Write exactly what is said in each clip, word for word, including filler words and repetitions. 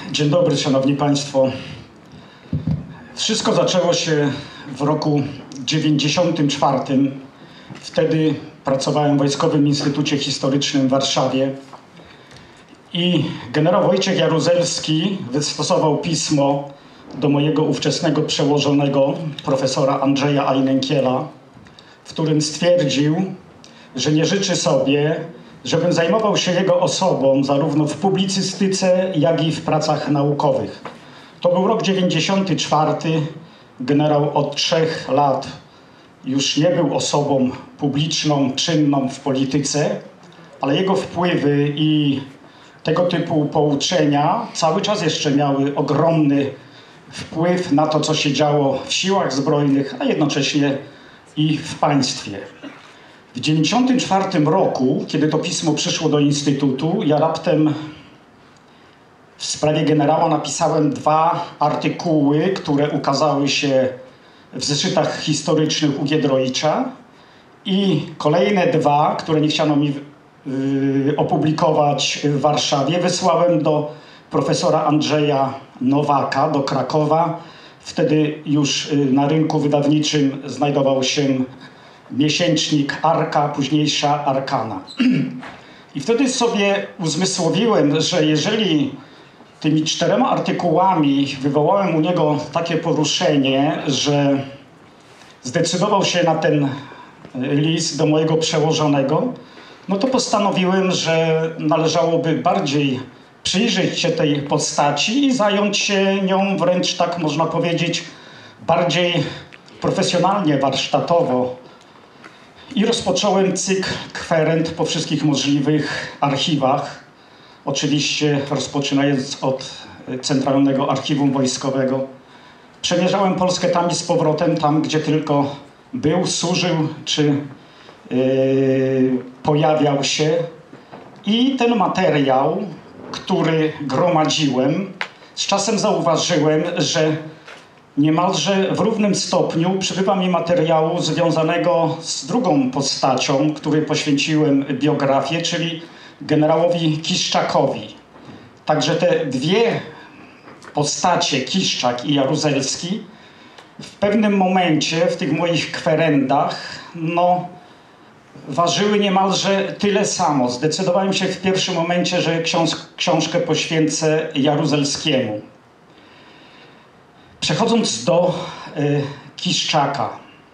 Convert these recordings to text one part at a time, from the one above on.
Dzień dobry, szanowni państwo. Wszystko zaczęło się w roku dziewięćdziesiątym czwartym. Wtedy pracowałem w Wojskowym Instytucie Historycznym w Warszawie i generał Wojciech Jaruzelski wystosował pismo do mojego ówczesnego przełożonego, profesora Andrzeja Ajnenkiela, w którym stwierdził, że nie życzy sobie, żebym zajmował się jego osobą zarówno w publicystyce, jak i w pracach naukowych. To był rok dziewięćdziesiąty czwarty. Generał od trzech lat już nie był osobą publiczną, czynną w polityce, ale jego wpływy i tego typu pouczenia cały czas jeszcze miały ogromny wpływ na to, co się działo w siłach zbrojnych, a jednocześnie i w państwie. W dziewięćdziesiątym czwartym roku, kiedy to pismo przyszło do Instytutu, ja raptem w sprawie generała napisałem dwa artykuły, które ukazały się w zeszytach historycznych u Giedroycia, i kolejne dwa, które nie chciano mi yy, opublikować w Warszawie, wysłałem do profesora Andrzeja Nowaka do Krakowa. Wtedy już yy, na rynku wydawniczym znajdował się miesięcznik Arka, późniejsza Arkana. I wtedy sobie uzmysłowiłem, że jeżeli tymi czterema artykułami wywołałem u niego takie poruszenie, że zdecydował się na ten list do mojego przełożonego, no to postanowiłem, że należałoby bardziej przyjrzeć się tej postaci i zająć się nią wręcz, tak można powiedzieć, bardziej profesjonalnie, warsztatowo. I rozpocząłem cykl kwerend po wszystkich możliwych archiwach. Oczywiście rozpoczynając od Centralnego Archiwum Wojskowego. Przemierzałem Polskę tam i z powrotem, tam gdzie tylko był, służył czy yy, pojawiał się. I ten materiał, który gromadziłem, z czasem zauważyłem, że niemalże w równym stopniu przybywa mi materiału związanego z drugą postacią, której poświęciłem biografię, czyli generałowi Kiszczakowi. Także te dwie postacie, Kiszczak i Jaruzelski, w pewnym momencie w tych moich kwerendach no, ważyły niemalże tyle samo. Zdecydowałem się w pierwszym momencie, że książ książkę poświęcę Jaruzelskiemu. Przechodząc do y, Kiszczaka.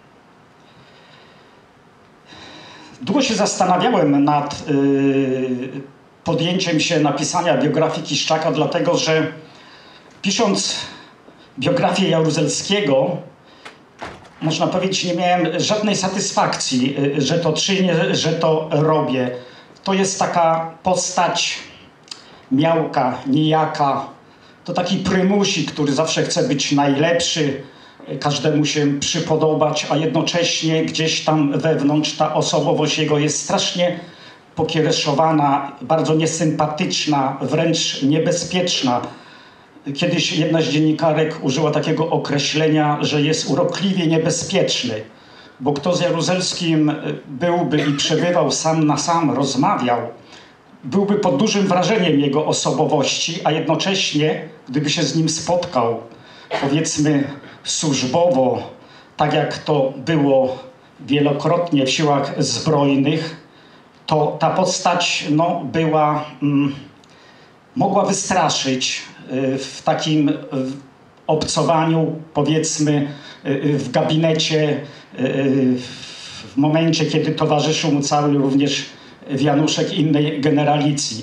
Długo się zastanawiałem nad y, podjęciem się napisania biografii Kiszczaka, dlatego że pisząc biografię Jaruzelskiego, można powiedzieć, nie miałem żadnej satysfakcji, y, że to czynię, że to robię. To jest taka postać miałka, nijaka. To taki prymusik, który zawsze chce być najlepszy, każdemu się przypodobać, a jednocześnie gdzieś tam wewnątrz ta osobowość jego jest strasznie pokiereszowana, bardzo niesympatyczna, wręcz niebezpieczna. Kiedyś jedna z dziennikarek użyła takiego określenia, że jest urokliwie niebezpieczny, bo kto z Jaruzelskim byłby i przebywał sam na sam, rozmawiał, byłby pod dużym wrażeniem jego osobowości, a jednocześnie, gdyby się z nim spotkał, powiedzmy służbowo, tak jak to było wielokrotnie w siłach zbrojnych, to ta postać no, była, mm, mogła wystraszyć y, w takim y, obcowaniu, powiedzmy, y, w gabinecie, y, w momencie, kiedy towarzyszył mu cały również wianuszek innej generalicji.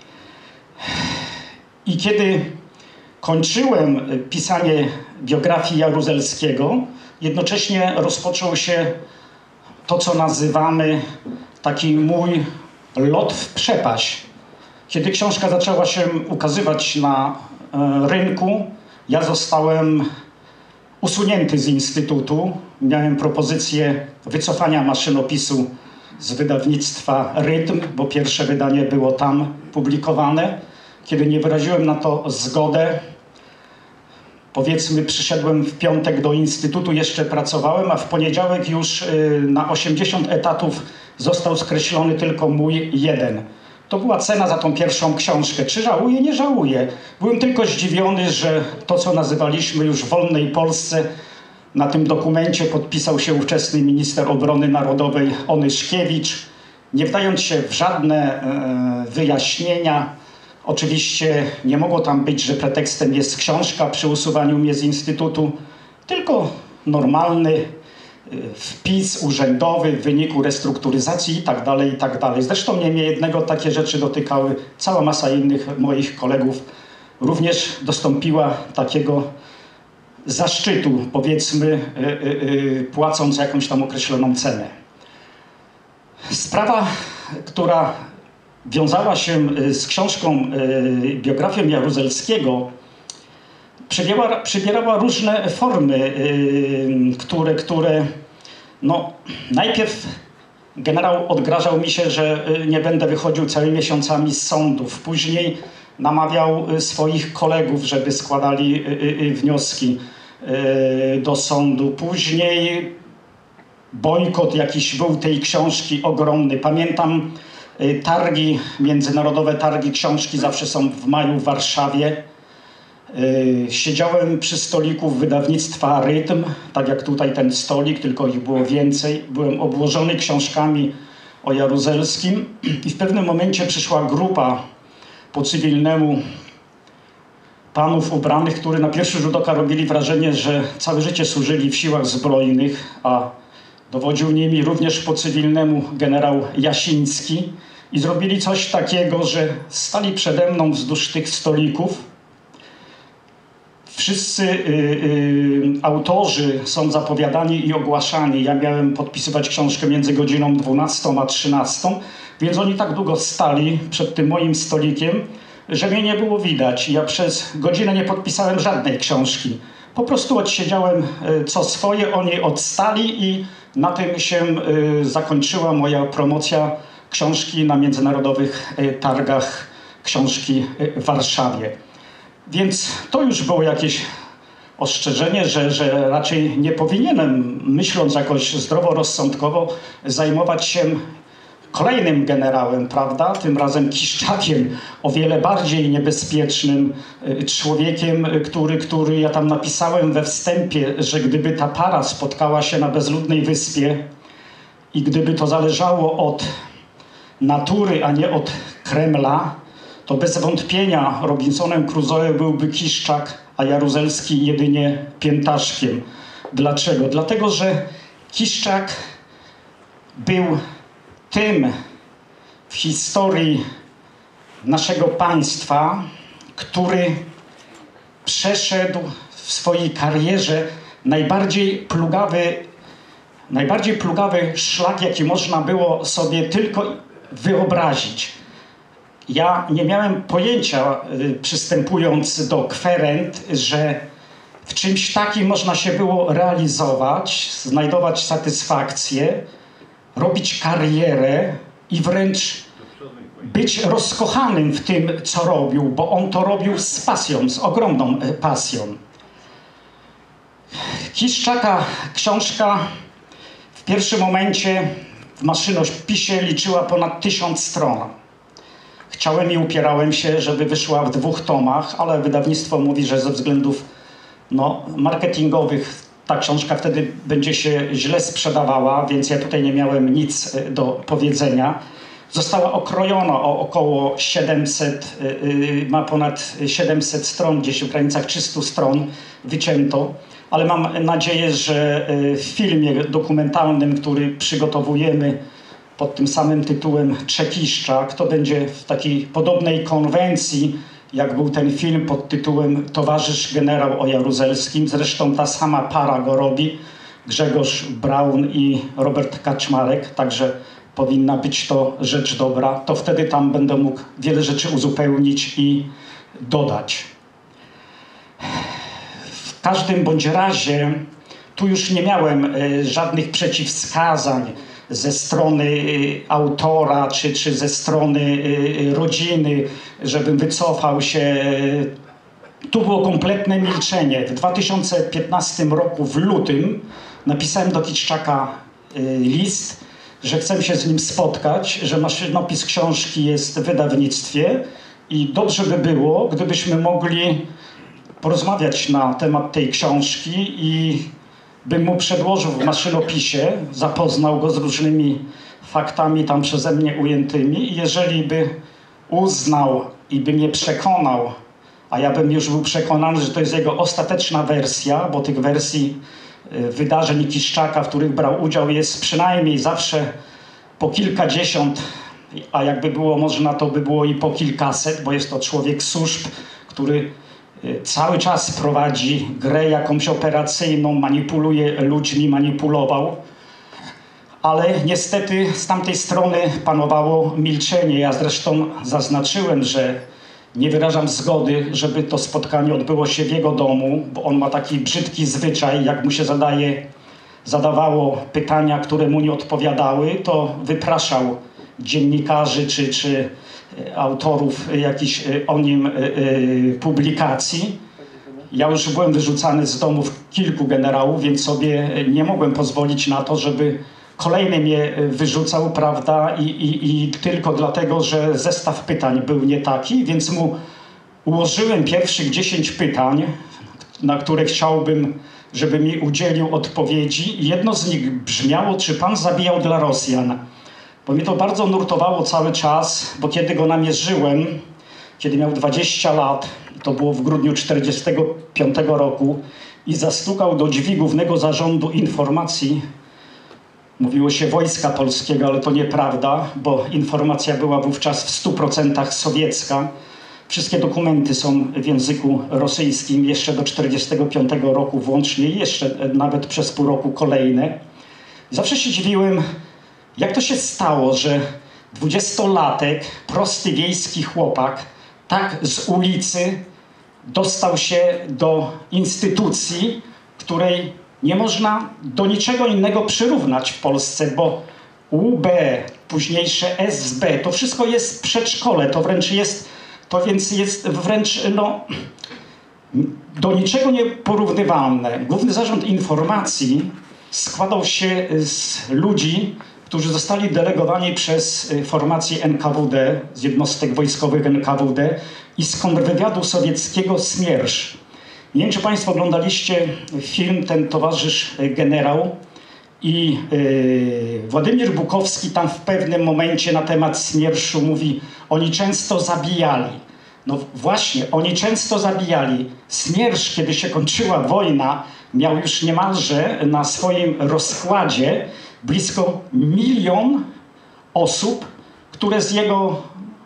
I kiedy kończyłem pisanie biografii Jaruzelskiego, jednocześnie rozpoczął się to, co nazywamy taki mój lot w przepaść. Kiedy książka zaczęła się ukazywać na e, rynku, ja zostałem usunięty z Instytutu. Miałem propozycję wycofania maszynopisu z wydawnictwa Rytm, bo pierwsze wydanie było tam publikowane. Kiedy nie wyraziłem na to zgodę, powiedzmy przyszedłem w piątek do Instytutu, jeszcze pracowałem, a w poniedziałek już y, na osiemdziesiąt etatów został skreślony tylko mój jeden. To była cena za tą pierwszą książkę. Czy żałuję? Nie żałuję. Byłem tylko zdziwiony, że to, co nazywaliśmy już w wolnej Polsce, na tym dokumencie podpisał się ówczesny minister obrony narodowej Onyszkiewicz, nie wdając się w żadne e, wyjaśnienia. Oczywiście nie mogło tam być, że pretekstem jest książka przy usuwaniu mnie z instytutu, tylko normalny wpis urzędowy w wyniku restrukturyzacji i tak dalej, i tak dalej. Zresztą nie mnie jednego takie rzeczy dotykały. Cała masa innych moich kolegów również dostąpiła takiego zaszczytu, powiedzmy, yy, yy, płacąc jakąś tam określoną cenę. Sprawa, która wiązała się z książką, yy, biografią Jaruzelskiego, przybierała, przybierała różne formy, yy, które, które no, najpierw generał odgrażał mi się, że nie będę wychodził całymi miesiącami z sądów. Później namawiał swoich kolegów, żeby składali yy, wnioski yy, do sądu. Później bojkot jakiś był tej książki ogromny. Pamiętam yy, targi, międzynarodowe targi książki zawsze są w maju w Warszawie. Siedziałem przy stoliku wydawnictwa Rytm, tak jak tutaj ten stolik, tylko ich było więcej. Byłem obłożony książkami o Jaruzelskim i w pewnym momencie przyszła grupa po cywilnemu panów ubranych, którzy na pierwszy rzut oka robili wrażenie, że całe życie służyli w siłach zbrojnych, a dowodził nimi również po cywilnemu generał Jasiński i zrobili coś takiego, że stali przede mną wzdłuż tych stolików. Wszyscy y, y, autorzy są zapowiadani i ogłaszani. Ja miałem podpisywać książkę między godziną dwunastą a trzynastą, więc oni tak długo stali przed tym moim stolikiem, że mnie nie było widać. Ja przez godzinę nie podpisałem żadnej książki. Po prostu odsiedziałem y, co swoje, oni odstali i na tym się y, zakończyła moja promocja książki na międzynarodowych y, targach książki y, w Warszawie. Więc to już było jakieś ostrzeżenie, że, że raczej nie powinienem, myśląc jakoś zdroworozsądkowo, zajmować się kolejnym generałem, prawda? Tym razem Kiszczakiem, o wiele bardziej niebezpiecznym człowiekiem, który, który ja tam napisałem we wstępie, że gdyby ta para spotkała się na bezludnej wyspie i gdyby to zależało od natury, a nie od Kremla, to bez wątpienia Robinsonem Crusoe byłby Kiszczak, a Jaruzelski jedynie piętaszkiem. Dlaczego? Dlatego, że Kiszczak był tym w historii naszego państwa, który przeszedł w swojej karierze najbardziej plugawy, najbardziej plugawy szlak, jaki można było sobie tylko wyobrazić. Ja nie miałem pojęcia, przystępując do kwerend, że w czymś takim można się było realizować, znajdować satysfakcję, robić karierę i wręcz być rozkochanym w tym, co robił, bo on to robił z pasją, z ogromną pasją. Kiszczaka książka w pierwszym momencie w maszynopisie liczyła ponad tysiąc stron. Chciałem i upierałem się, żeby wyszła w dwóch tomach, ale wydawnictwo mówi, że ze względów no, marketingowych ta książka wtedy będzie się źle sprzedawała, więc ja tutaj nie miałem nic do powiedzenia. Została okrojona o około siedemset, ma ponad siedemset stron, gdzieś w granicach trzystu stron wycięto, ale mam nadzieję, że w filmie dokumentalnym, który przygotowujemy pod tym samym tytułem Czekiszczak, to będzie w takiej podobnej konwencji, jak był ten film pod tytułem Towarzysz generał o Jaruzelskim. Zresztą ta sama para go robi, Grzegorz Braun i Robert Kaczmarek, także powinna być to rzecz dobra. To wtedy tam będę mógł wiele rzeczy uzupełnić i dodać. W każdym bądź razie tu już nie miałem y, żadnych przeciwwskazań ze strony autora, czy, czy ze strony rodziny, żebym wycofał się. Tu było kompletne milczenie. W dwa tysiące piętnastym roku, w lutym, napisałem do Kiszczaka list, że chcę się z nim spotkać, że maszynopis książki jest w wydawnictwie i dobrze by było, gdybyśmy mogli porozmawiać na temat tej książki i bym mu przedłożył w maszynopisie, zapoznał go z różnymi faktami tam przeze mnie ujętymi i jeżeli by uznał i by mnie przekonał, a ja bym już był przekonany, że to jest jego ostateczna wersja, bo tych wersji wydarzeń Kiszczaka, w których brał udział, jest przynajmniej zawsze po kilkadziesiąt, a jakby było można, to by było i po kilkaset, bo jest to człowiek służb, który cały czas prowadzi grę jakąś operacyjną, manipuluje ludźmi, manipulował. Ale niestety z tamtej strony panowało milczenie. Ja zresztą zaznaczyłem, że nie wyrażam zgody, żeby to spotkanie odbyło się w jego domu, bo on ma taki brzydki zwyczaj, jak mu się zadaje, zadawało pytania, które mu nie odpowiadały, to wypraszał dziennikarzy czy, czy autorów jakichś o nim publikacji. Ja już byłem wyrzucany z domów kilku generałów, więc sobie nie mogłem pozwolić na to, żeby kolejny mnie wyrzucał, prawda, i, i, i tylko dlatego, że zestaw pytań był nie taki, więc mu ułożyłem pierwszych dziesięć pytań, na które chciałbym, żeby mi udzielił odpowiedzi. Jedno z nich brzmiało, czy pan zabijał dla Rosjan? Bo mnie to bardzo nurtowało cały czas, bo kiedy go namierzyłem, kiedy miał dwadzieścia lat, to było w grudniu czterdziestego piątego roku i zastukał do drzwi Głównego Zarządu Informacji, mówiło się Wojska Polskiego, ale to nieprawda, bo informacja była wówczas w stu procentach sowiecka. Wszystkie dokumenty są w języku rosyjskim jeszcze do czterdziestego piątego roku włącznie i jeszcze nawet przez pół roku kolejne. Zawsze się dziwiłem, jak to się stało, że dwudziestolatek, prosty wiejski chłopak, tak z ulicy dostał się do instytucji, której nie można do niczego innego przyrównać w Polsce, bo U B, późniejsze S B, to wszystko jest przedszkole, to wręcz jest, to więc jest wręcz no, do niczego nie porównywalne. Główny Zarząd Informacji składał się z ludzi, którzy zostali delegowani przez formację N K W D, z jednostek wojskowych N K W D i z kontrwywiadu sowieckiego Smiersz. Nie wiem, czy państwo oglądaliście film Ten towarzysz generał i yy, Władimir Bukowski tam w pewnym momencie na temat Smierszu mówi, oni często zabijali. No właśnie, oni często zabijali. Smiersz, kiedy się kończyła wojna, miał już niemalże na swoim rozkładzie blisko milion osób, które z jego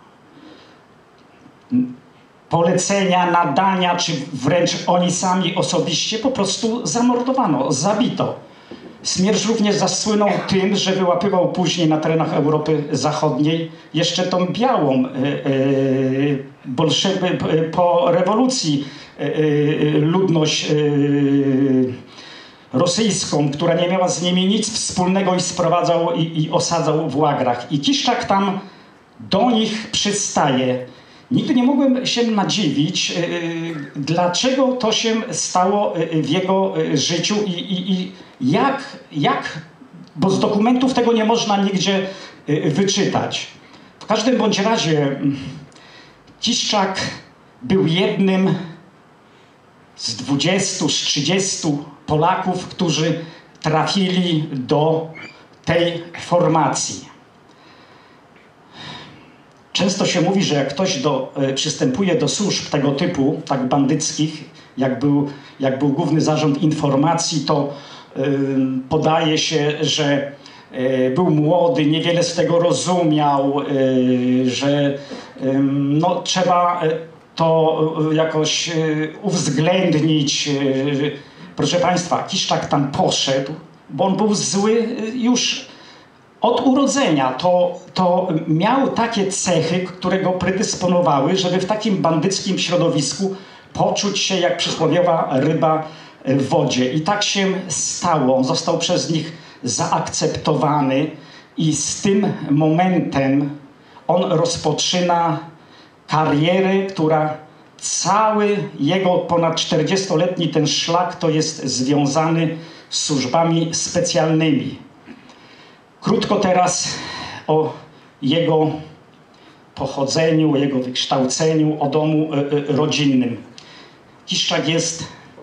polecenia, nadania, czy wręcz oni sami osobiście po prostu zamordowano, zabito. Smiersz również zasłynął tym, że wyłapywał później na terenach Europy Zachodniej jeszcze tą białą e, e, bolszewy, po rewolucji e, e, ludność e, rosyjską, która nie miała z nimi nic wspólnego i sprowadzał i, i osadzał w łagrach. I Kiszczak tam do nich przystaje. Nigdy nie mogłem się nadziwić, yy, dlaczego to się stało w jego życiu i, i, i jak, jak, bo z dokumentów tego nie można nigdzie wyczytać. W każdym bądź razie Kiszczak był jednym z dwudziestu, z trzydziestu Polaków, którzy trafili do tej formacji. Często się mówi, że jak ktoś do, y, przystępuje do służb tego typu, tak bandyckich, jak był, jak był Główny Zarząd Informacji, to y, podaje się, że y, był młody, niewiele z tego rozumiał, y, że y, no, trzeba to jakoś y, uwzględnić. Y, proszę państwa, Kiszczak tam poszedł, bo on był zły już od urodzenia. To, to miał takie cechy, które go predysponowały, żeby w takim bandyckim środowisku poczuć się jak przysłowiowa ryba w wodzie. I tak się stało. On został przez nich zaakceptowany i z tym momentem on rozpoczyna karierę, która cały jego ponad czterdziestoletni ten szlak to jest związany z służbami specjalnymi. Krótko teraz o jego pochodzeniu, o jego wykształceniu, o domu rodzinnym. Kiszczak jest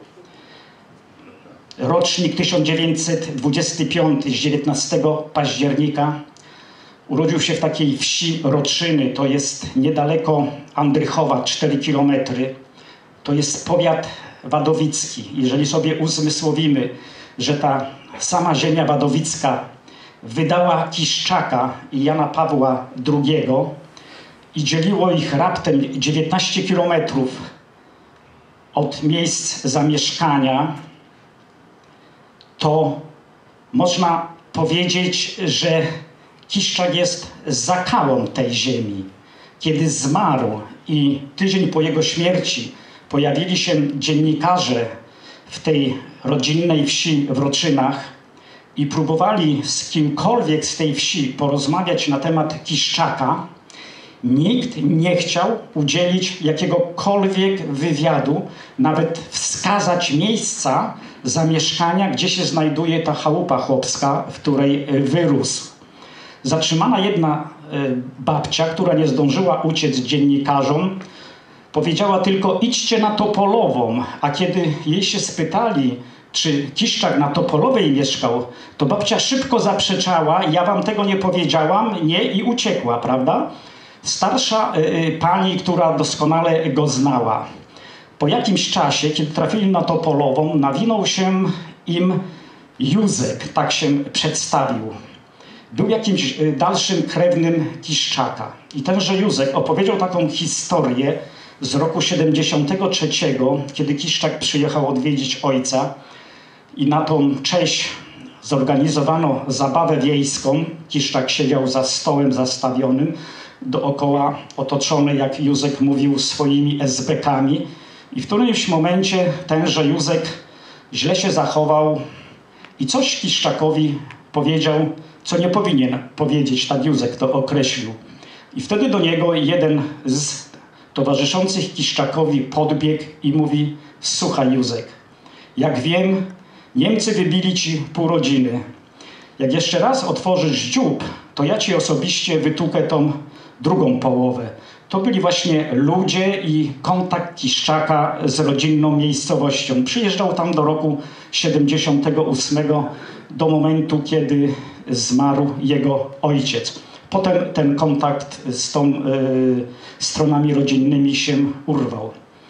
rocznik tysiąc dziewięćset dwudziesty piąty, z dziewiętnastego października. Urodził się w takiej wsi Roczyny, to jest niedaleko Andrychowa, cztery kilometry. To jest powiat wadowicki. Jeżeli sobie uzmysłowimy, że ta sama ziemia wadowicka wydała Kiszczaka i Jana Pawła drugiego i dzieliło ich raptem dziewiętnaście kilometrów od miejsc zamieszkania, to można powiedzieć, że Kiszczak jest zakałą tej ziemi. Kiedy zmarł i tydzień po jego śmierci pojawili się dziennikarze w tej rodzinnej wsi w Roczynach i próbowali z kimkolwiek z tej wsi porozmawiać na temat Kiszczaka, nikt nie chciał udzielić jakiegokolwiek wywiadu, nawet wskazać miejsca zamieszkania, gdzie się znajduje ta chałupa chłopska, w której wyrósł. Zatrzymana jedna babcia, która nie zdążyła uciec dziennikarzom, powiedziała tylko: idźcie na Topolową, a kiedy jej się spytali, czy Kiszczak na Topolowej mieszkał, to babcia szybko zaprzeczała: ja wam tego nie powiedziałam, nie, i uciekła, prawda? Starsza y, pani, która doskonale go znała. Po jakimś czasie, kiedy trafili na Topolową, nawinął się im Józek, tak się przedstawił. Był jakimś y, dalszym krewnym Kiszczaka. I tenże Józek opowiedział taką historię z roku siedemdziesiątego trzeciego, kiedy Kiszczak przyjechał odwiedzić ojca i na tą cześć zorganizowano zabawę wiejską. Kiszczak siedział za stołem zastawionym, dookoła otoczony, jak Józek mówił, swoimi esbekami. I w którymś momencie tenże Józek źle się zachował i coś Kiszczakowi powiedział, co nie powinien powiedzieć, tak Józek to określił. I wtedy do niego jeden z towarzyszących Kiszczakowi podbiegł i mówi: słuchaj Józek, jak wiem, Niemcy wybili ci pół rodziny. Jak jeszcze raz otworzysz dziób, to ja ci osobiście wytłukę tą drugą połowę. To byli właśnie ludzie i kontakt Kiszczaka z rodzinną miejscowością. Przyjeżdżał tam do roku siedemdziesiątego ósmego, do momentu, kiedy zmarł jego ojciec. Potem ten kontakt z tą y, stronami rodzinnymi się urwał.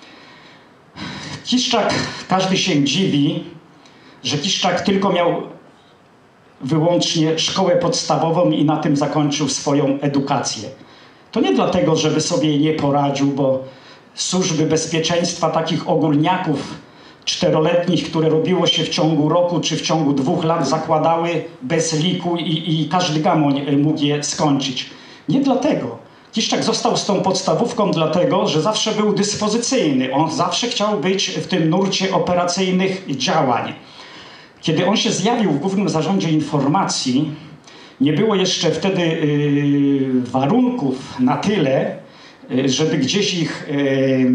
Kiszczak, każdy się dziwi, że Kiszczak tylko miał wyłącznie szkołę podstawową i na tym zakończył swoją edukację. To nie dlatego, żeby sobie nie poradził, bo służby bezpieczeństwa takich ogólniaków czteroletnich, które robiło się w ciągu roku czy w ciągu dwóch lat, zakładały bez liku i, i każdy gamoń mógł je skończyć. Nie dlatego. Kiszczak został z tą podstawówką dlatego, że zawsze był dyspozycyjny. On zawsze chciał być w tym nurcie operacyjnych działań. Kiedy on się zjawił w Głównym Zarządzie Informacji, nie było jeszcze wtedy y, warunków na tyle, y, żeby gdzieś ich y,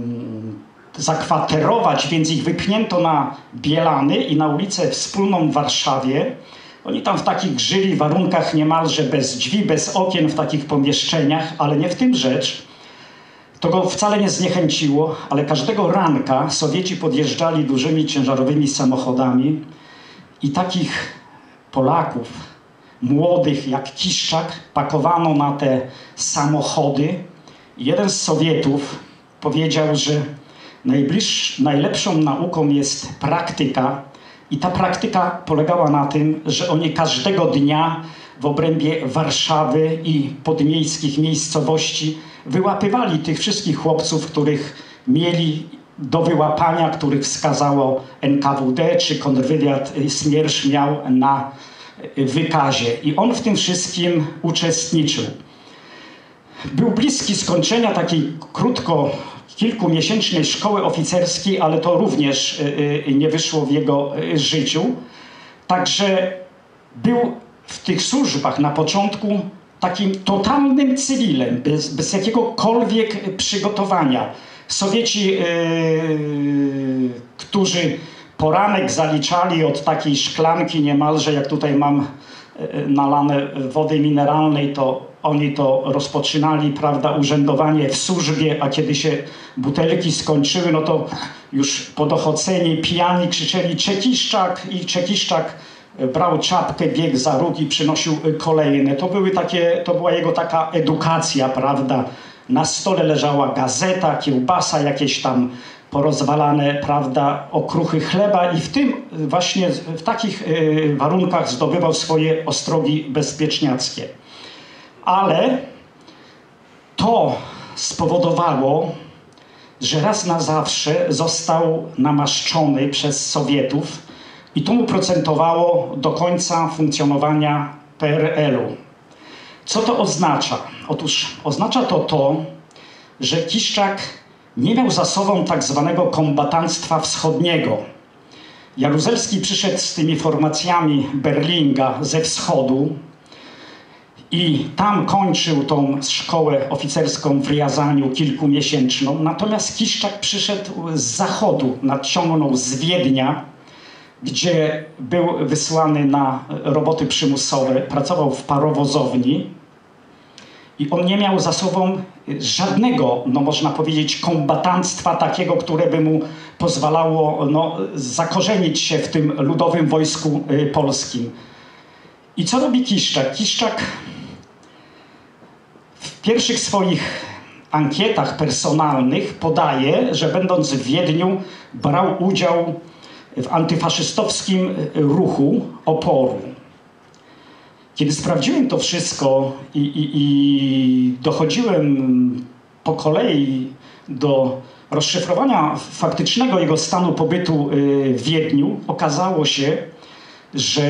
zakwaterować, więc ich wypchnięto na Bielany i na ulicę Wspólną w Warszawie. Oni tam w takich żyli warunkach niemalże bez drzwi, bez okien, w takich pomieszczeniach, ale nie w tym rzecz. To go wcale nie zniechęciło, ale każdego ranka Sowieci podjeżdżali dużymi ciężarowymi samochodami i takich Polaków, młodych jak Kiszczak, pakowano na te samochody. Jeden z Sowietów powiedział, że najbliższ, najlepszą nauką jest praktyka i ta praktyka polegała na tym, że oni każdego dnia w obrębie Warszawy i podmiejskich miejscowości wyłapywali tych wszystkich chłopców, których mieli do wyłapania, których wskazało N K W D czy kontrwywiad Smiersz miał na wykazie. I on w tym wszystkim uczestniczył. Był bliski skończenia takiej krótko, kilkumiesięcznej szkoły oficerskiej, ale to również nie wyszło w jego życiu. Także był w tych służbach na początku takim totalnym cywilem, bez, bez jakiegokolwiek przygotowania. Sowieci, yy, którzy poranek zaliczali od takiej szklanki niemalże, jak tutaj mam nalane wody mineralnej, to oni to rozpoczynali, prawda, urzędowanie w służbie, a kiedy się butelki skończyły, no to już podochodzeni, pijani krzyczeli Czekiszczak i Czekiszczak brał czapkę, biegł za róg i przynosił kolejne. To były takie, to była jego taka edukacja, prawda. Na stole leżała gazeta, kiełbasa, jakieś tam porozwalane, prawda, okruchy chleba i w tym właśnie, w takich warunkach zdobywał swoje ostrogi bezpieczniackie. Ale to spowodowało, że raz na zawsze został namaszczony przez Sowietów i to mu procentowało do końca funkcjonowania P R L u. Co to oznacza? Otóż oznacza to to, że Kiszczak nie miał za sobą tak zwanego kombatanstwa wschodniego. Jaruzelski przyszedł z tymi formacjami Berlinga ze wschodu i tam kończył tą szkołę oficerską w Riazaniu kilkumiesięczną. Natomiast Kiszczak przyszedł z zachodu, nadciągnął z Wiednia, gdzie był wysłany na roboty przymusowe, pracował w parowozowni i on nie miał za sobą żadnego, no można powiedzieć, kombatanstwa takiego, które by mu pozwalało no, zakorzenić się w tym ludowym wojsku polskim. I co robi Kiszczak? Kiszczak w pierwszych swoich ankietach personalnych podaje, że będąc w Wiedniu brał udział w antyfaszystowskim ruchu oporu. Kiedy sprawdziłem to wszystko i, i, i dochodziłem po kolei do rozszyfrowania faktycznego jego stanu pobytu w Wiedniu, okazało się, że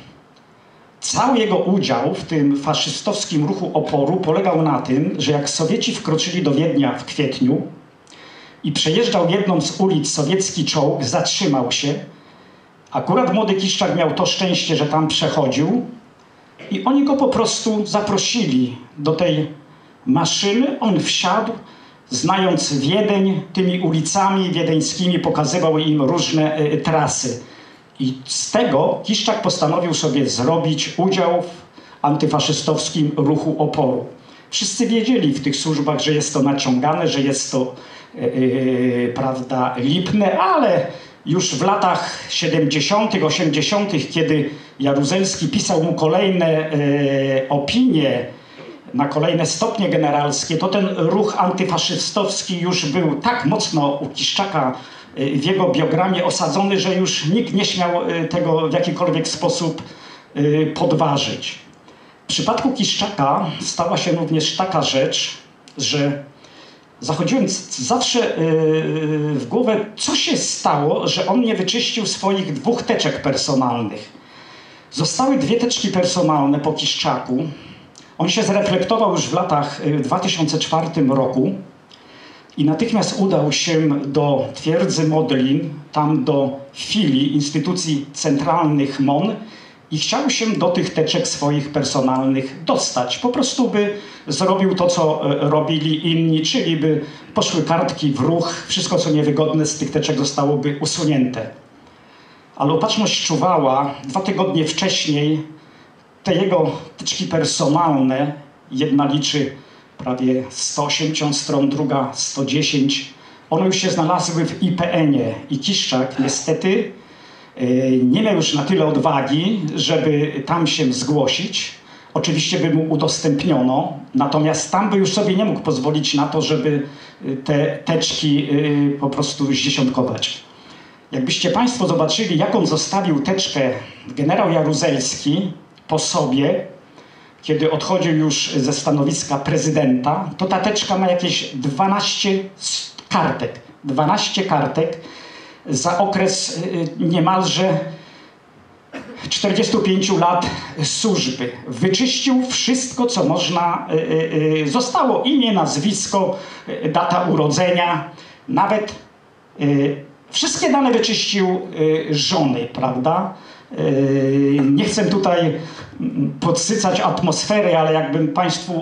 cały jego udział w tym faszystowskim ruchu oporu polegał na tym, że jak Sowieci wkroczyli do Wiednia w kwietniu i przejeżdżał jedną z ulic sowiecki czołg, zatrzymał się. Akurat młody Kiszczak miał to szczęście, że tam przechodził i oni go po prostu zaprosili do tej maszyny. On wsiadł, znając Wiedeń, tymi ulicami wiedeńskimi pokazywał im różne y, trasy. I z tego Kiszczak postanowił sobie zrobić udział w antyfaszystowskim ruchu oporu. Wszyscy wiedzieli w tych służbach, że jest to naciągane, że jest to yy, prawda, lipne, ale już w latach siedemdziesiątych, osiemdziesiątych, kiedy Jaruzelski pisał mu kolejne yy, opinie na kolejne stopnie generalskie, to ten ruch antyfaszystowski już był tak mocno u Kiszczaka w jego biogramie osadzony, że już nikt nie śmiał tego w jakikolwiek sposób podważyć. W przypadku Kiszczaka stała się również taka rzecz, że zachodziłem zawsze w głowę, co się stało, że on nie wyczyścił swoich dwóch teczek personalnych. Zostały dwie teczki personalne po Kiszczaku. On się zreflektował już w latach dwa tysiące czwartym roku i natychmiast udał się do twierdzy Modlin, tam do filii instytucji centralnych M O N i chciał się do tych teczek swoich personalnych dostać. Po prostu by zrobił to, co robili inni, czyli by poszły kartki w ruch, wszystko co niewygodne z tych teczek zostałoby usunięte. Ale opatrzność czuwała, dwa tygodnie wcześniej te jego teczki personalne, jedna liczy prawie sto osiemdziesiąt stron, druga sto dziesięć, one już się znalazły w I P N ie i Kiszczak niestety nie miał już na tyle odwagi, żeby tam się zgłosić. Oczywiście by mu udostępniono, natomiast tam by już sobie nie mógł pozwolić na to, żeby te teczki po prostu zdziesiątkować. Jakbyście Państwo zobaczyli, jaką zostawił teczkę generał Jaruzelski po sobie, kiedy odchodził już ze stanowiska prezydenta, to ta teczka ma jakieś dwanaście kartek. dwanaście kartek za okres niemalże czterdziestu pięciu lat służby. Wyczyścił wszystko, co można. Zostało imię, nazwisko, data urodzenia, nawet wszystkie dane wyczyścił żony, prawda? Nie chcę tutaj podsycać atmosfery, ale jakbym Państwu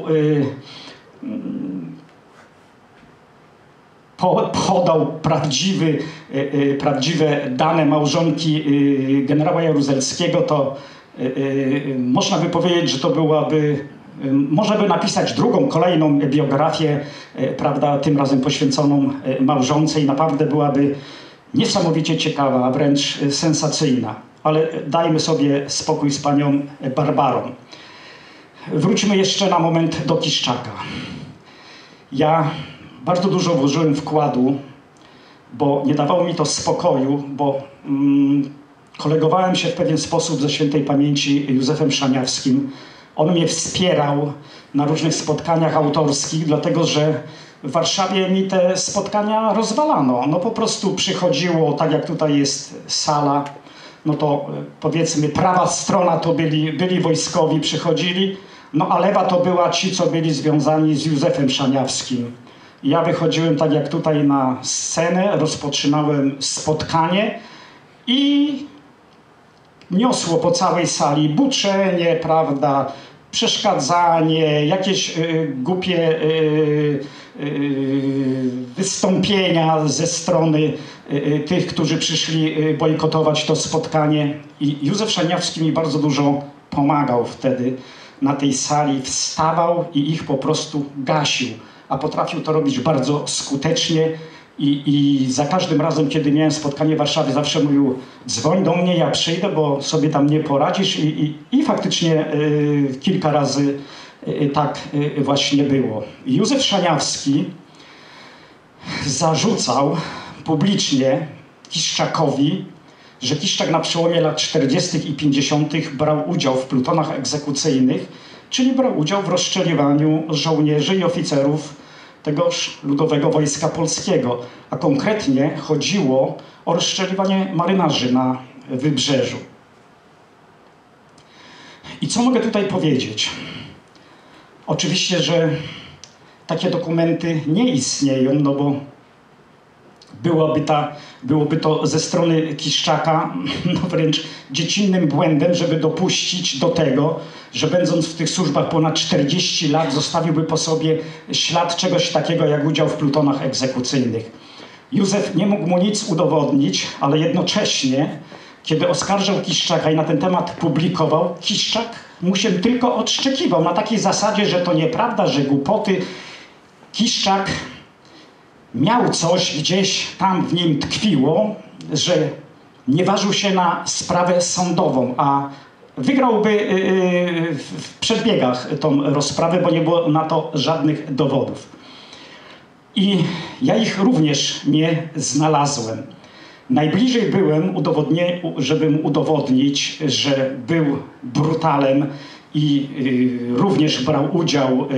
podał prawdziwy, prawdziwe dane małżonki generała Jaruzelskiego, to Można by powiedzieć, że to byłaby, można by napisać drugą, kolejną biografię, prawda, tym razem poświęconą małżonce i naprawdę byłaby niesamowicie ciekawa, a wręcz sensacyjna. Ale dajmy sobie spokój z panią Barbarą. Wróćmy jeszcze na moment do Kiszczaka. Ja bardzo dużo włożyłem wkładu, bo nie dawało mi to spokoju, bo mm, kolegowałem się w pewien sposób ze świętej pamięci Józefem Szaniawskim. On mnie wspierał na różnych spotkaniach autorskich, dlatego że w Warszawie mi te spotkania rozwalano. No po prostu przychodziło, tak jak tutaj jest sala, no to powiedzmy prawa strona to byli, byli wojskowi, przychodzili, no a lewa to była ci, co byli związani z Józefem Szaniawskim. Ja wychodziłem tak jak tutaj na scenę, rozpoczynałem spotkanie i niosło po całej sali buczenie, prawda, przeszkadzanie, jakieś y, głupie y, y, wystąpienia ze strony y, tych, którzy przyszli y, bojkotować to spotkanie. I Józef Szaniawski mi bardzo dużo pomagał wtedy na tej sali, wstawał i ich po prostu gasił, a potrafił to robić bardzo skutecznie. I, I za każdym razem, kiedy miałem spotkanie w Warszawie, zawsze mówił: dzwoń do mnie, ja przyjdę, bo sobie tam nie poradzisz. I, i, i faktycznie y, kilka razy y, tak y, właśnie było. Józef Szaniawski zarzucał publicznie Kiszczakowi, że Kiszczak na przełomie lat czterdziestych i pięćdziesiątych brał udział w plutonach egzekucyjnych, czyli brał udział w rozstrzeliwaniu żołnierzy i oficerów tegoż Ludowego Wojska Polskiego, a konkretnie chodziło o rozstrzeliwanie marynarzy na Wybrzeżu. I co mogę tutaj powiedzieć? Oczywiście, że takie dokumenty nie istnieją, no bo byłoby, ta, byłoby to ze strony Kiszczaka no wręcz dziecinnym błędem, żeby dopuścić do tego, że będąc w tych służbach ponad czterdzieści lat zostawiłby po sobie ślad czegoś takiego jak udział w plutonach egzekucyjnych. Józef nie mógł mu nic udowodnić, ale jednocześnie, kiedy oskarżał Kiszczaka i na ten temat publikował, Kiszczak mu się tylko odszczekiwał na takiej zasadzie, że to nieprawda, że głupoty. Kiszczak miał coś gdzieś tam w nim tkwiło, że nie ważył się na sprawę sądową, a wygrałby w przedbiegach tą rozprawę, bo nie było na to żadnych dowodów. I ja ich również nie znalazłem. Najbliżej byłem, żeby mu udowodnić, że był brutalem i również brał udział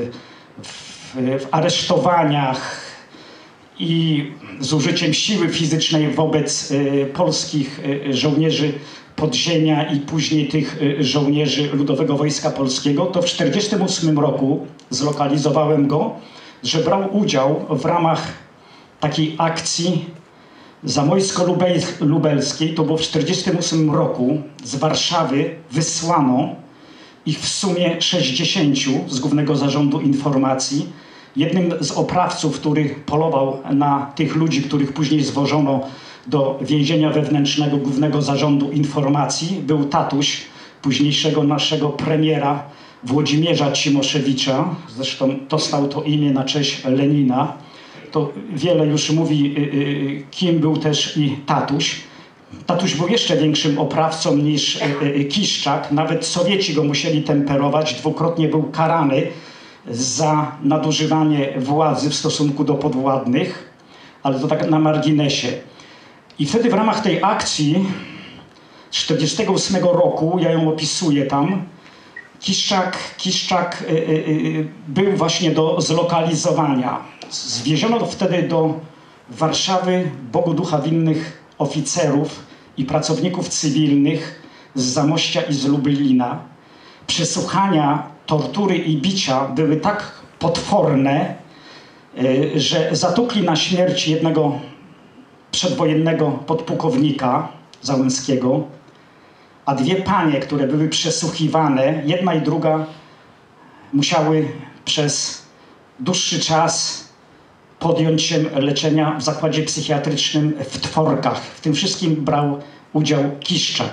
w aresztowaniach i z użyciem siły fizycznej wobec y, polskich y, żołnierzy podziemia i później tych y, żołnierzy Ludowego Wojska Polskiego, to w tysiąc dziewięćset czterdziestym ósmym roku zlokalizowałem go, że brał udział w ramach takiej akcji zamojsko-lubelskiej. To było w tysiąc dziewięćset czterdziestym ósmym roku. Z Warszawy wysłano ich w sumie sześćdziesięciu z Głównego Zarządu Informacji. Jednym z oprawców, który polował na tych ludzi, których później zwożono do więzienia wewnętrznego Głównego Zarządu Informacji, był tatuś późniejszego naszego premiera Włodzimierza Cimoszewicza. Zresztą dostał to imię na cześć Lenina. To wiele już mówi, kim był też i tatuś. Tatuś był jeszcze większym oprawcą niż Kiszczak. Nawet Sowieci go musieli temperować. Dwukrotnie był karany za nadużywanie władzy w stosunku do podwładnych, ale to tak na marginesie. I wtedy w ramach tej akcji z tysiąc dziewięćset czterdziestego ósmego roku, ja ją opisuję tam, Kiszczak, Kiszczak y, y, y, był właśnie do zlokalizowania. Zwieziono wtedy do Warszawy Bogu ducha winnych oficerów i pracowników cywilnych z Zamościa i z Lublina. Przesłuchania, tortury i bicia były tak potworne, że zatukli na śmierć jednego przedwojennego podpułkownika Załęskiego, a dwie panie, które były przesłuchiwane, jedna i druga, musiały przez dłuższy czas podjąć się leczenia w zakładzie psychiatrycznym w Tworkach. W tym wszystkim brał udział Kiszczak.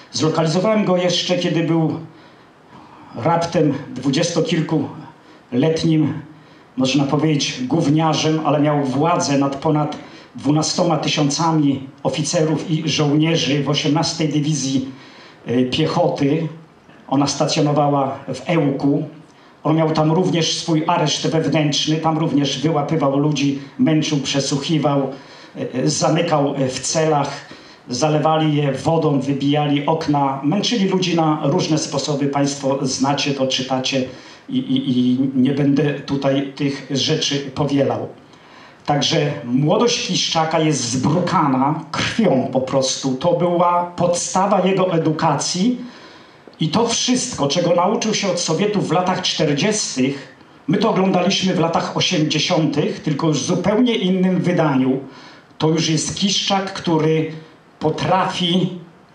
Zlokalizowałem go jeszcze, kiedy był raptem dwudziestokilkuletnim, można powiedzieć, gówniarzem, ale miał władzę nad ponad dwunastoma tysiącami oficerów i żołnierzy w osiemnastej Dywizji Piechoty. Ona stacjonowała w Ełku. On miał tam również swój areszt wewnętrzny, tam również wyłapywał ludzi, męczył, przesłuchiwał, zamykał w celach, zalewali je wodą, wybijali okna, męczyli ludzi na różne sposoby. Państwo znacie to, czytacie i, i, i nie będę tutaj tych rzeczy powielał. Także młodość Kiszczaka jest zbrukana krwią po prostu. To była podstawa jego edukacji i to wszystko, czego nauczył się od Sowietów w latach czterdziestych, my to oglądaliśmy w latach osiemdziesiątych, tylko już w zupełnie innym wydaniu. To już jest Kiszczak, który potrafi,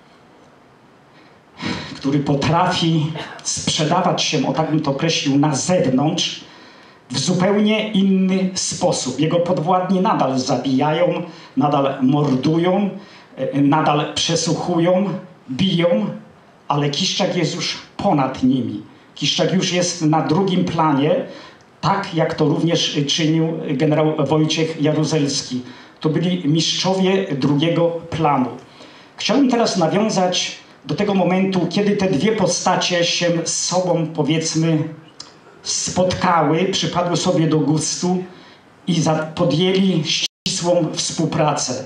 który potrafi sprzedawać się, o tak bym to określił, na zewnątrz w zupełnie inny sposób. Jego podwładni nadal zabijają, nadal mordują, nadal przesłuchują, biją, ale Kiszczak jest już ponad nimi. Kiszczak już jest na drugim planie, tak jak to również czynił generał Wojciech Jaruzelski. To byli mistrzowie drugiego planu. Chciałbym teraz nawiązać do tego momentu, kiedy te dwie postacie się z sobą, powiedzmy, spotkały, przypadły sobie do gustu i podjęli ścisłą współpracę.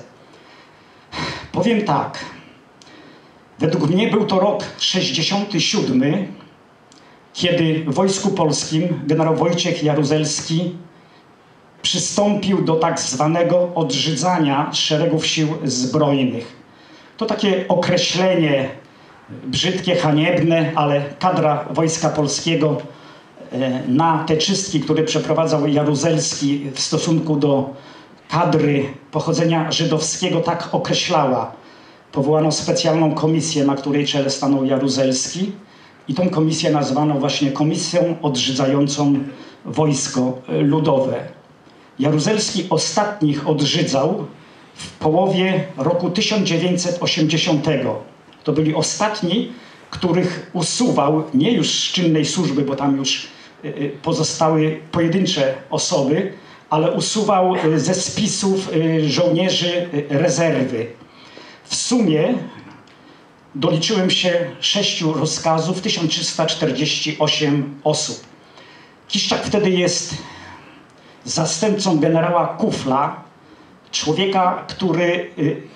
Powiem tak, według mnie był to rok sześćdziesiąty siódmy, kiedy w Wojsku Polskim generał Wojciech Jaruzelski przystąpił do tak zwanego odrzydzania szeregów sił zbrojnych. To takie określenie brzydkie, haniebne, ale kadra Wojska Polskiego na te czystki, które przeprowadzał Jaruzelski w stosunku do kadry pochodzenia żydowskiego, tak określała. Powołano specjalną komisję, na której czele stanął Jaruzelski i tą komisję nazwano właśnie Komisją Odrzydzającą Wojsko Ludowe. Jaruzelski ostatnich odrzydzał w połowie roku tysiąc dziewięćset osiemdziesiątego. To byli ostatni, których usuwał, nie już z czynnej służby, bo tam już pozostały pojedyncze osoby, ale usuwał ze spisów żołnierzy rezerwy. W sumie doliczyłem się sześciu rozkazów, tysiąc trzysta czterdzieści osiem osób. Kiszczak wtedy jest zastępcą generała Kufla, człowieka, który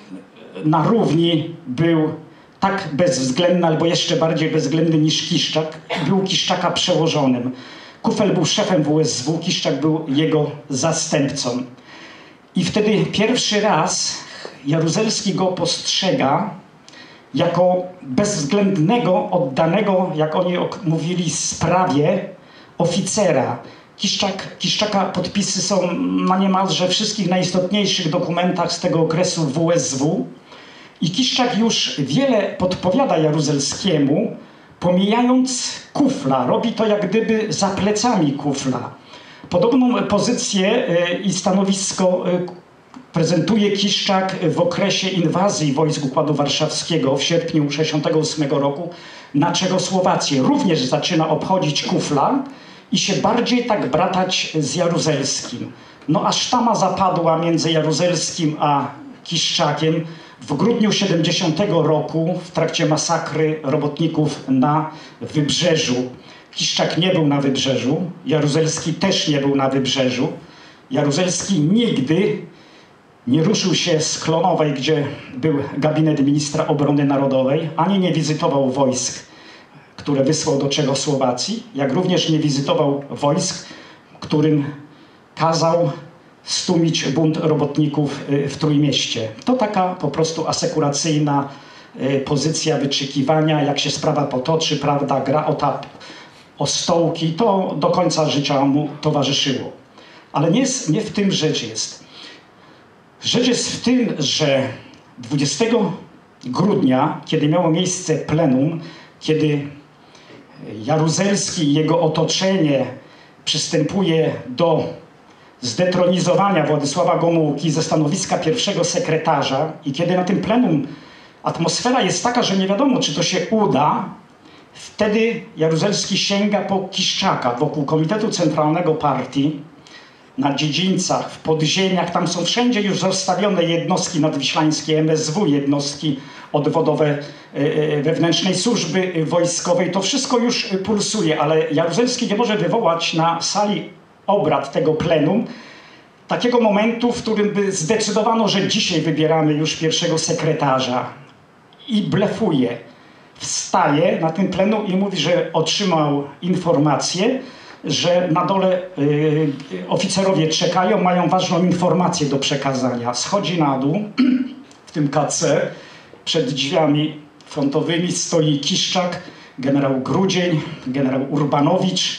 na równi był tak bezwzględny, albo jeszcze bardziej bezwzględny niż Kiszczak. Był Kiszczaka przełożonym. Kufel był szefem W S W, Kiszczak był jego zastępcą. I wtedy pierwszy raz Jaruzelski go postrzega jako bezwzględnego, oddanego, jak oni mówili, sprawie oficera. Kiszczak, Kiszczaka podpisy są na niemalże wszystkich najistotniejszych dokumentach z tego okresu W S W. I Kiszczak już wiele podpowiada Jaruzelskiemu, pomijając Kufla. Robi to jak gdyby za plecami Kufla. Podobną pozycję i stanowisko prezentuje Kiszczak w okresie inwazji wojsk Układu Warszawskiego w sierpniu tysiąc dziewięćset sześćdziesiątego ósmego roku na Czechosłowację. Również zaczyna obchodzić Kufla i się bardziej tak bratać z Jaruzelskim. No a sztama zapadła między Jaruzelskim a Kiszczakiem w grudniu siedemdziesiątego roku w trakcie masakry robotników na Wybrzeżu. Kiszczak nie był na Wybrzeżu, Jaruzelski też nie był na Wybrzeżu. Jaruzelski nigdy nie ruszył się z Klonowej, gdzie był gabinet ministra obrony narodowej, ani nie wizytował wojsk, które wysłał do Czechosłowacji, jak również nie wizytował wojsk, którym kazał stłumić bunt robotników w Trójmieście. To taka po prostu asekuracyjna pozycja wyczekiwania, jak się sprawa potoczy, prawda, gra o, ta, o stołki, to do końca życia mu towarzyszyło. Ale nie, nie w tym rzecz jest. Rzecz jest w tym, że dwudziestego grudnia, kiedy miało miejsce plenum, kiedy Jaruzelski i jego otoczenie przystępuje do zdetronizowania Władysława Gomułki ze stanowiska pierwszego sekretarza i kiedy na tym plenum atmosfera jest taka, że nie wiadomo, czy to się uda. Wtedy Jaruzelski sięga po Kiszczaka wokół Komitetu Centralnego Partii, na dziedzińcach, w podziemiach, tam są wszędzie już zostawione jednostki nadwiślańskie, M S W, jednostki odwodowe wewnętrznej służby wojskowej. To wszystko już pulsuje, ale Jaruzelski nie może wywołać na sali obrad tego plenum takiego momentu, w którym by zdecydowano, że dzisiaj wybieramy już pierwszego sekretarza. I blefuje. Wstaje na tym plenum i mówi, że otrzymał informację, że na dole y, oficerowie czekają, mają ważną informację do przekazania. Schodzi na dół, w tym K C, przed drzwiami frontowymi stoi Kiszczak, generał Grudzień, generał Urbanowicz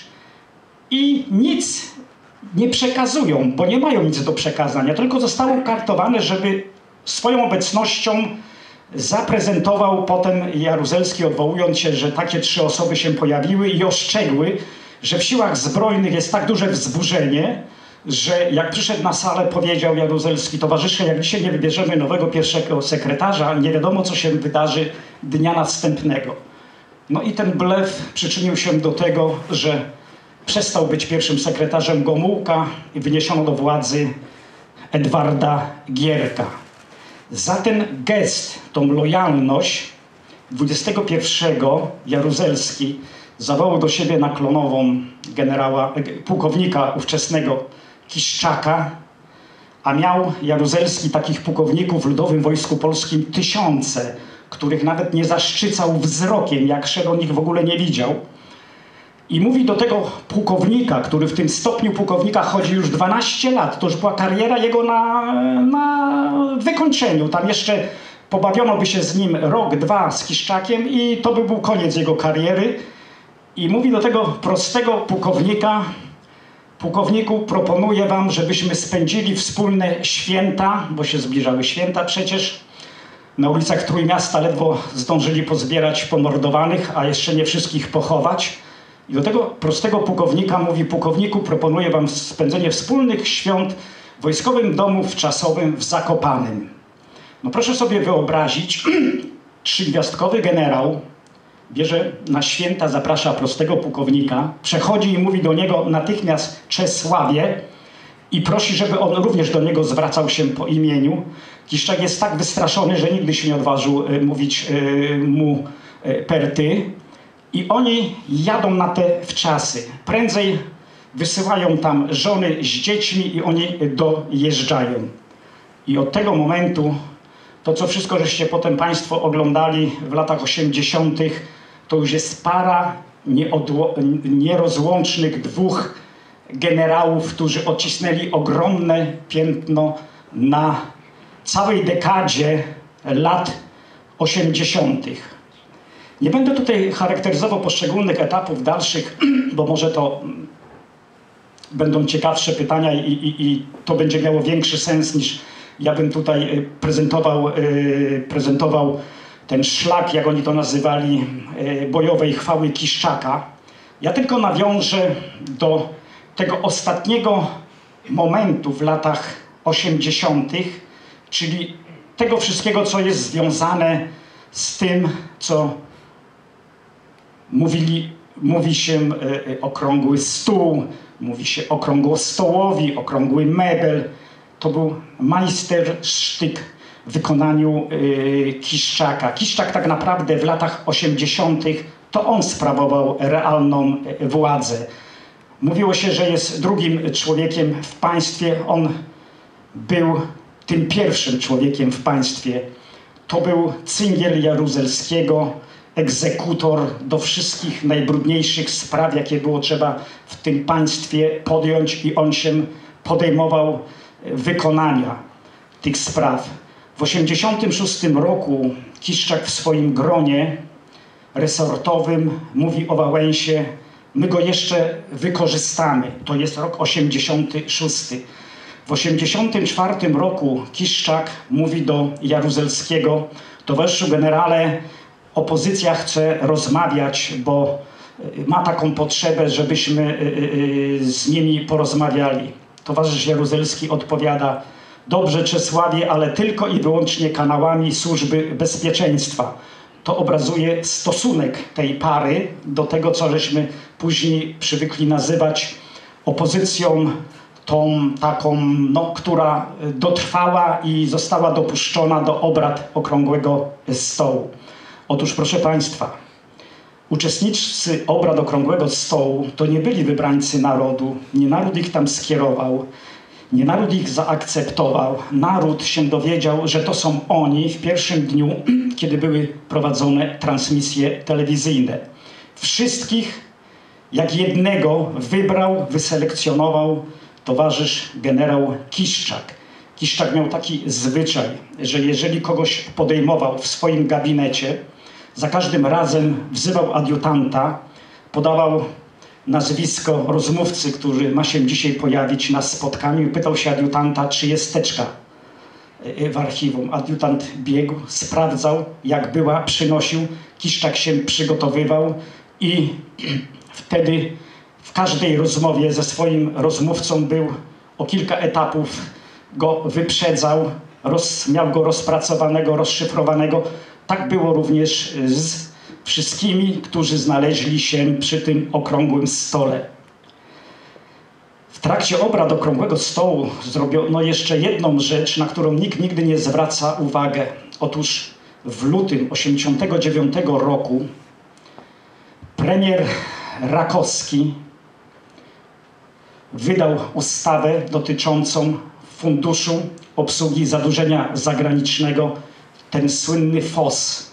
i nic nie przekazują, bo nie mają nic do przekazania, tylko zostało ukartowane, żeby swoją obecnością zaprezentował potem Jaruzelski, odwołując się, że takie trzy osoby się pojawiły i ostrzegły, że w siłach zbrojnych jest tak duże wzburzenie, że jak przyszedł na salę, powiedział Jaruzelski: towarzysze, jak dzisiaj nie wybierzemy nowego pierwszego sekretarza, nie wiadomo, co się wydarzy dnia następnego. No i ten blef przyczynił się do tego, że przestał być pierwszym sekretarzem Gomułka i wyniesiono do władzy Edwarda Gierka. Za ten gest, tą lojalność, dwudziestego pierwszego Jaruzelski zawołał do siebie na Klonową generała, pułkownika ówczesnego Kiszczaka, a miał Jaruzelski takich pułkowników w Ludowym Wojsku Polskim tysiące, których nawet nie zaszczycał wzrokiem, jak szedł, on ich w ogóle nie widział. I mówi do tego pułkownika, który w tym stopniu pułkownika chodzi już dwanaście lat, to już była kariera jego na, na wykończeniu. Tam jeszcze pobawiono by się z nim rok, dwa z Kiszczakiem i to by był koniec jego kariery. I mówi do tego prostego pułkownika: pułkowniku, proponuję wam, żebyśmy spędzili wspólne święta, bo się zbliżały święta przecież. Na ulicach Trójmiasta ledwo zdążyli pozbierać pomordowanych, a jeszcze nie wszystkich pochować. I do tego prostego pułkownika mówi: pułkowniku, proponuję wam spędzenie wspólnych świąt w Wojskowym Domu Wczasowym w Zakopanem. No proszę sobie wyobrazić, trzygwiazdkowy generał bierze na święta, zaprasza prostego pułkownika, przechodzi i mówi do niego natychmiast: Czesławie, i prosi, żeby on również do niego zwracał się po imieniu. Kiszczak jest tak wystraszony, że nigdy się nie odważył y, mówić y, mu y, per ty. I oni jadą na te wczasy. Prędzej wysyłają tam żony z dziećmi i oni dojeżdżają. I od tego momentu to, co wszystko żeście potem państwo oglądali w latach osiemdziesiątych, to już jest para nierozłącznych dwóch generałów, którzy odcisnęli ogromne piętno na całej dekadzie lat osiemdziesiątych. Nie będę tutaj charakteryzował poszczególnych etapów dalszych, bo może to będą ciekawsze pytania i, i, i to będzie miało większy sens, niż ja bym tutaj prezentował, prezentował ten szlak, jak oni to nazywali, bojowej chwały Kiszczaka. Ja tylko nawiążę do tego ostatniego momentu w latach osiemdziesiątych, czyli tego wszystkiego, co jest związane z tym, co mówili, mówi się y, okrągły stół, mówi się okrągłostołowi, okrągły mebel. To był majstersztyk w wykonaniu y, Kiszczaka. Kiszczak tak naprawdę w latach osiemdziesiątych to on sprawował realną y, władzę. Mówiło się, że jest drugim człowiekiem w państwie. On był tym pierwszym człowiekiem w państwie. To był cyngiel Jaruzelskiego, egzekutor do wszystkich najbrudniejszych spraw, jakie było trzeba w tym państwie podjąć, i on się podejmował wykonania tych spraw. W osiemdziesiątym szóstym roku Kiszczak w swoim gronie resortowym mówi o Wałęsie: my go jeszcze wykorzystamy. To jest rok osiemdziesiąty szósty. W osiemdziesiątym czwartym roku Kiszczak mówi do Jaruzelskiego: towarzyszu generale, opozycja chce rozmawiać, bo ma taką potrzebę, żebyśmy z nimi porozmawiali. Towarzysz Jaruzelski odpowiada: dobrze Czesławie, ale tylko i wyłącznie kanałami służby bezpieczeństwa. To obrazuje stosunek tej pary do tego, co żeśmy później przywykli nazywać opozycją, tą taką, no, która dotrwała i została dopuszczona do obrad Okrągłego Stołu. Otóż, proszę Państwa, uczestnicy obrad Okrągłego Stołu to nie byli wybrańcy narodu, nie naród ich tam skierował, nie naród ich zaakceptował. Naród się dowiedział, że to są oni w pierwszym dniu, kiedy były prowadzone transmisje telewizyjne. Wszystkich jak jednego wybrał, wyselekcjonował towarzysz generał Kiszczak. Kiszczak miał taki zwyczaj, że jeżeli kogoś podejmował w swoim gabinecie, za każdym razem wzywał adiutanta, podawał nazwisko rozmówcy, który ma się dzisiaj pojawić na spotkaniu, i pytał się adiutanta, czy jest teczka w archiwum. Adiutant biegł, sprawdzał, jak była, przynosił. Kiszczak się przygotowywał i wtedy w każdej rozmowie ze swoim rozmówcą był o kilka etapów, go wyprzedzał, roz, miał go rozpracowanego, rozszyfrowanego. Tak było również z wszystkimi, którzy znaleźli się przy tym okrągłym stole. W trakcie obrad Okrągłego Stołu zrobiono jeszcze jedną rzecz, na którą nikt nigdy nie zwraca uwagi. Otóż w lutym tysiąc dziewięćset osiemdziesiątego dziewiątego roku premier Rakowski wydał ustawę dotyczącą Funduszu Obsługi Zadłużenia Zagranicznego, ten słynny F O S.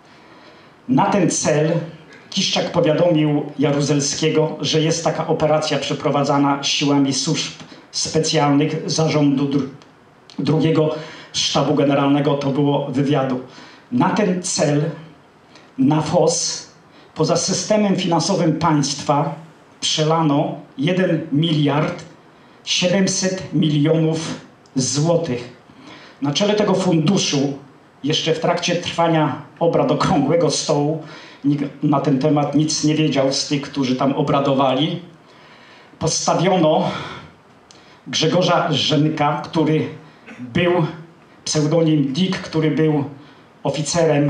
Na ten cel Kiszczak powiadomił Jaruzelskiego, że jest taka operacja przeprowadzana siłami służb specjalnych zarządu dru drugiego sztabu generalnego, to było wywiadu. Na ten cel, na F O S, poza systemem finansowym państwa przelano jeden miliard siedemset milionów złotych. Na czele tego funduszu, jeszcze w trakcie trwania obrad Okrągłego Stołu, nikt na ten temat nic nie wiedział z tych, którzy tam obradowali, postawiono Grzegorza Żenka, który był, pseudonim Dick, który był oficerem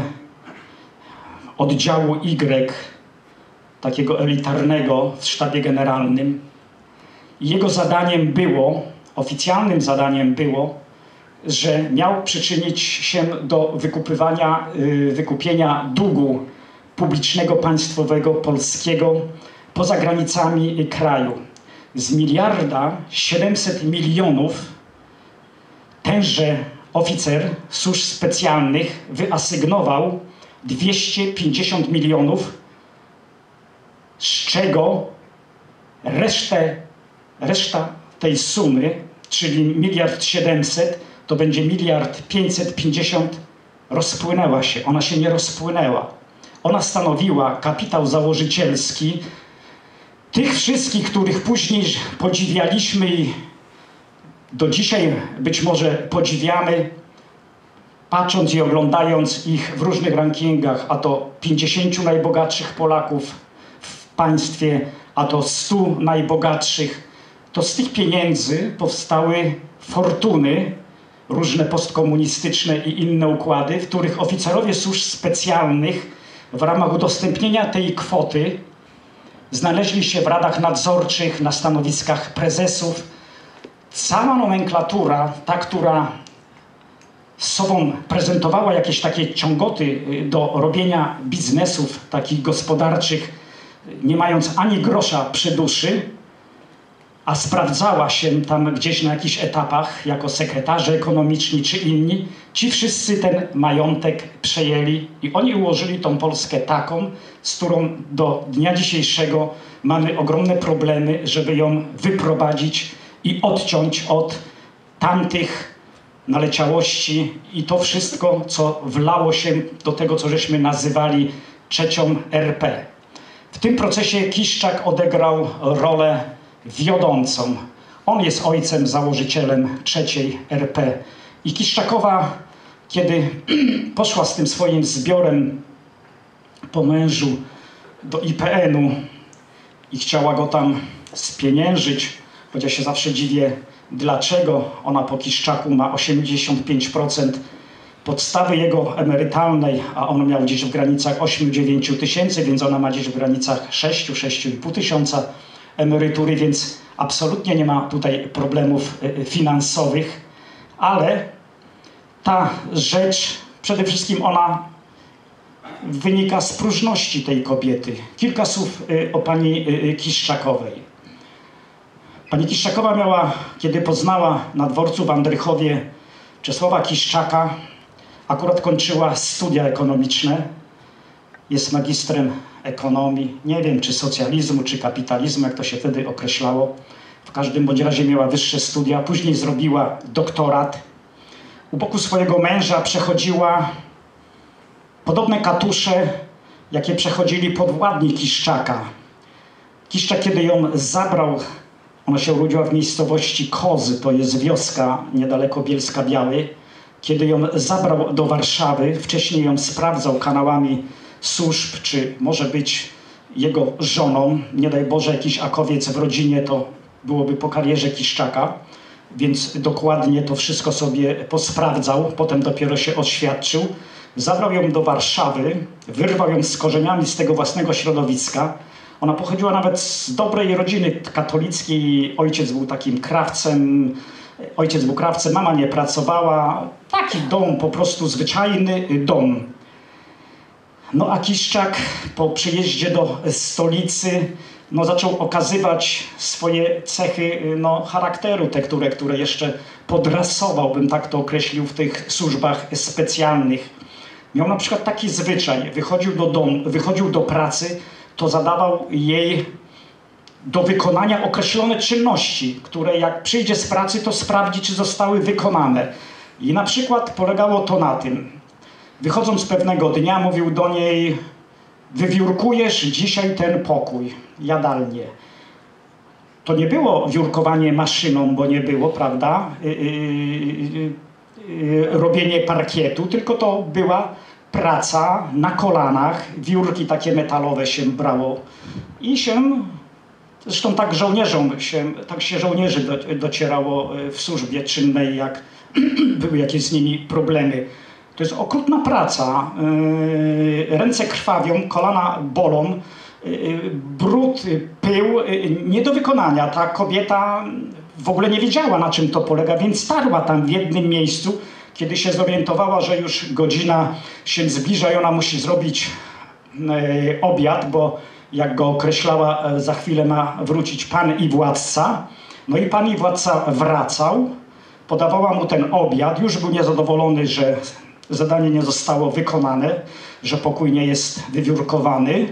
oddziału Y, takiego elitarnego w sztabie generalnym. I jego zadaniem było, oficjalnym zadaniem było, że miał przyczynić się do wykupywania, wykupienia długu publicznego, państwowego, polskiego poza granicami kraju. Z miliarda siedemset milionów tenże oficer służb specjalnych wyasygnował dwieście pięćdziesiąt milionów, z czego resztę, reszta tej sumy, czyli miliard siedemset, to będzie miliard pięćset pięćdziesiąt, rozpłynęła się. Ona się nie rozpłynęła. Ona stanowiła kapitał założycielski tych wszystkich, których później podziwialiśmy i do dzisiaj być może podziwiamy, patrząc i oglądając ich w różnych rankingach, a to pięćdziesięciu najbogatszych Polaków w państwie, a to stu najbogatszych. To z tych pieniędzy powstały fortuny, różne postkomunistyczne i inne układy, w których oficerowie służb specjalnych w ramach udostępnienia tej kwoty znaleźli się w radach nadzorczych, na stanowiskach prezesów. Cała nomenklatura, ta, która z sobą prezentowała jakieś takie ciągoty do robienia biznesów takich gospodarczych, nie mając ani grosza przy duszy, a sprawdzała się tam gdzieś na jakichś etapach jako sekretarze ekonomiczni czy inni, ci wszyscy ten majątek przejęli i oni ułożyli tą Polskę taką, z którą do dnia dzisiejszego mamy ogromne problemy, żeby ją wyprowadzić i odciąć od tamtych naleciałości i to wszystko, co wlało się do tego, co żeśmy nazywali trzecią R P. W tym procesie Kiszczak odegrał rolę wiodącą. On jest ojcem, założycielem trzeciej R P. I Kiszczakowa, kiedy poszła z tym swoim zbiorem po mężu do I P N u i chciała go tam spieniężyć, chociaż się zawsze dziwię dlaczego ona po Kiszczaku ma osiemdziesiąt pięć procent podstawy jego emerytalnej, a on miał gdzieś w granicach osiem do dziewięciu tysięcy, więc ona ma gdzieś w granicach sześć do sześciu i pół tysiąca emerytury, więc absolutnie nie ma tutaj problemów finansowych, ale ta rzecz, przede wszystkim ona wynika z próżności tej kobiety. Kilka słów o pani Kiszczakowej. Pani Kiszczakowa miała, kiedy poznała na dworcu w Andrychowie Czesława Kiszczaka, akurat kończyła studia ekonomiczne, jest magistrem ekonomii, nie wiem czy socjalizmu, czy kapitalizmu, jak to się wtedy określało. W każdym bądź razie miała wyższe studia, później zrobiła doktorat. U boku swojego męża przechodziła podobne katusze, jakie przechodzili podwładni Kiszczaka. Kiszczak, kiedy ją zabrał, ona się urodziła w miejscowości Kozy, to jest wioska niedaleko Bielska-Białej. Kiedy ją zabrał do Warszawy, wcześniej ją sprawdzał kanałami służb, czy może być jego żoną. Nie daj Boże, jakiś akowiec w rodzinie, to byłoby po karierze Kiszczaka. Więc dokładnie to wszystko sobie posprawdzał, potem dopiero się oświadczył. Zabrał ją do Warszawy, wyrwał ją z korzeniami z tego własnego środowiska. Ona pochodziła nawet z dobrej rodziny katolickiej. Ojciec był takim krawcem, ojciec był krawcem, mama nie pracowała. Taki dom, po prostu zwyczajny dom. No a Kiszczak po przyjeździe do stolicy no, zaczął okazywać swoje cechy no, charakteru, te, które, które jeszcze podrasował, bym tak to określił, w tych służbach specjalnych. Miał na przykład taki zwyczaj, wychodził do domu, wychodził do pracy, to zadawał jej do wykonania określone czynności, które jak przyjdzie z pracy, to sprawdzi, czy zostały wykonane. I na przykład polegało to na tym, wychodząc pewnego dnia, mówił do niej: wywiórkujesz dzisiaj ten pokój, jadalnię. To nie było wiórkowanie maszyną, bo nie było, prawda, yy, yy, yy, robienie parkietu, tylko to była praca na kolanach, wiórki takie metalowe się brało i się, zresztą tak żołnierzom się, tak się żołnierzy do, docierało w służbie czynnej, jak były jakieś z nimi problemy. To jest okrutna praca, yy, ręce krwawią, kolana bolą, yy, brud, pył, yy, nie do wykonania. Ta kobieta w ogóle nie wiedziała, na czym to polega, więc starła tam w jednym miejscu. Kiedy się zorientowała, że już godzina się zbliża i ona musi zrobić yy, obiad, bo jak go określała, yy, za chwilę ma wrócić pan i władca. No i pan i władca wracał, podawała mu ten obiad, już był niezadowolony, że zadanie nie zostało wykonane, że pokój nie jest wywiórkowany.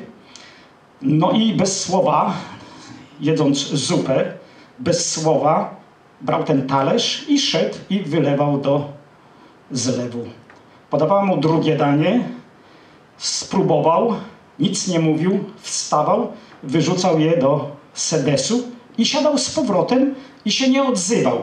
No i bez słowa, jedząc zupę, bez słowa brał ten talerz i szedł i wylewał do zlewu. Podawała mu drugie danie, spróbował, nic nie mówił, wstawał, wyrzucał je do sedesu i siadał z powrotem i się nie odzywał.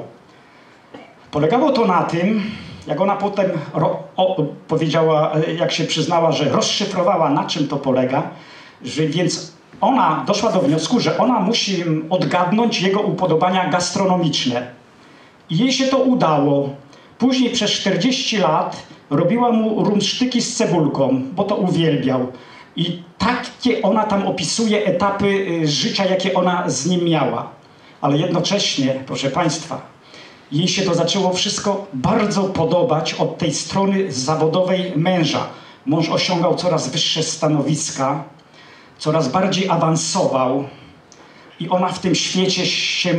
Polegało to na tym, jak ona potem ro, o, powiedziała, jak się przyznała, że rozszyfrowała, na czym to polega, że więc ona doszła do wniosku, że ona musi odgadnąć jego upodobania gastronomiczne. I jej się to udało. Później przez czterdzieści lat robiła mu rumsztyki z cebulką, bo to uwielbiał. I takie ona tam opisuje etapy życia, jakie ona z nim miała. Ale jednocześnie, proszę Państwa, jej się to zaczęło wszystko bardzo podobać od tej strony zawodowej męża. Mąż osiągał coraz wyższe stanowiska, coraz bardziej awansował i ona w tym świecie się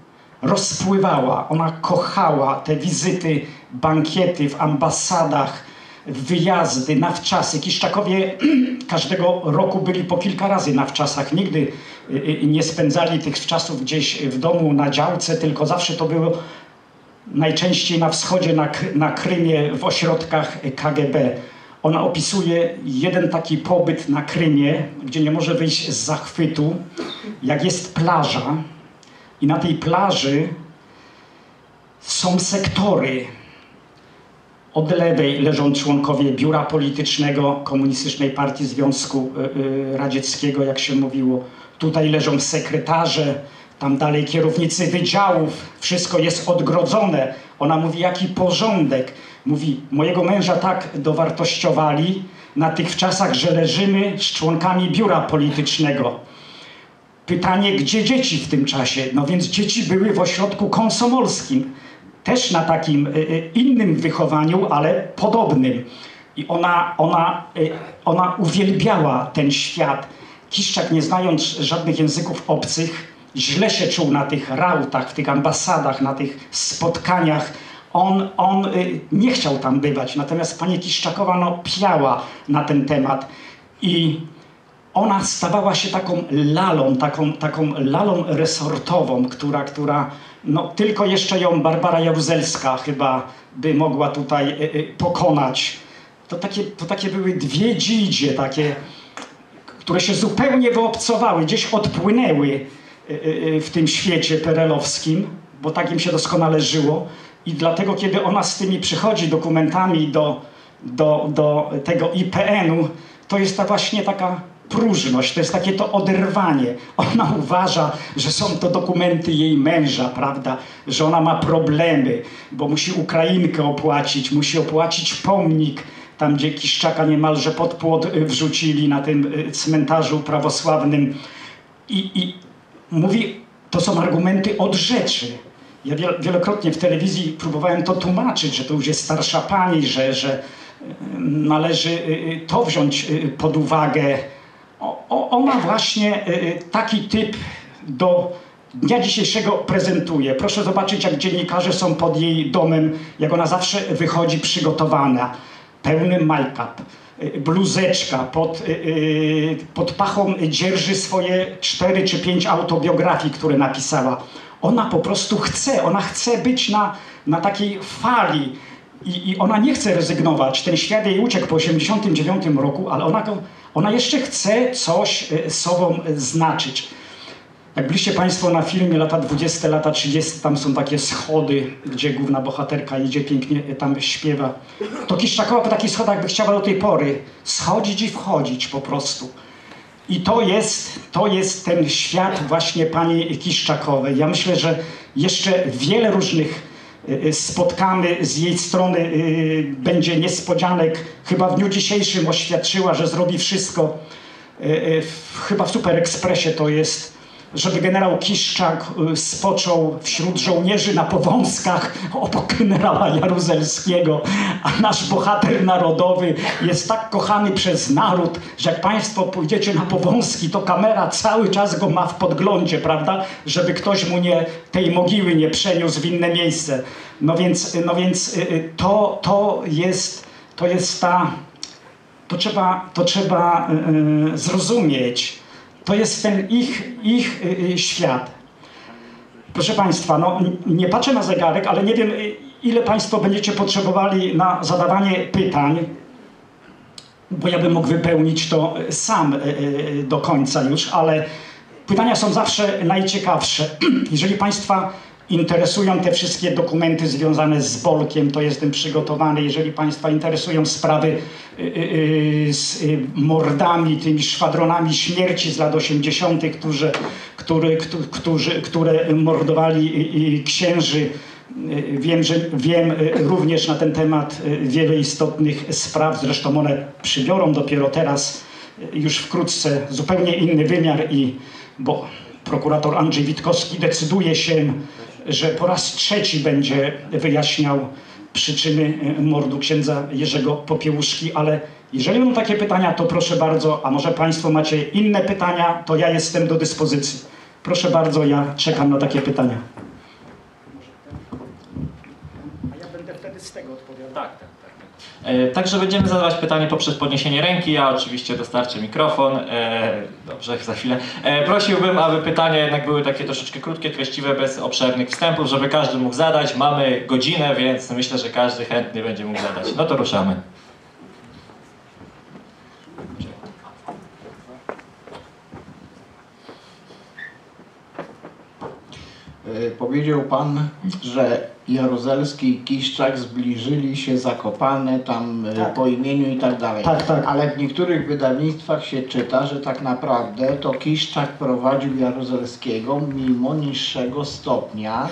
rozpływała. Ona kochała te wizyty, bankiety w ambasadach, wyjazdy na wczasy. Kiszczakowie każdego roku byli po kilka razy na wczasach. Nigdy nie spędzali tych wczasów gdzieś w domu na działce, tylko zawsze to było najczęściej na wschodzie, na, na Krymie, w ośrodkach K G B. Ona opisuje jeden taki pobyt na Krymie, gdzie nie może wyjść z zachwytu, jak jest plaża i na tej plaży są sektory. Od lewej leżą członkowie biura politycznego Komunistycznej Partii Związku Radzieckiego, jak się mówiło. Tutaj leżą sekretarze, tam dalej kierownicy wydziałów, wszystko jest odgrodzone. Ona mówi, jaki porządek. Mówi, mojego męża tak dowartościowali na tych czasach, że leżymy z członkami biura politycznego. Pytanie, gdzie dzieci w tym czasie? No więc dzieci były w ośrodku komsomolskim. Też na takim y, innym wychowaniu, ale podobnym. I ona, ona, y, ona uwielbiała ten świat. Kiszczak, nie znając żadnych języków obcych, źle się czuł na tych rautach, w tych ambasadach, na tych spotkaniach. On, on y, nie chciał tam bywać, natomiast pani Kiszczakowa no, piała na ten temat. I ona stawała się taką lalą, taką, taką lalą resortową, która, która no, tylko jeszcze ją Barbara Jaruzelska chyba by mogła tutaj y, y, pokonać. To takie, to takie były dwie dzidzie, takie, które się zupełnie wyobcowały, gdzieś odpłynęły y, y, w tym świecie perelowskim, bo tak im się doskonale żyło. I dlatego, kiedy ona z tymi przychodzi dokumentami do, do, do tego I P N-u, to jest ta właśnie taka próżność, to jest takie to oderwanie. Ona uważa, że są to dokumenty jej męża, prawda? Że ona ma problemy, bo musi Ukrainkę opłacić, musi opłacić pomnik, tam gdzie Kiszczaka niemalże pod płot wrzucili na tym cmentarzu prawosławnym. I, i mówi, to są argumenty od rzeczy. Ja wielokrotnie w telewizji próbowałem to tłumaczyć, że to już jest starsza pani, że, że należy to wziąć pod uwagę. O, ona właśnie taki typ do dnia dzisiejszego prezentuje. Proszę zobaczyć, jak dziennikarze są pod jej domem, jak ona zawsze wychodzi przygotowana. Pełny make-up, bluzeczka, pod, pod pachą dzierży swoje cztery czy pięć autobiografii, które napisała. Ona po prostu chce, ona chce być na, na takiej fali i, i ona nie chce rezygnować. Ten świat jej uciekł po osiemdziesiątym dziewiątym roku, ale ona, go, ona jeszcze chce coś sobą znaczyć. Jak byliście Państwo na filmie lata dwudzieste, lata trzydzieste, tam są takie schody, gdzie główna bohaterka idzie, pięknie tam śpiewa. To Kiszczakowa po takich schodach by chciała do tej pory schodzić i wchodzić po prostu. I to jest, to jest ten świat właśnie pani Kiszczakowej. Ja myślę, że jeszcze wiele różnych spotkamy z jej strony, będzie niespodzianek. Chyba w dniu dzisiejszym oświadczyła, że zrobi wszystko, chyba w Super Expressie to jest, żeby generał Kiszczak spoczął wśród żołnierzy na Powązkach obok generała Jaruzelskiego, a nasz bohater narodowy jest tak kochany przez naród, że jak Państwo pójdziecie na Powązki, to kamera cały czas go ma w podglądzie, prawda? Żeby ktoś mu nie, tej mogiły nie przeniósł w inne miejsce. No więc, no więc to, to, jest, to jest ta... To trzeba, to trzeba yy, zrozumieć. To jest ten ich, ich yy, świat. Proszę Państwa, no, nie patrzę na zegarek, ale nie wiem, ile Państwo będziecie potrzebowali na zadawanie pytań, bo ja bym mógł wypełnić to sam yy, do końca już, ale pytania są zawsze najciekawsze. Jeżeli Państwa interesują te wszystkie dokumenty związane z Bolkiem, to jestem przygotowany. Jeżeli Państwa interesują sprawy yy, yy, z yy, mordami, tymi szwadronami śmierci z lat osiemdziesiątych, którzy, który, którzy, które mordowali yy, księży, yy, wiem, że wiem yy, również na ten temat yy, wiele istotnych spraw, zresztą one przybiorą dopiero teraz, yy, już wkrótce zupełnie inny wymiar, i bo prokurator Andrzej Witkowski decyduje się, że po raz trzeci będzie wyjaśniał przyczyny mordu księdza Jerzego Popiełuszki, ale jeżeli będą takie pytania, to proszę bardzo, a może Państwo macie inne pytania, to ja jestem do dyspozycji. Proszę bardzo, ja czekam na takie pytania. A ja będę wtedy z tego odpowiadał. Tak, tak. Także będziemy zadawać pytanie poprzez podniesienie ręki. Ja oczywiście dostarczę mikrofon. Dobrze, za chwilę. Prosiłbym, aby pytania jednak były takie troszeczkę krótkie, treściwe, bez obszernych wstępów, żeby każdy mógł zadać. Mamy godzinę, więc myślę, że każdy chętny będzie mógł zadać. No to ruszamy. Y, Powiedział pan, że Jaruzelski i Kiszczak zbliżyli się, Zakopane tam y, Tak. po imieniu i tak dalej. Tak, tak. Ale w niektórych wydawnictwach się czyta, że tak naprawdę to Kiszczak prowadził Jaruzelskiego mimo niższego stopnia.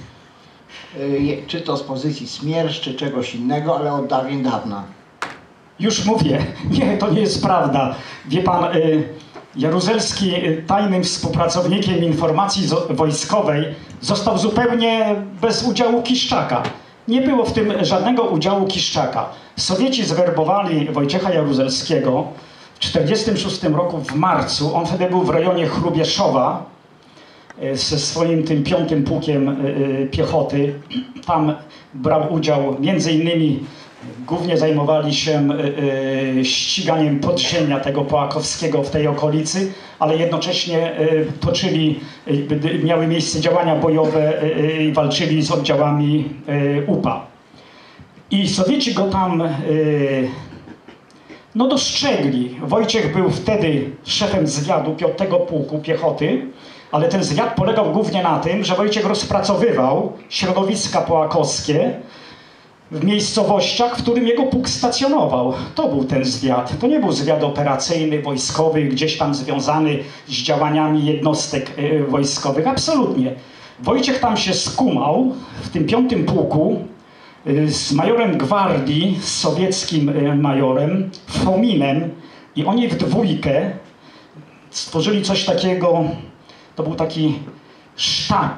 Y, Czy to z pozycji Smiersz, czy czegoś innego, ale od dawien dawna. Już mówię, nie, to nie jest prawda. Wie pan, y, Jaruzelski y, tajnym współpracownikiem informacji zo- wojskowej został zupełnie bez udziału Kiszczaka. Nie było w tym żadnego udziału Kiszczaka. Sowieci zwerbowali Wojciecha Jaruzelskiego w tysiąc dziewięćset czterdziestym szóstym roku w marcu. On wtedy był w rejonie Chrubieszowa y, ze swoim tym piątym pułkiem y, y, piechoty. Tam brał udział między innymi głównie zajmowali się y, y, ściganiem podziemia tego Połakowskiego w tej okolicy, ale jednocześnie y, toczyli, y, miały miejsce działania bojowe i y, y, walczyli z oddziałami y, U P A. I Sowieci go tam y, no dostrzegli. Wojciech był wtedy szefem zwiadu piątego pułku piechoty, ale ten zwiad polegał głównie na tym, że Wojciech rozpracowywał środowiska połakowskie w miejscowościach, w którym jego pułk stacjonował. To był ten zwiad. To nie był zwiad operacyjny, wojskowy, gdzieś tam związany z działaniami jednostek y, wojskowych. Absolutnie. Wojciech tam się skumał w tym piątym pułku y, z majorem gwardii, z sowieckim y, majorem, Fominem, i oni w dwójkę stworzyli coś takiego, to był taki sztab.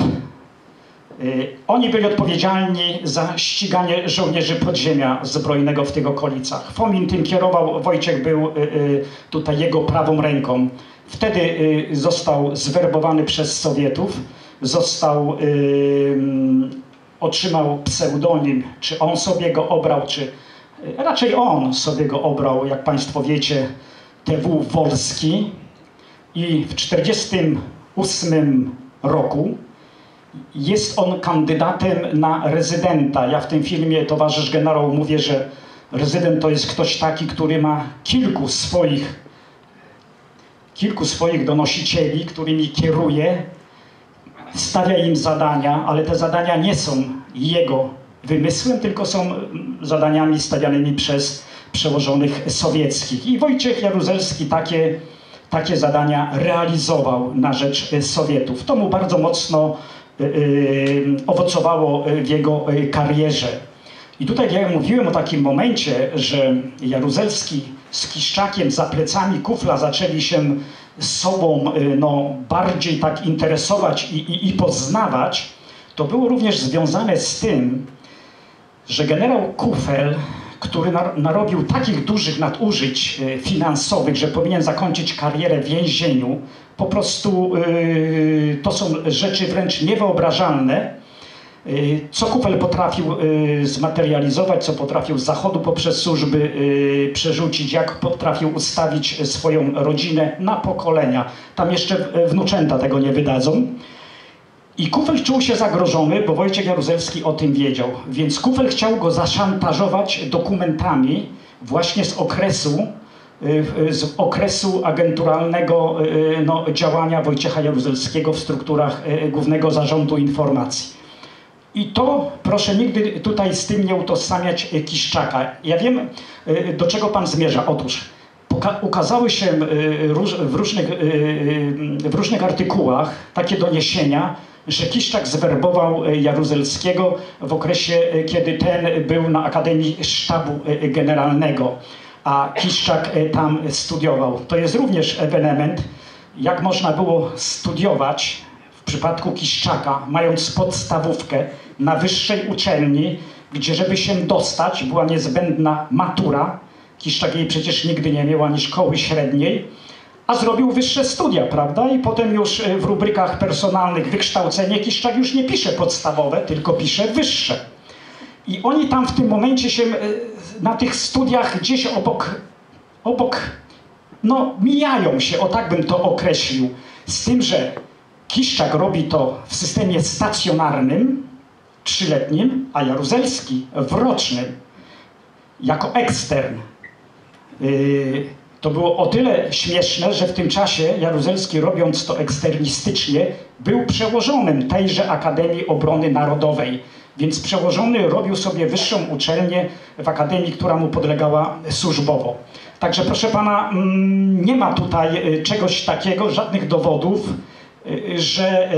Oni byli odpowiedzialni za ściganie żołnierzy podziemia zbrojnego w tych okolicach. Fomin tym kierował, Wojciech był tutaj jego prawą ręką. Wtedy został zwerbowany przez Sowietów, został, otrzymał pseudonim, czy on sobie go obrał, czy raczej on sobie go obrał, jak państwo wiecie, T W Wolski, i w tysiąc dziewięćset czterdziestym ósmym roku jest on kandydatem na rezydenta. Ja w tym filmie, towarzysz generał, mówię, że rezydent to jest ktoś taki, który ma kilku swoich, kilku swoich donosicieli, którymi kieruje, stawia im zadania, ale te zadania nie są jego wymysłem, tylko są zadaniami stawianymi przez przełożonych sowieckich. I Wojciech Jaruzelski takie, takie zadania realizował na rzecz Sowietów. To mu bardzo mocno Yy, owocowało w jego karierze. I tutaj ja mówiłem o takim momencie, że Jaruzelski z Kiszczakiem za plecami kufla zaczęli się z sobą yy, no, bardziej tak interesować i, i, i poznawać. To było również związane z tym, że generał Kufel, który narobił takich dużych nadużyć finansowych, że powinien zakończyć karierę w więzieniu, po prostu yy, to są rzeczy wręcz niewyobrażalne, yy, co Kufel potrafił yy, zmaterializować, co potrafił z Zachodu poprzez służby yy, przerzucić, jak potrafił ustawić swoją rodzinę na pokolenia. Tam jeszcze wnuczęta tego nie wydadzą. I Kufel czuł się zagrożony, bo Wojciech Jaruzelski o tym wiedział. Więc Kufel chciał go zaszantażować dokumentami właśnie z okresu, z okresu agenturalnego no, działania Wojciecha Jaruzelskiego w strukturach Głównego Zarządu Informacji. I to proszę nigdy tutaj z tym nie utożsamiać Kiszczaka. Ja wiem, do czego pan zmierza. Otóż ukazały się w różnych, w różnych artykułach takie doniesienia, że Kiszczak zwerbował Jaruzelskiego w okresie, kiedy ten był na Akademii Sztabu Generalnego, a Kiszczak tam studiował. To jest również ewenement, jak można było studiować w przypadku Kiszczaka, mając podstawówkę na wyższej uczelni, gdzie żeby się dostać była niezbędna matura. Kiszczak jej przecież nigdy nie miał ani szkoły średniej, a zrobił wyższe studia, prawda? I potem już w rubrykach personalnych wykształcenie Kiszczak już nie pisze podstawowe, tylko pisze wyższe. I oni tam w tym momencie się na tych studiach gdzieś obok, obok no mijają się, o tak bym to określił. Z tym, że Kiszczak robi to w systemie stacjonarnym, trzyletnim, a Jaruzelski w rocznym, jako ekstern. Yy, To było o tyle śmieszne, że w tym czasie Jaruzelski, robiąc to eksternistycznie, był przełożonym tejże Akademii Obrony Narodowej. Więc przełożony robił sobie wyższą uczelnię w akademii, która mu podlegała służbowo. Także proszę pana, nie ma tutaj czegoś takiego, żadnych dowodów, że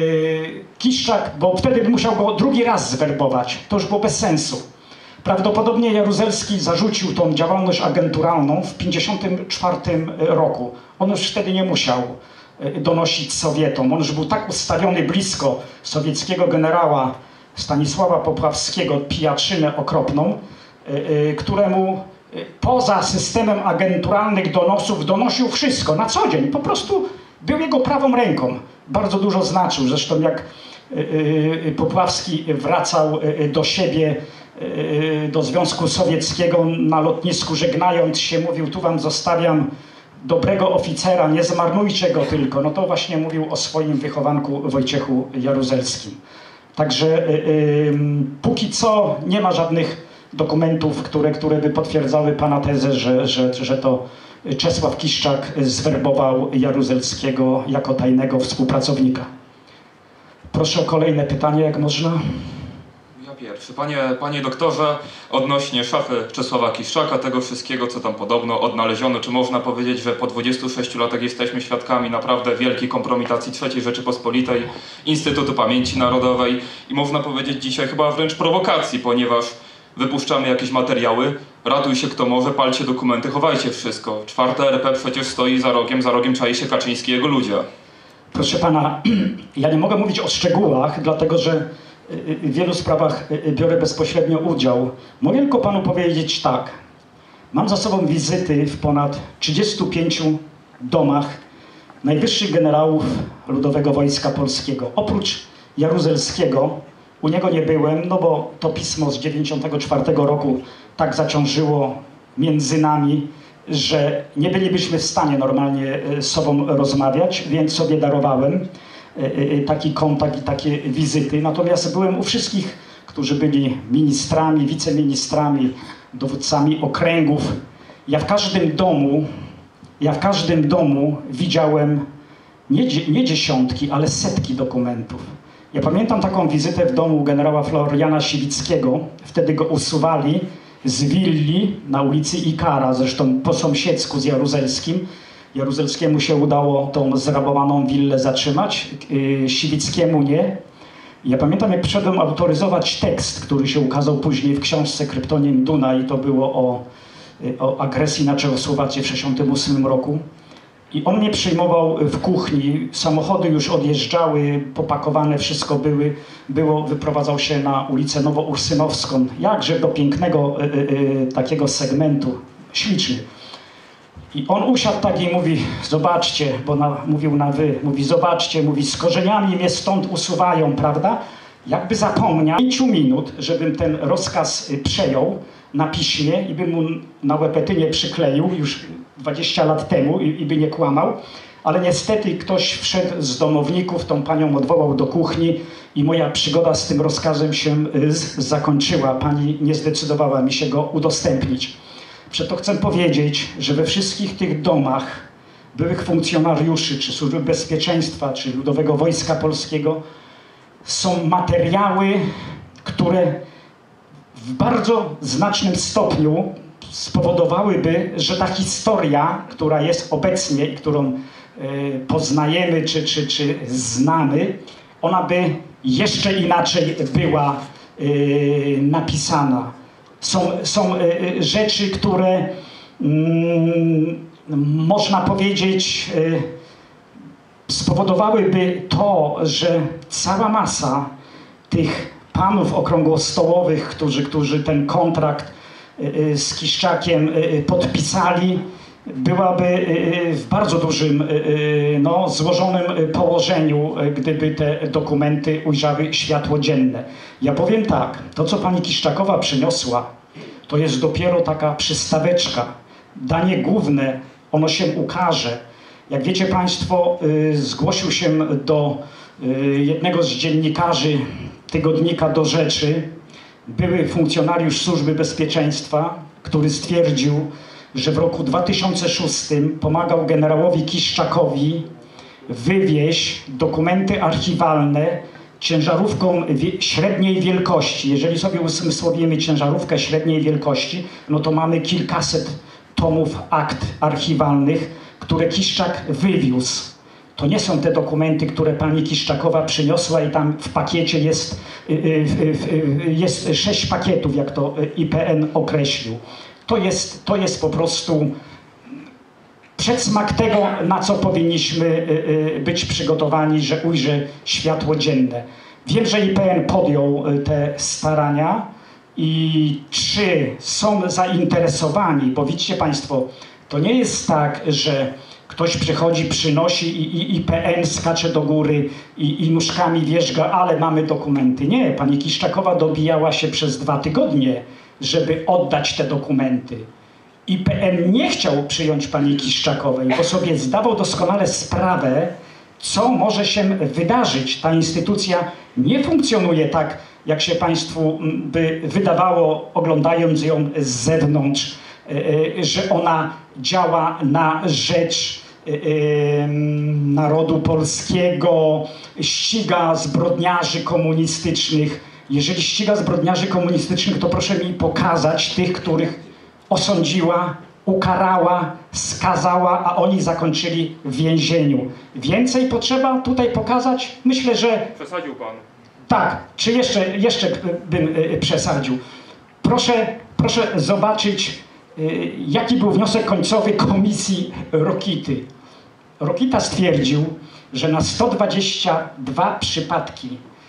Kiszczak, bo wtedy musiał go drugi raz zwerbować, to już było bez sensu. Prawdopodobnie Jaruzelski zarzucił tą działalność agenturalną w tysiąc dziewięćset pięćdziesiątym czwartym roku. On już wtedy nie musiał donosić Sowietom. On już był tak ustawiony blisko sowieckiego generała Stanisława Popławskiego, pijaczynę okropną, któremu poza systemem agenturalnych donosów donosił wszystko na co dzień. Po prostu był jego prawą ręką. Bardzo dużo znaczył. Zresztą jak Popławski wracał do siebie, do Związku Sowieckiego na lotnisku, żegnając się, mówił: tu wam zostawiam dobrego oficera, nie zmarnujcie go tylko. No to właśnie mówił o swoim wychowanku Wojciechu Jaruzelskim. Także yy, yy, póki co nie ma żadnych dokumentów, które, które by potwierdzały pana tezę, że, że, że to Czesław Kiszczak zwerbował Jaruzelskiego jako tajnego współpracownika. Proszę o kolejne pytanie, jak można. Ja pierwszy. Panie, panie doktorze, odnośnie szafy Czesława Kiszczaka, tego wszystkiego, co tam podobno odnaleziono, czy można powiedzieć, że po dwudziestu sześciu latach jesteśmy świadkami naprawdę wielkiej kompromitacji trzeciej Rzeczypospolitej, Instytutu Pamięci Narodowej i można powiedzieć dzisiaj chyba wręcz prowokacji, ponieważ wypuszczamy jakieś materiały, ratuj się kto może, palcie dokumenty, chowajcie wszystko. Czwarte R P przecież stoi za rogiem, za rogiem czai się Kaczyński i jego ludzie. Proszę pana, ja nie mogę mówić o szczegółach, dlatego że w wielu sprawach biorę bezpośrednio udział. Mogę tylko panu powiedzieć tak. Mam za sobą wizyty w ponad trzydziestu pięciu domach najwyższych generałów Ludowego Wojska Polskiego. Oprócz Jaruzelskiego, u niego nie byłem, no bo to pismo z dziewięćdziesiątego czwartego roku tak zaciążyło między nami, że nie bylibyśmy w stanie normalnie z sobą rozmawiać, więc sobie darowałem taki kontakt i takie wizyty. Natomiast byłem u wszystkich, którzy byli ministrami, wiceministrami, dowódcami okręgów. Ja w każdym domu, ja w każdym domu widziałem nie, nie dziesiątki, ale setki dokumentów. Ja pamiętam taką wizytę w domu generała Floriana Siwickiego. Wtedy go usuwali z willi na ulicy Ikara, zresztą po sąsiedzku z Jaruzelskim. Jaruzelskiemu się udało tą zrabowaną willę zatrzymać, yy, Siwickiemu nie. Ja pamiętam, jak przyszedłem autoryzować tekst, który się ukazał później w książce Kryptonim Dunaj, to było o, yy, o agresji na Czechosłowację w tysiąc dziewięćset sześćdziesiątym ósmym roku. I on mnie przyjmował w kuchni, samochody już odjeżdżały, popakowane wszystko były, było, wyprowadzał się na ulicę Nowoursynowską, jakże do pięknego y, y, takiego segmentu, śliczny. I on usiadł tak i mówi: zobaczcie, bo na, mówił na wy, mówi: zobaczcie, mówi, z korzeniami mnie stąd usuwają, prawda? Jakby zapomniał pięciu minut, żebym ten rozkaz przejął na piśmie i bym mu na łepetynie przykleił już dwadzieścia lat temu i, i by nie kłamał, ale niestety ktoś wszedł z domowników, tą panią odwołał do kuchni i moja przygoda z tym rozkazem się z, zakończyła. Pani nie zdecydowała mi się go udostępnić. Przeto chcę powiedzieć, że we wszystkich tych domach byłych funkcjonariuszy, czy Służby Bezpieczeństwa, czy Ludowego Wojska Polskiego są materiały, które w bardzo znacznym stopniu spowodowałyby, że ta historia, która jest obecnie i którą y, poznajemy, czy, czy, czy znamy, ona by jeszcze inaczej była y, napisana. Są, są y, rzeczy, które mm, można powiedzieć y, spowodowałyby to, że cała masa tych panów okrągłostołowych, którzy, którzy ten kontrakt y, z Kiszczakiem y, podpisali, byłaby y, w bardzo dużym, y, no, złożonym położeniu, gdyby te dokumenty ujrzały światło dzienne. Ja powiem tak, to co pani Kiszczakowa przyniosła, to jest dopiero taka przystaweczka. Danie główne, ono się ukaże. Jak wiecie państwo, y, zgłosił się do y, jednego z dziennikarzy tygodnika Do Rzeczy były funkcjonariusz Służby Bezpieczeństwa, który stwierdził, że w roku dwa tysiące szóstym pomagał generałowi Kiszczakowi wywieźć dokumenty archiwalne ciężarówką wie- średniej wielkości. Jeżeli sobie usmysłowimy ciężarówkę średniej wielkości, no to mamy kilkaset tomów akt archiwalnych, które Kiszczak wywiózł. To nie są te dokumenty, które pani Kiszczakowa przyniosła i tam w pakiecie jest, y, y, y, jest sześć pakietów, jak to I P N określił. To jest, to jest po prostu przedsmak tego, na co powinniśmy y, y, być przygotowani, że ujrzy światło dzienne. Wiem, że I P N podjął y, te starania i czy są zainteresowani, bo widzicie Państwo, to nie jest tak, że ktoś przychodzi, przynosi i, i I P N skacze do góry i, i nóżkami wierzga, ale mamy dokumenty. Nie, pani Kiszczakowa dobijała się przez dwa tygodnie, żeby oddać te dokumenty. I P N nie chciał przyjąć pani Kiszczakowej, bo sobie zdawał doskonale sprawę, co może się wydarzyć. Ta instytucja nie funkcjonuje tak, jak się Państwu by wydawało, oglądając ją z zewnątrz, że ona działa na rzecz narodu polskiego, ściga zbrodniarzy komunistycznych. Jeżeli ściga zbrodniarzy komunistycznych, to proszę mi pokazać tych, których osądziła, ukarała, skazała, a oni zakończyli w więzieniu. Więcej potrzeba tutaj pokazać? Myślę, że Przesadził pan. tak. Czy jeszcze, jeszcze bym przesadził? Proszę, proszę zobaczyć, jaki był wniosek końcowy komisji Rokity. Rokita stwierdził, że na sto dwadzieścia dwa przypadki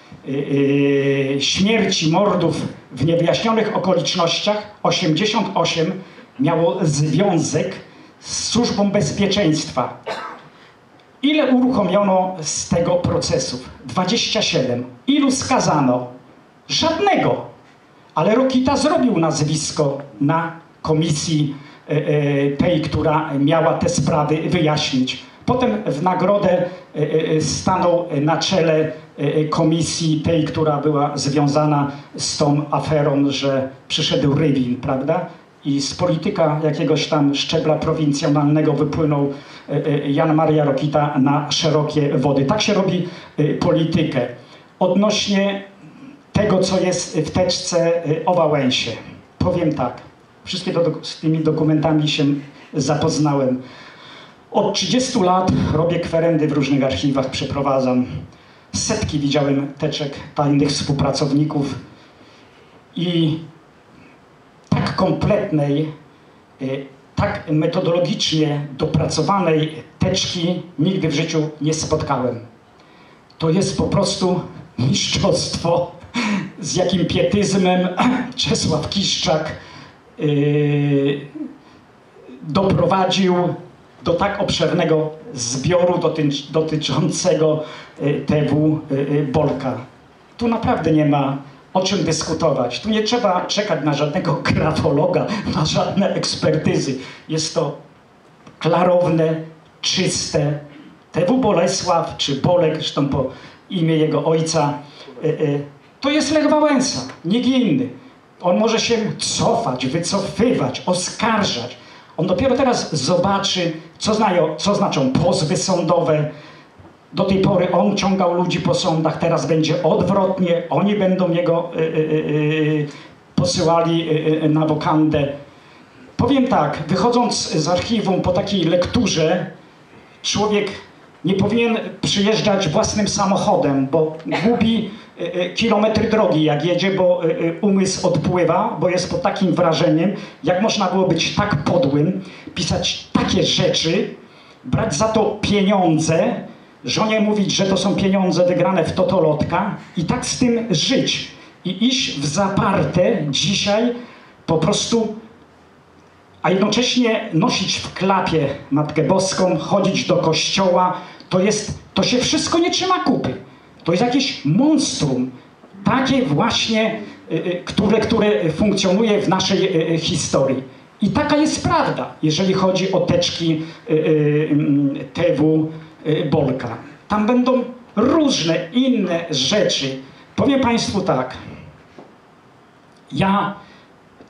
śmierci, mordów w niewyjaśnionych okolicznościach osiemdziesiąt osiem miało związek z Służbą Bezpieczeństwa. Ile uruchomiono z tego procesów? dwadzieścia siedem. Ilu skazano? Żadnego. Ale Rokita zrobił nazwisko na komisji tej, która miała te sprawy wyjaśnić. Potem w nagrodę stanął na czele komisji tej, która była związana z tą aferą, że przyszedł Rywin, prawda? I z polityka jakiegoś tam szczebla prowincjonalnego wypłynął Jan Maria Rokita na szerokie wody. Tak się robi politykę. Odnośnie tego, co jest w teczce o Wałęsie. Powiem tak. Wszystkie do, z tymi dokumentami się zapoznałem. Od trzydziestu lat robię kwerendy w różnych archiwach, przeprowadzam. Setki widziałem teczek tajnych współpracowników i tak kompletnej, tak metodologicznie dopracowanej teczki nigdy w życiu nie spotkałem. To jest po prostu mistrzostwo, z jakim pietyzmem Czesław Kiszczak yy, doprowadził do tak obszernego zbioru doty- dotyczącego T W Bolka. Tu naprawdę nie ma o czym dyskutować. Tu nie trzeba czekać na żadnego grafologa, na żadne ekspertyzy. Jest to klarowne, czyste. T W Bolesław czy Bolek, zresztą po imię jego ojca, to jest Lech Wałęsa, nikt inny. On może się cofać, wycofywać, oskarżać. On dopiero teraz zobaczy, co, znają, co znaczą pozwy sądowe. Do tej pory on ciągał ludzi po sądach, teraz będzie odwrotnie. Oni będą jego y, y, y, posyłali y, y, na wokandę. Powiem tak, wychodząc z archiwum po takiej lekturze, człowiek nie powinien przyjeżdżać własnym samochodem, bo gubi y, y, kilometry drogi, jak jedzie, bo y, y, umysł odpływa, bo jest pod takim wrażeniem, jak można było być tak podłym, pisać takie rzeczy, brać za to pieniądze, żonie mówić, że to są pieniądze wygrane w totolotka i tak z tym żyć. I iść w zaparte dzisiaj po prostu, a jednocześnie nosić w klapie Matkę Boską, chodzić do kościoła, to jest, to się wszystko nie trzyma kupy. To jest jakieś monstrum, takie właśnie, y, y, które, które funkcjonuje w naszej y, historii. I taka jest prawda, jeżeli chodzi o teczki y, y, T W Bolka. Tam będą różne inne rzeczy. Powiem Państwu tak. Ja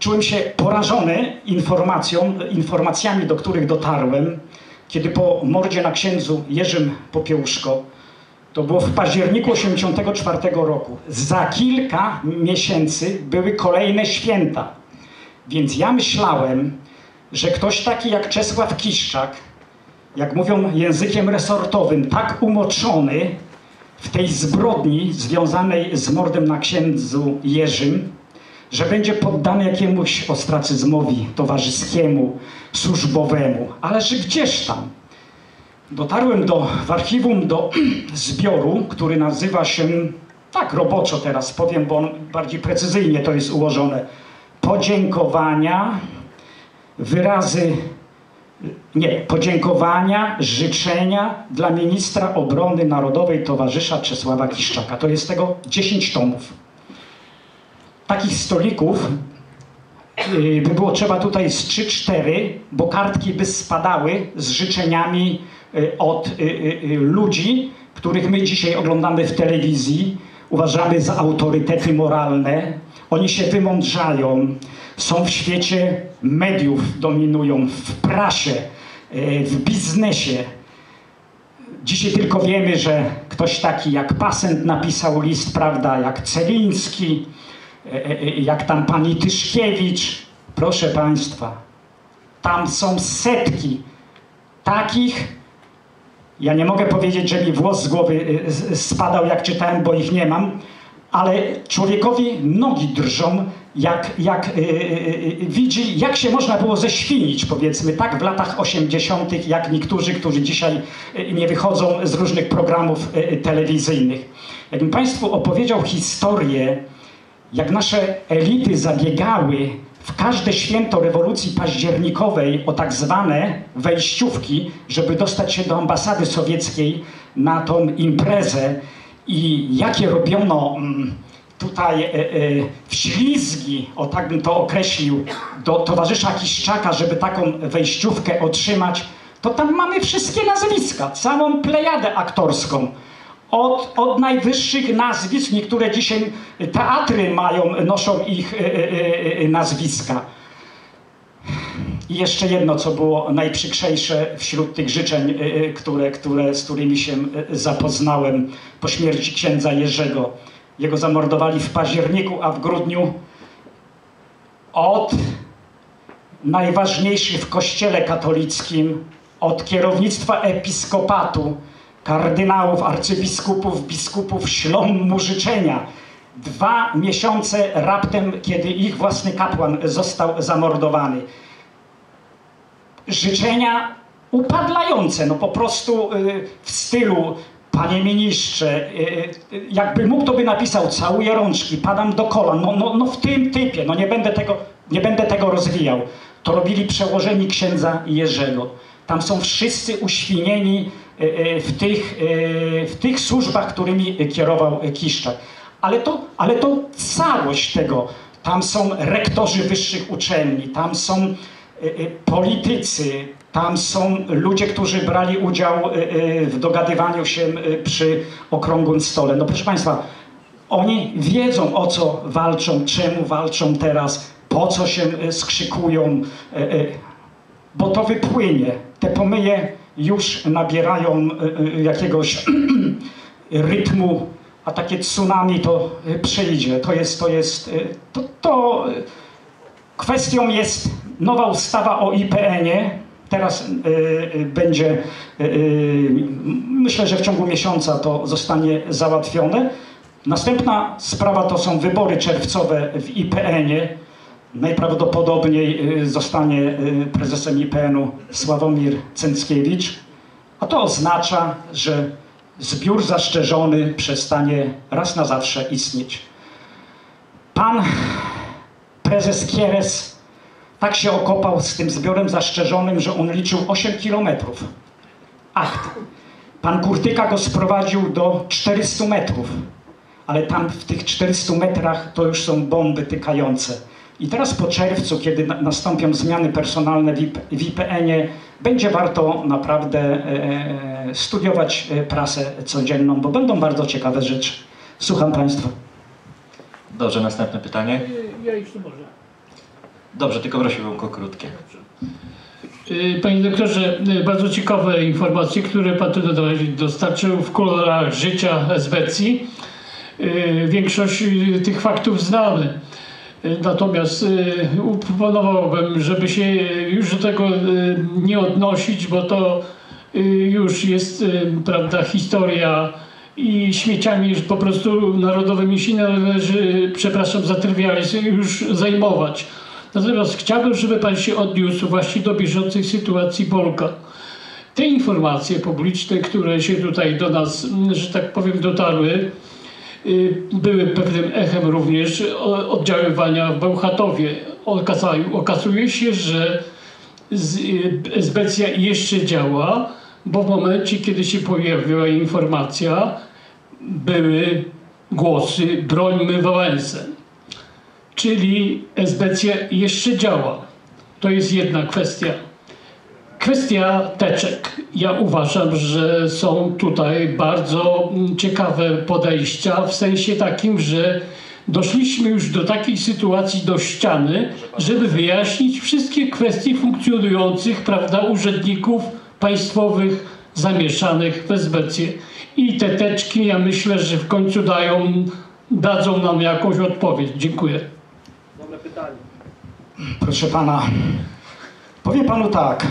czułem się porażony informacją, informacjami, do których dotarłem, kiedy po mordzie na księdzu Jerzym Popiełuszko, to było w październiku osiemdziesiątego czwartego roku, za kilka miesięcy były kolejne święta. Więc ja myślałem, że ktoś taki jak Czesław Kiszczak, jak mówią językiem resortowym, tak umoczony w tej zbrodni związanej z mordem na księdzu Jerzym, że będzie poddany jakiemuś ostracyzmowi towarzyskiemu, służbowemu. Ale że gdzież tam? Dotarłem do, w archiwum do zbioru, który nazywa się, tak roboczo teraz powiem, bo on bardziej precyzyjnie to jest ułożone, podziękowania, wyrazy, nie, podziękowania, życzenia dla ministra obrony narodowej towarzysza Czesława Kiszczaka. To jest tego dziesięć tomów. Takich stolików yy, by było trzeba tutaj z trzy cztery, bo kartki by spadały z życzeniami yy, od yy, yy, ludzi, których my dzisiaj oglądamy w telewizji, uważamy za autorytety moralne. Oni się wymądrzają, są w świecie mediów, dominują, w prasie, w biznesie. Dzisiaj tylko wiemy, że ktoś taki jak Pasent napisał list, prawda, jak Celiński, jak tam pani Tyszkiewicz. Proszę Państwa, tam są setki takich. Ja nie mogę powiedzieć, że mi włos z głowy spadał, jak czytałem, bo ich nie mam, ale człowiekowi nogi drżą, jak, jak yy, yy, widzi, jak się można było ześwinić, powiedzmy, tak w latach osiemdziesiątych, jak niektórzy, którzy dzisiaj yy, nie wychodzą z różnych programów yy, telewizyjnych. Jakbym Państwu opowiedział historię, jak nasze elity zabiegały w każde święto rewolucji październikowej o tak zwane wejściówki, żeby dostać się do ambasady sowieckiej na tą imprezę i jakie robiono tutaj e, e, wślizgi, o tak bym to określił, do towarzysza Kiszczaka, żeby taką wejściówkę otrzymać, to tam mamy wszystkie nazwiska, całą plejadę aktorską. Od, od najwyższych nazwisk, niektóre dzisiaj teatry mają, noszą ich e, e, e, nazwiska. I jeszcze jedno, co było najprzykrzejsze wśród tych życzeń, e, e, które, które, z którymi się zapoznałem po śmierci księdza Jerzego. Jego zamordowali w październiku, a w grudniu od najważniejszych w kościele katolickim, od kierownictwa episkopatu, kardynałów, arcybiskupów, biskupów ślą mu życzenia. Dwa miesiące raptem, kiedy ich własny kapłan został zamordowany. Życzenia upadlające, no po prostu y, w stylu: panie ministrze, y, y, jakby mógł, to by napisał: całuję rączki, padam do kolan, no, no, no w tym typie, no nie będę tego, nie będę tego rozwijał. To robili przełożeni księdza Jerzego. Tam są wszyscy uświnieni w tych, w tych służbach, którymi kierował Kiszczak. Ale to, ale to całość tego. Tam są rektorzy wyższych uczelni, tam są politycy, tam są ludzie, którzy brali udział w dogadywaniu się przy okrągłym stole. No proszę Państwa, oni wiedzą, o co walczą, czemu walczą teraz, po co się skrzykują, bo to wypłynie. Te pomyje już nabierają jakiegoś rytmu, a takie tsunami to przyjdzie. To jest, to jest, to, to kwestią jest nowa ustawa o I P N ie. Teraz y, będzie, y, myślę, że w ciągu miesiąca to zostanie załatwione. Następna sprawa to są wybory czerwcowe w I P N ie. Najprawdopodobniej zostanie prezesem I P N u Sławomir Cęckiewicz, a to oznacza, że zbiór zastrzeżony przestanie raz na zawsze istnieć. Pan prezes Kieres tak się okopał z tym zbiorem zastrzeżonym, że on liczył osiem kilometrów. Akt. Pan Kurtyka go sprowadził do czterystu metrów, ale tam w tych czterystu metrach to już są bomby tykające. I teraz po czerwcu, kiedy na, nastąpią zmiany personalne w I P N ie, będzie warto naprawdę e, studiować prasę codzienną, bo będą bardzo ciekawe rzeczy. Słucham Państwa. Dobrze, następne pytanie. Ja jeszcze może. Dobrze, tylko prosiłbym o krótkie. Panie doktorze, bardzo ciekawe informacje, które pan tu dostarczył w kolorach życia Esbecji. Większość tych faktów znamy. Natomiast proponowałbym, żeby się już do tego nie odnosić, bo to już jest, prawda, historia i śmieciami już po prostu narodowymi się należy, przepraszam za trywializm, już zajmować. Natomiast chciałbym, żeby pan się odniósł właśnie do bieżącej sytuacji Bolka. Te informacje publiczne, które się tutaj do nas, że tak powiem, dotarły, były pewnym echem również oddziaływania w Bełchatowie. Okazuje się, że Esbecja jeszcze działa, bo w momencie, kiedy się pojawiła informacja, były głosy brońmy Wałęsę. Czyli Esbecja jeszcze działa. To jest jedna kwestia. Kwestia teczek. Ja uważam, że są tutaj bardzo ciekawe podejścia w sensie takim, że doszliśmy już do takiej sytuacji, do ściany, żeby wyjaśnić wszystkie kwestie funkcjonujących, prawda, urzędników państwowych zamieszanych w Esbecję. I te teczki, ja myślę, że w końcu dają, dadzą nam jakąś odpowiedź. Dziękuję. Dobre pytanie. Proszę pana, powiem panu tak.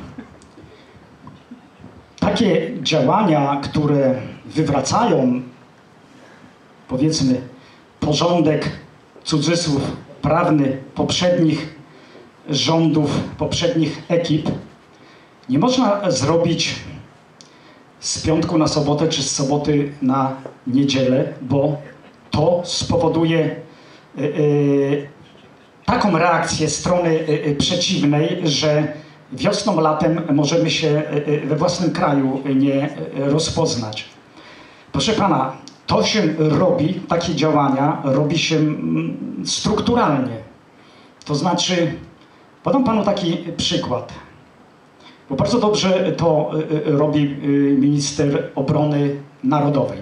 Takie działania, które wywracają, powiedzmy, porządek, cudzysłów, prawny poprzednich rządów, poprzednich ekip, nie można zrobić z piątku na sobotę, czy z soboty na niedzielę, bo to spowoduje yy, yy, taką reakcję strony yy, przeciwnej, że wiosną, latem możemy się we własnym kraju nie rozpoznać. Proszę pana, to się robi, takie działania robi się strukturalnie. To znaczy, podam panu taki przykład, bo bardzo dobrze to robi minister obrony narodowej.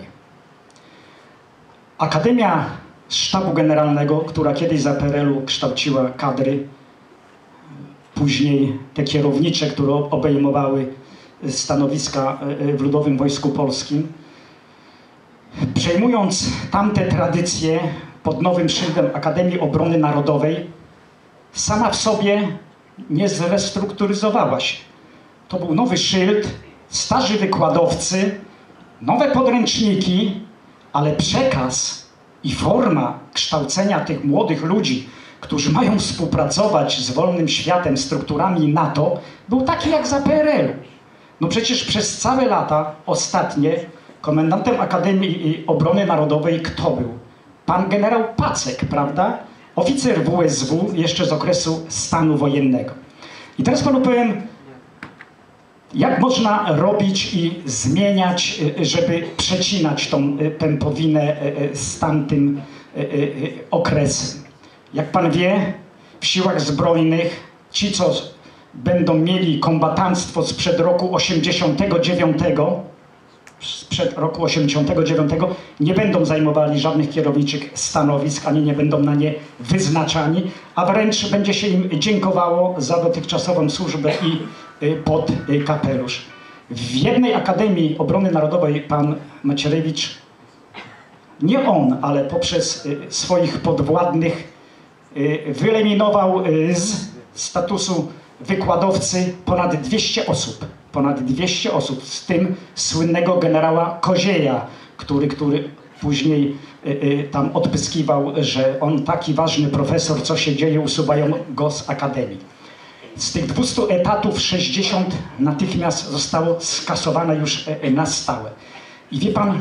Akademia Sztabu Generalnego, która kiedyś za P R L u kształciła kadry, później te kierownicze, które obejmowały stanowiska w Ludowym Wojsku Polskim, przejmując tamte tradycje pod nowym szyldem Akademii Obrony Narodowej, sama w sobie nie zrestrukturyzowała się. To był nowy szyld, starzy wykładowcy, nowe podręczniki, ale przekaz i forma kształcenia tych młodych ludzi, którzy mają współpracować z wolnym światem, strukturami NATO, był taki jak za P R L u. No przecież przez całe lata ostatnie komendantem Akademii Obrony Narodowej kto był? Pan generał Pacek, prawda? Oficer W S W jeszcze z okresu stanu wojennego. I teraz panu powiem, jak można robić i zmieniać, żeby przecinać tą pępowinę z tamtym okresem. Jak pan wie, w siłach zbrojnych ci, co będą mieli kombatanstwo sprzed roku osiemdziesiątego dziewiątego, sprzed roku osiemdziesiątego dziewiątego, nie będą zajmowali żadnych kierowniczych stanowisk, ani nie będą na nie wyznaczani, a wręcz będzie się im dziękowało za dotychczasową służbę i pod kapelusz. W jednej Akademii Obrony Narodowej pan Macierewicz, nie on, ale poprzez swoich podwładnych wyeliminował z statusu wykładowcy ponad dwieście osób. Ponad dwieście osób, z tym słynnego generała Kozieja, który, który później y, y, tam odpyskiwał, że on taki ważny profesor, co się dzieje, usuwają go z Akademii. Z tych dwustu etatów sześćdziesiąt natychmiast zostało skasowane już y, na stałe. I wie pan,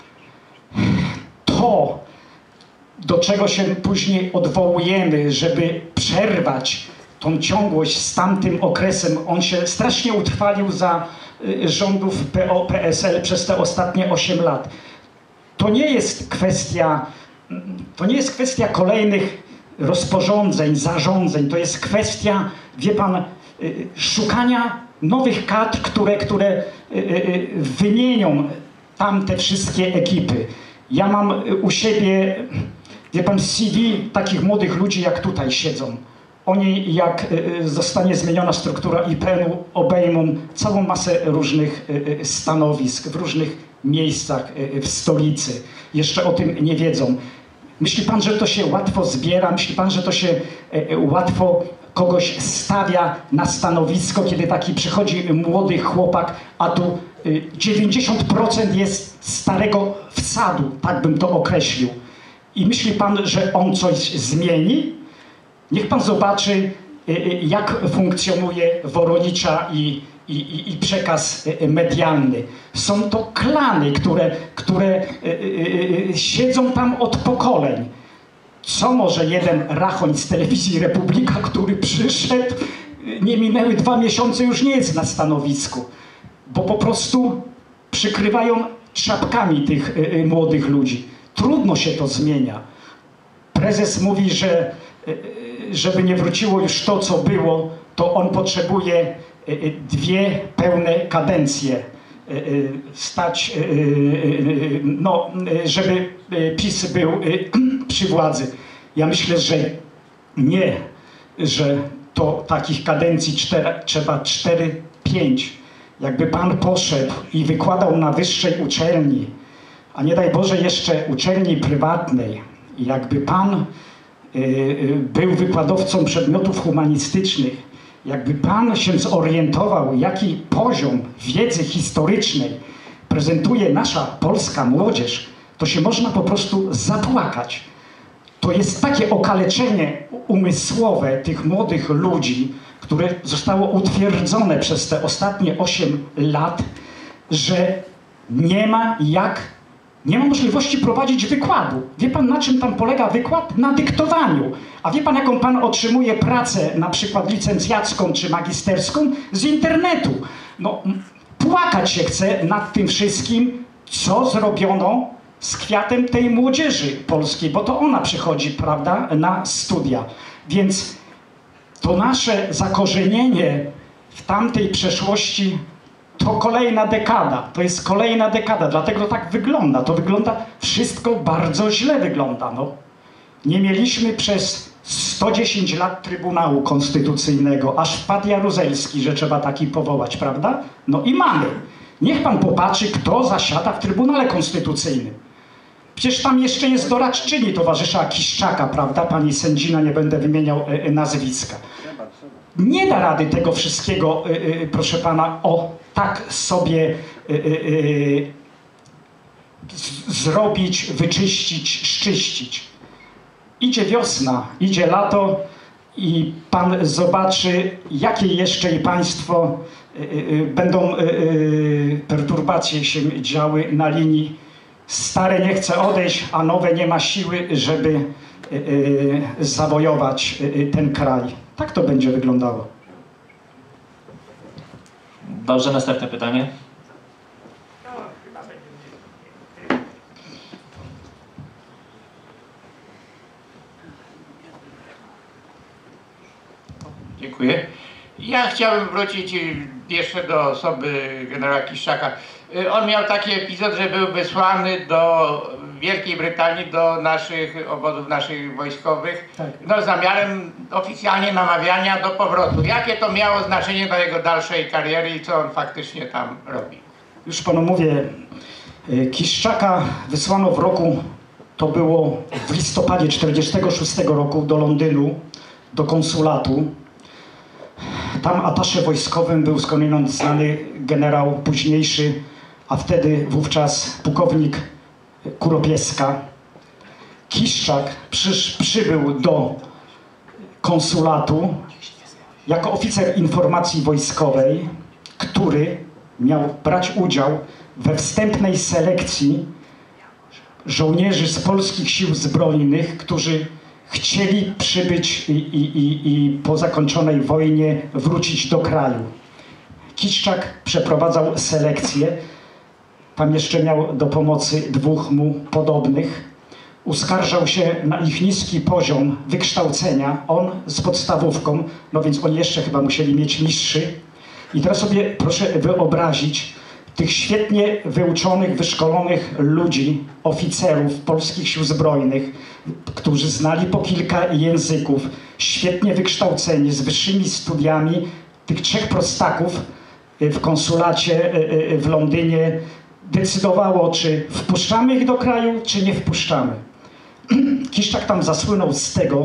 to, do czego się później odwołujemy, żeby przerwać tą ciągłość z tamtym okresem, on się strasznie utrwalił za rządów P O P S L przez te ostatnie osiem lat. To nie jest kwestia, to nie jest kwestia kolejnych rozporządzeń, zarządzeń, to jest kwestia, wie pan, szukania nowych kadr, które, które wymienią tamte wszystkie ekipy. Ja mam u siebie, wie pan, C V takich młodych ludzi, jak tutaj siedzą. oni jak zostanie zmieniona struktura I P N-u, obejmą całą masę różnych stanowisk w różnych miejscach w stolicy. Jeszcze o tym nie wiedzą. Myśli pan, że to się łatwo zbiera? Myśli pan, że to się łatwo kogoś stawia na stanowisko, kiedy taki przychodzi młody chłopak, a tu dziewięćdziesiąt procent jest starego wsadu, tak bym to określił. I myśli pan, że on coś zmieni? Niech pan zobaczy, jak funkcjonuje Woronicza i, i, i przekaz medialny. Są to klany, które, które siedzą tam od pokoleń. Co może jeden rachoń z telewizji Republika, który przyszedł, nie minęły dwa miesiące, już nie jest na stanowisku, bo po prostu przykrywają czapkami tych młodych ludzi. Trudno się to zmienia. Prezes mówi, że żeby nie wróciło już to, co było, to on potrzebuje dwie pełne kadencje. Stać, no, żeby PiS był przy władzy. Ja myślę, że nie, że to takich kadencji cztery, trzeba cztery, pięć. Jakby pan poszedł i wykładał na wyższej uczelni, a nie daj Boże jeszcze uczelni prywatnej, jakby pan był wykładowcą przedmiotów humanistycznych, jakby pan się zorientował, jaki poziom wiedzy historycznej prezentuje nasza polska młodzież, to się można po prostu zapłakać. To jest takie okaleczenie umysłowe tych młodych ludzi, które zostało utwierdzone przez te ostatnie osiem lat, że nie ma jak, nie ma możliwości prowadzić wykładu. Wie pan, na czym tam polega wykład? Na dyktowaniu. A wie pan, jaką pan otrzymuje pracę, na przykład licencjacką czy magisterską? Z internetu. No, płakać się chce nad tym wszystkim, co zrobiono z kwiatem tej młodzieży polskiej, bo to ona przychodzi, prawda, na studia. Więc to nasze zakorzenienie w tamtej przeszłości to kolejna dekada, to jest kolejna dekada, dlatego to tak wygląda. To wygląda, wszystko bardzo źle wygląda. No. Nie mieliśmy przez sto dziesięć lat Trybunału Konstytucyjnego, aż wpadł Jaruzelski, że trzeba taki powołać, prawda? No i mamy. Niech pan popatrzy, kto zasiada w Trybunale Konstytucyjnym. Przecież tam jeszcze jest doradczyni towarzysza Kiszczaka, prawda? Pani sędzina, nie będę wymieniał e, nazwiska. Nie da rady tego wszystkiego, e, e, proszę pana, o tak sobie e, e, z, zrobić, wyczyścić, szczyścić. Idzie wiosna, idzie lato i pan zobaczy, jakie jeszcze i państwo y, y, będą y, y, perturbacje się działy na linii. Stare nie chce odejść, a nowe nie ma siły, żeby y, y, zawojować y, ten kraj. Tak to będzie wyglądało. Dobrze, następne pytanie. Dziękuję. Ja chciałbym wrócić jeszcze do osoby generała Kiszczaka. On miał taki epizod, że był wysłany do Wielkiej Brytanii, do naszych obozów naszych wojskowych, Tak. no z zamiarem oficjalnie namawiania do powrotu. Jakie to miało znaczenie dla jego dalszej kariery i co on faktycznie tam robi? Już panu mówię, Kiszczaka wysłano w roku, to było w listopadzie czterdziestego szóstego roku do Londynu, do konsulatu. Tam atasze wojskowym był skądinąd znany generał późniejszy, a wtedy wówczas pułkownik Kuropieska. Kiszczak przysz, przybył do konsulatu jako oficer informacji wojskowej, który miał brać udział we wstępnej selekcji żołnierzy z polskich sił zbrojnych, którzy chcieli przybyć i, i, i, i po zakończonej wojnie wrócić do kraju. Kiszczak przeprowadzał selekcję. Tam jeszcze miał do pomocy dwóch mu podobnych. Uskarżał się na ich niski poziom wykształcenia. On z podstawówką, no więc oni jeszcze chyba musieli mieć niższy. I teraz sobie proszę wyobrazić tych świetnie wyuczonych, wyszkolonych ludzi, oficerów polskich sił zbrojnych, którzy znali po kilka języków. świetnie wykształceni, z wyższymi studiami, tych trzech prostaków w konsulacie w Londynie decydowało, czy wpuszczamy ich do kraju, czy nie wpuszczamy. Kiszczak tam zasłynął z tego,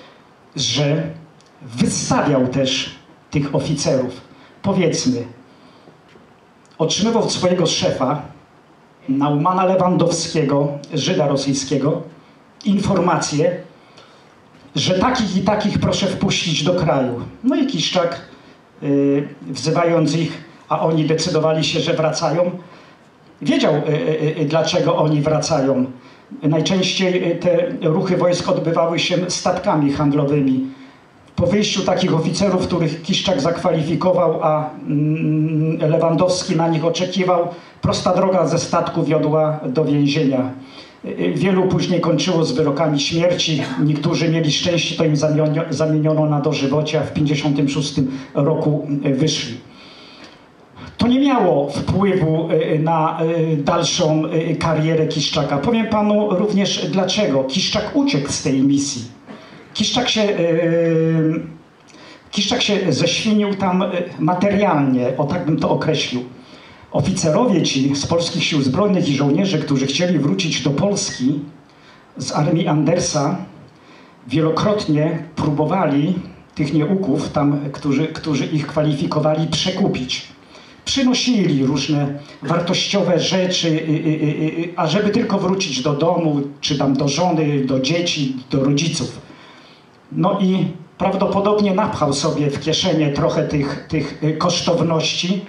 że wystawiał też tych oficerów. Powiedzmy, otrzymywał od swojego szefa, Naumana Lewandowskiego, Żyda rosyjskiego, informację, że takich i takich proszę wpuścić do kraju. No i Kiszczak, yy, wzywając ich, a oni decydowali się, że wracają, wiedział, yy, yy, dlaczego oni wracają. Najczęściej te ruchy wojsk odbywały się statkami handlowymi. Po wyjściu takich oficerów, których Kiszczak zakwalifikował, a mm, Lewandowski na nich oczekiwał, prosta droga ze statku wiodła do więzienia. Wielu później kończyło z wyrokami śmierci. Niektórzy mieli szczęście, to im zamieniono na dożywocie, a w tysiąc dziewięćset pięćdziesiątym szóstym roku wyszli. To nie miało wpływu na dalszą karierę Kiszczaka. Powiem panu również dlaczego. Kiszczak uciekł z tej misji. Kiszczak się, Kiszczak się ześwinił tam materialnie, o tak bym to określił. Oficerowie ci z polskich sił zbrojnych i żołnierze, którzy chcieli wrócić do Polski z armii Andersa, wielokrotnie próbowali tych nieuków, tam, którzy, którzy ich kwalifikowali, przekupić. Przynosili różne wartościowe rzeczy, a żeby tylko wrócić do domu, czy tam do żony, do dzieci, do rodziców. No i prawdopodobnie napchał sobie w kieszenie trochę tych, tych kosztowności.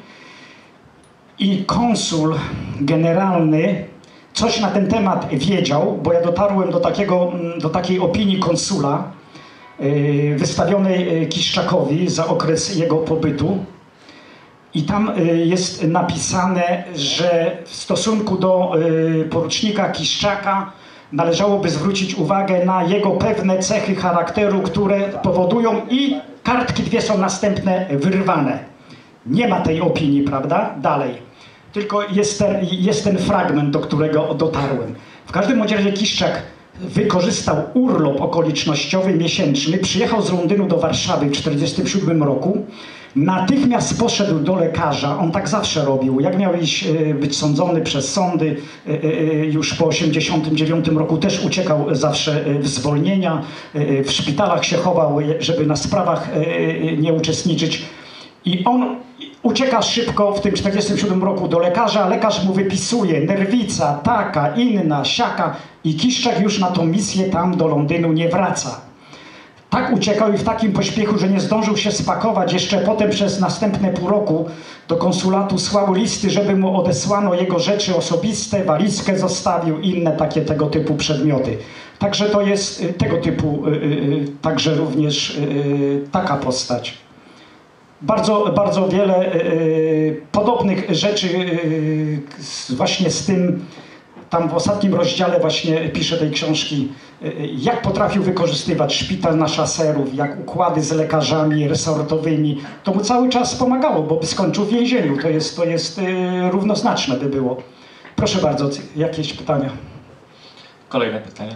I konsul generalny coś na ten temat wiedział, bo ja dotarłem do, takiego, do takiej opinii konsula yy, wystawionej Kiszczakowi za okres jego pobytu. I tam yy, jest napisane, że w stosunku do yy, porucznika Kiszczaka należałoby zwrócić uwagę na jego pewne cechy charakteru, które powodują, i kartki dwie są następne wyrwane. Nie ma tej opinii, prawda? Dalej. Tylko jest ten, jest ten fragment, do którego dotarłem. W każdym razie Kiszczak wykorzystał urlop okolicznościowy miesięczny, przyjechał z Londynu do Warszawy w tysiąc dziewięćset czterdziestym siódmym roku, natychmiast poszedł do lekarza, on tak zawsze robił, jak miał iść, być sądzony przez sądy, już po tysiąc dziewięćset osiemdziesiątym dziewiątym roku też uciekał zawsze w zwolnienia, w szpitalach się chował, żeby na sprawach nie uczestniczyć. I on ucieka szybko w tym tysiąc dziewięćset czterdziestym siódmym roku do lekarza, lekarz mu wypisuje nerwica, taka, inna, siaka, i Kiszczak już na tą misję tam do Londynu nie wraca. Tak uciekał i w takim pośpiechu, że nie zdążył się spakować. Jeszcze potem przez następne pół roku do konsulatu słał listy, żeby mu odesłano jego rzeczy osobiste, walizkę zostawił, inne takie tego typu przedmioty. Także to jest tego typu, także również taka postać. Bardzo, bardzo wiele y, podobnych rzeczy y, z, właśnie z tym, tam w ostatnim rozdziale właśnie pisze tej książki, y, jak potrafił wykorzystywać szpital na szaserów, jak układy z lekarzami resortowymi. To mu cały czas pomagało, bo by skończył w więzieniu. To jest, to jest y, równoznaczne by było. Proszę bardzo, jakieś pytania? Kolejne pytanie.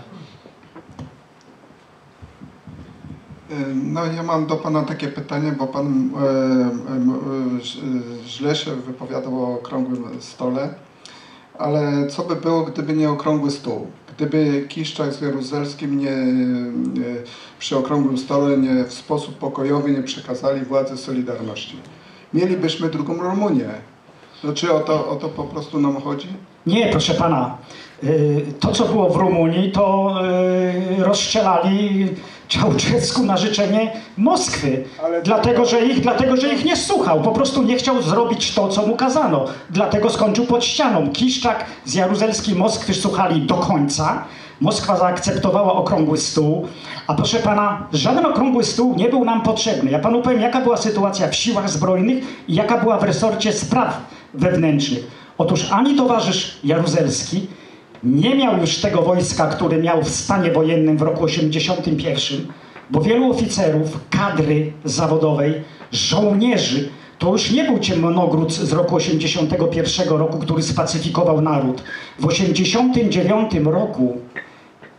No ja mam do Pana takie pytanie, bo Pan e, e, źle się wypowiadał o okrągłym stole, ale co by było, gdyby nie okrągły stół? Gdyby Kiszczak z Jaruzelskim nie, nie, przy okrągłym stole nie w sposób pokojowy nie przekazali władzy Solidarności? Mielibyśmy drugą Rumunię. No czy o to, o to po prostu nam chodzi? Nie, proszę Pana. To, co było w Rumunii, to rozstrzelali Ceaușescu na życzenie Moskwy. Ale dlatego, że ich, dlatego, że ich nie słuchał. Po prostu nie chciał zrobić to, co mu kazano. Dlatego skończył pod ścianą. Kiszczak z Jaruzelskim Moskwy słuchali do końca. Moskwa zaakceptowała okrągły stół. A proszę Pana, żaden okrągły stół nie był nam potrzebny. Ja Panu powiem, jaka była sytuacja w siłach zbrojnych i jaka była w resorcie spraw wewnętrznych. Otóż ani towarzysz Jaruzelski nie miał już tego wojska, które miał w stanie wojennym w roku osiemdziesiątym pierwszym, bo wielu oficerów, kadry zawodowej, żołnierzy, to już nie był Ciemnogród z roku osiemdziesiątego pierwszego roku, który spacyfikował naród. W osiemdziesiątym dziewiątym roku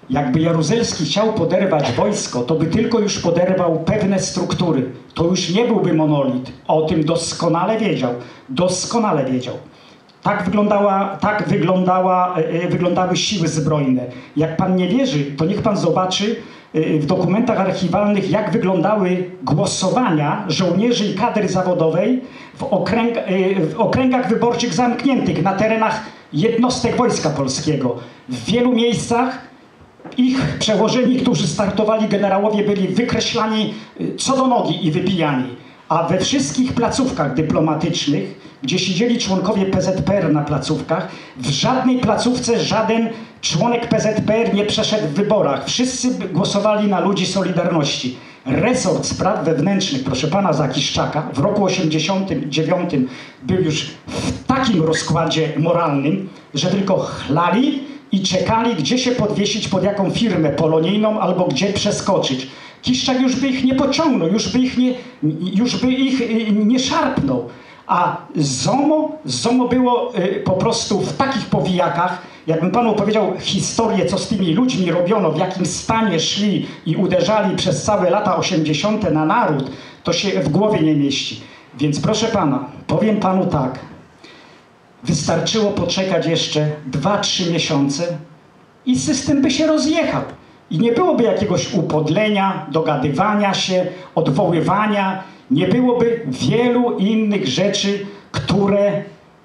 Jakby Jaruzelski chciał poderwać wojsko, to by tylko już poderwał pewne struktury. To już nie byłby monolit. O tym doskonale wiedział. Doskonale wiedział. Tak, wyglądała, tak wyglądała, yy, wyglądały siły zbrojne. Jak pan nie wierzy, to niech pan zobaczy yy, w dokumentach archiwalnych, jak wyglądały głosowania żołnierzy i kadry zawodowej w, okręg, yy, w okręgach wyborczych zamkniętych na terenach jednostek Wojska Polskiego. W wielu miejscach ich przełożeni, którzy startowali, generałowie, byli wykreślani co do nogi i wybijani. A we wszystkich placówkach dyplomatycznych, gdzie siedzieli członkowie P Z P R na placówkach, w żadnej placówce żaden członek P Z P R nie przeszedł w wyborach. Wszyscy głosowali na ludzi Solidarności. Resort Spraw Wewnętrznych, proszę pana, za Kiszczaka w roku osiemdziesiątym dziewiątym był już w takim rozkładzie moralnym, że tylko chlali i czekali, gdzie się podwiesić, pod jaką firmę polonijną albo gdzie przeskoczyć. Kiszczak już by ich nie pociągnął, już by ich nie, już by ich nie szarpnął. A ZOMO, ZOMO było y, po prostu w takich powijakach, jakbym panu opowiedział historię, co z tymi ludźmi robiono, w jakim stanie szli i uderzali przez całe lata osiemdziesiąte na naród, to się w głowie nie mieści. Więc proszę pana, powiem panu tak. Wystarczyło poczekać jeszcze dwa trzy miesiące i system by się rozjechał. I nie byłoby jakiegoś upodlenia, dogadywania się, odwoływania. Nie byłoby wielu innych rzeczy, które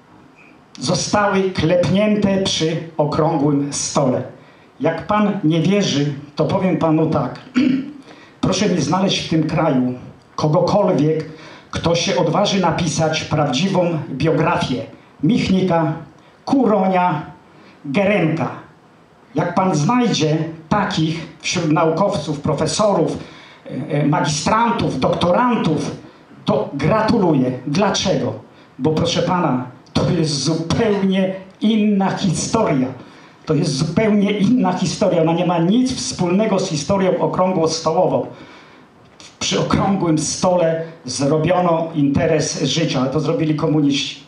zostały klepnięte przy okrągłym stole. Jak pan nie wierzy, to powiem panu tak. Proszę mi znaleźć w tym kraju kogokolwiek, kto się odważy napisać prawdziwą biografię Michnika, Kuronia, Geremka. Jak pan znajdzie takich wśród naukowców, profesorów, magistrantów, doktorantów, to gratuluję. Dlaczego? Bo proszę pana, to jest zupełnie inna historia. To jest zupełnie inna historia. Ona nie ma nic wspólnego z historią okrągłostołową. Przy okrągłym stole zrobiono interes życia, ale to zrobili komuniści.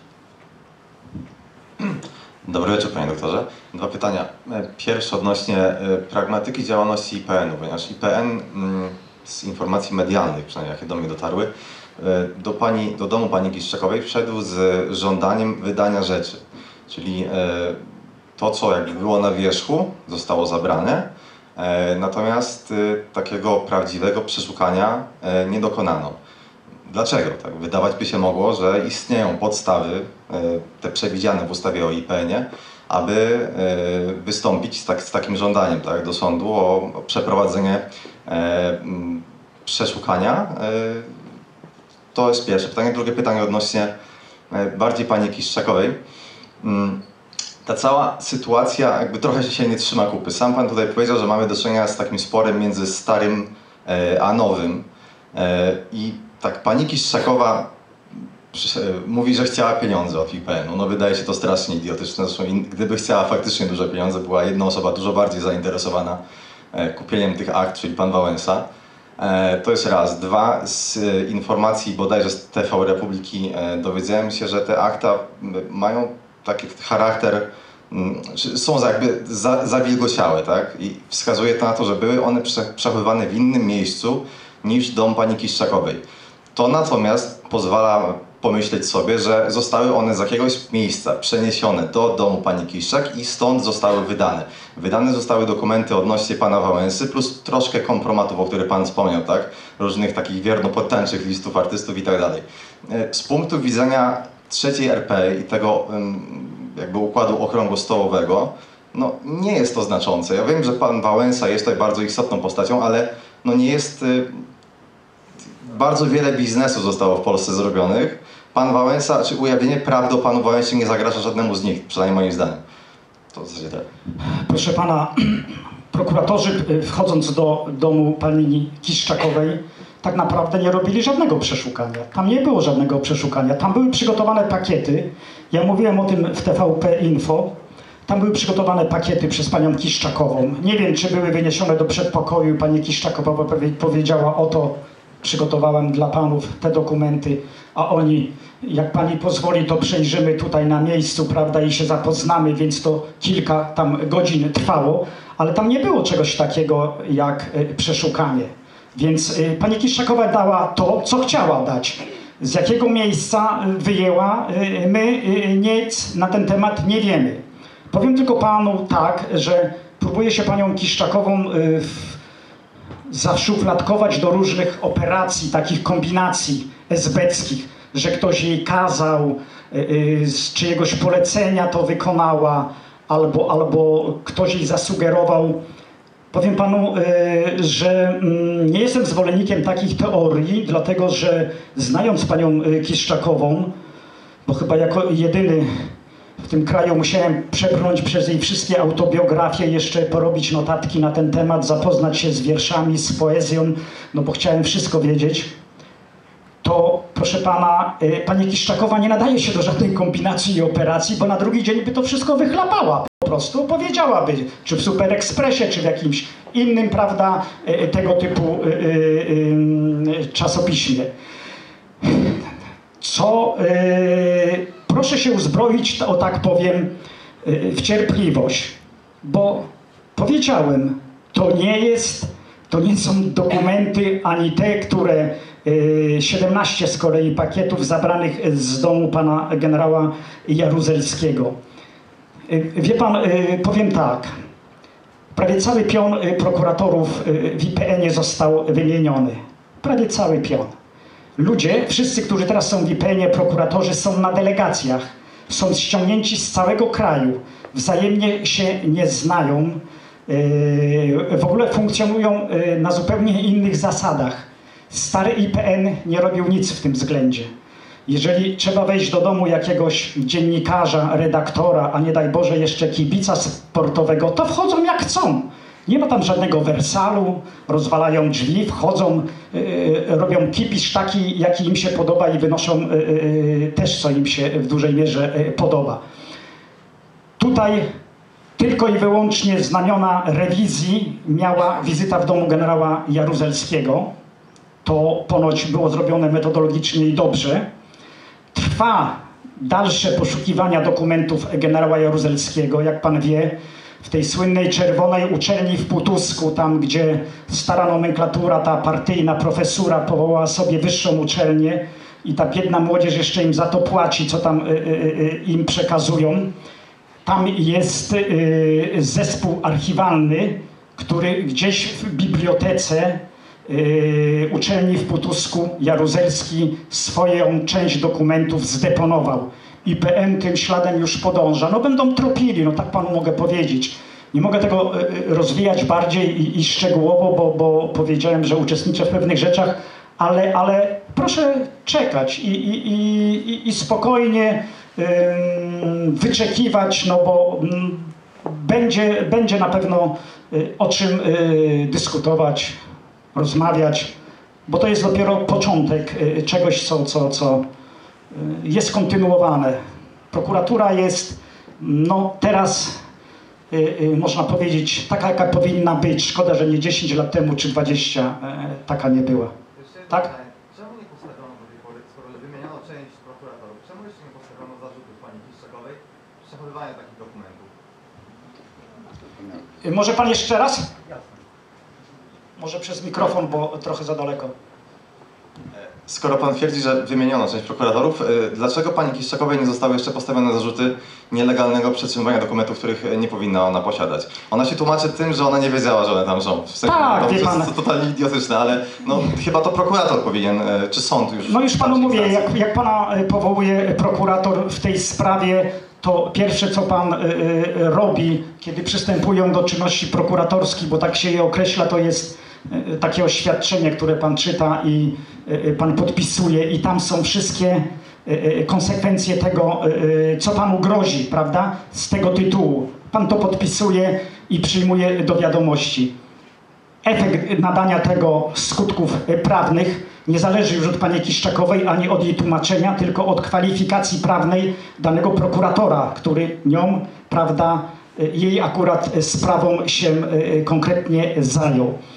Dobry wieczór, panie doktorze. Dwa pytania. Pierwsze odnośnie pragmatyki działalności I P N u, ponieważ I P N z informacji medialnych, przynajmniej jakie do mnie dotarły, do, pani, do domu pani Kiszczakowej wszedł z żądaniem wydania rzeczy. Czyli to, co jakby było na wierzchu, zostało zabrane, natomiast takiego prawdziwego przeszukania nie dokonano. Dlaczego? Tak, wydawać by się mogło, że istnieją podstawy, te przewidziane w ustawie o I P N ie, aby wystąpić z, tak, z takim żądaniem, tak, do sądu o, o przeprowadzenie e, przeszukania. E, to jest pierwsze pytanie. Drugie pytanie odnośnie e, bardziej pani Kiszczakowej. Mm, ta cała sytuacja jakby trochę się nie trzyma kupy. Sam pan tutaj powiedział, że mamy do czynienia z takim sporem między starym e, a nowym. E, I tak pani Kiszczakowa mówi, że chciała pieniądze od I P N u. No wydaje się to strasznie idiotyczne. Zresztą gdyby chciała faktycznie duże pieniądze, była jedna osoba dużo bardziej zainteresowana kupieniem tych akt, czyli pan Wałęsa. To jest raz. Dwa, z informacji bodajże z T V Republiki dowiedziałem się, że te akta mają taki charakter, są jakby za, zawilgociałe, tak? I wskazuje to na to, że były one przechowywane w innym miejscu niż dom pani Kiszczakowej. To natomiast pozwala pomyśleć sobie, że zostały one z jakiegoś miejsca przeniesione do domu pani Kiszczak i stąd zostały wydane. Wydane zostały dokumenty odnośnie pana Wałęsy plus troszkę kompromatów, o których pan wspomniał, tak? Różnych takich wiernopodtańczych listów artystów i tak dalej. Z punktu widzenia trzeciej R P i tego jakby układu okrągłostołowego, no nie jest to znaczące. Ja wiem, że pan Wałęsa jest tutaj bardzo istotną postacią, ale no nie jest... Bardzo wiele biznesu zostało w Polsce zrobionych. Pan Wałęsa, czy ujawnienie prawdy o panu Wałęsie nie zagraża żadnemu z nich, przynajmniej moim zdaniem. To w zasadzie tak. Proszę pana, prokuratorzy wchodząc do domu pani Kiszczakowej tak naprawdę nie robili żadnego przeszukania. Tam nie było żadnego przeszukania. Tam były przygotowane pakiety. Ja mówiłem o tym w T V P Info. Tam były przygotowane pakiety przez panią Kiszczakową. Nie wiem, czy były wyniesione do przedpokoju. Pani Kiszczakowa powiedziała, oto przygotowałem dla panów te dokumenty, a oni, jak pani pozwoli, to przejrzymy tutaj na miejscu, prawda, i się zapoznamy, więc to kilka tam godzin trwało, ale tam nie było czegoś takiego jak przeszukanie. Więc pani Kiszczakowa dała to, co chciała dać. Z jakiego miejsca wyjęła, my nic na ten temat nie wiemy. Powiem tylko panu tak, że próbuje się panią Kiszczakową zaszufladkować do różnych operacji, takich kombinacji esbeckich, że ktoś jej kazał, z czyjegoś polecenia to wykonała, albo, albo ktoś jej zasugerował. Powiem panu, że nie jestem zwolennikiem takich teorii, dlatego że znając panią Kiszczakową, bo chyba jako jedyny w tym kraju musiałem przebrnąć przez jej wszystkie autobiografie, jeszcze porobić notatki na ten temat, zapoznać się z wierszami, z poezją, no bo chciałem wszystko wiedzieć, to proszę pana, pani Kiszczakowa nie nadaje się do żadnej kombinacji i operacji, bo na drugi dzień by to wszystko wychlapała. Po prostu powiedziałaby, czy w Super Expressie, czy w jakimś innym, prawda, tego typu czasopiśmie. Co, proszę się uzbroić, o tak powiem, w cierpliwość, bo powiedziałem, to nie jest, to nie są dokumenty ani te, które siedemnaście z kolei pakietów zabranych z domu pana generała Jaruzelskiego. Wie pan, powiem tak, prawie cały pion prokuratorów w I P N ie został wymieniony. Prawie cały pion. Ludzie, wszyscy, którzy teraz są w I P N ie, prokuratorzy, są na delegacjach, są ściągnięci z całego kraju, wzajemnie się nie znają, w ogóle funkcjonują na zupełnie innych zasadach. Stary I P N nie robił nic w tym względzie. Jeżeli trzeba wejść do domu jakiegoś dziennikarza, redaktora, a nie daj Boże jeszcze kibica sportowego, to wchodzą jak chcą. Nie ma tam żadnego wersalu, rozwalają drzwi, wchodzą, yy, robią kipisz taki, jaki im się podoba i wynoszą yy, yy, też, co im się w dużej mierze yy, podoba. Tutaj tylko i wyłącznie znamiona rewizji miała wizyta w domu generała Jaruzelskiego. To ponoć było zrobione metodologicznie i dobrze. Trwa dalsze poszukiwania dokumentów generała Jaruzelskiego, jak pan wie, w tej słynnej czerwonej uczelni w Putusku, tam gdzie stara nomenklatura, ta partyjna profesura powołała sobie wyższą uczelnię i ta biedna młodzież jeszcze im za to płaci, co tam y, y, im przekazują. Tam jest y, zespół archiwalny, który gdzieś w bibliotece Yy, uczelni w Putusku Jaruzelski swoją część dokumentów zdeponował. I P N tym śladem już podąża. No będą tropili, no tak panu mogę powiedzieć. Nie mogę tego yy, rozwijać bardziej i, i szczegółowo, bo, bo powiedziałem, że uczestniczę w pewnych rzeczach, ale, ale proszę czekać i, i, i, i spokojnie yy, wyczekiwać, no bo yy, będzie, będzie na pewno yy, o czym yy, dyskutować, rozmawiać, bo to jest dopiero początek czegoś, co, co, co jest kontynuowane. Prokuratura jest, no teraz można powiedzieć, taka jaka powinna być. Szkoda, że nie dziesięć lat temu czy dwadzieścia taka nie była. Tak? Czemu nie postawiono do tej pory, skoro wymieniono część prokuratorów, czemu jeszcze nie postawiono zarzutów pani Kiszczakowej przechowywania takich dokumentów? Może pan jeszcze raz? Może przez mikrofon, bo trochę za daleko. Skoro pan twierdzi, że wymieniono część prokuratorów, dlaczego pani Kiszczakowej nie zostały jeszcze postawione zarzuty nielegalnego przetrzymywania dokumentów, których nie powinna ona posiadać? Ona się tłumaczy tym, że ona nie wiedziała, że one tam są. W sensie, tak, no, to wie jest pan. to totalnie idiotyczne, ale no, chyba to prokurator powinien, czy sąd już... No już panu mówię, jak, jak pana powołuje prokurator w tej sprawie, to pierwsze, co pan y, y, robi, kiedy przystępują do czynności prokuratorskich, bo tak się je określa, to jest y, takie oświadczenie, które pan czyta i y, pan podpisuje i tam są wszystkie y, y, konsekwencje tego, y, co panu grozi, prawda? Z tego tytułu. Pan to podpisuje i przyjmuje do wiadomości. Efekt nadania tego skutków prawnych nie zależy już od pani Kiszczakowej ani od jej tłumaczenia, tylko od kwalifikacji prawnej danego prokuratora, który nią, prawda, jej akurat sprawą się konkretnie zajął.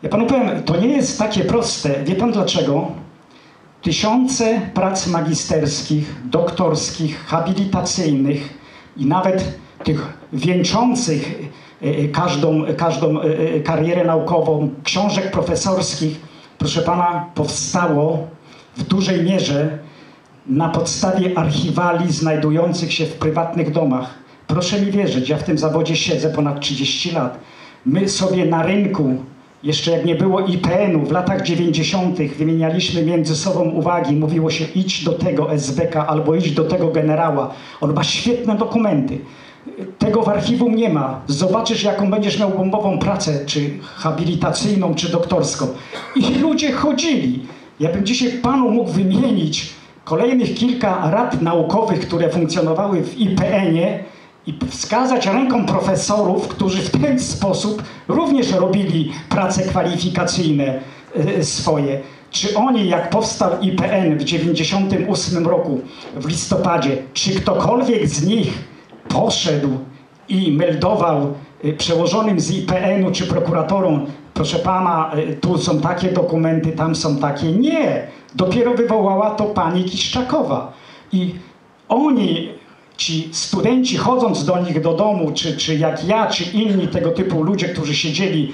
Ja panu powiem, to nie jest takie proste. Wie pan dlaczego? Tysiące prac magisterskich, doktorskich, habilitacyjnych i nawet tych wieńczących każdą, każdą karierę naukową, książek profesorskich, proszę pana, powstało w dużej mierze na podstawie archiwali znajdujących się w prywatnych domach. Proszę mi wierzyć, ja w tym zawodzie siedzę ponad trzydzieści lat. My sobie na rynku, jeszcze jak nie było I P N-u, w latach dziewięćdziesiątych wymienialiśmy między sobą uwagi. Mówiło się, idź do tego S B K albo idź do tego generała. On ma świetne dokumenty. Tego w archiwum nie ma. Zobaczysz, jaką będziesz miał bombową pracę, czy habilitacyjną, czy doktorską. I ludzie chodzili. Ja bym dzisiaj panu mógł wymienić kolejnych kilka rad naukowych, które funkcjonowały w I P N-ie i wskazać ręką profesorów, którzy w ten sposób również robili prace kwalifikacyjne swoje. Czy oni, jak powstał I P N w dziewięćdziesiątym ósmym roku, w listopadzie, czy ktokolwiek z nich poszedł i meldował przełożonym z I P N-u czy prokuratorom, proszę pana, tu są takie dokumenty, tam są takie. Nie! Dopiero wywołała to pani Kiszczakowa. I oni, ci studenci, chodząc do nich do domu, czy, czy jak ja, czy inni tego typu ludzie, którzy siedzieli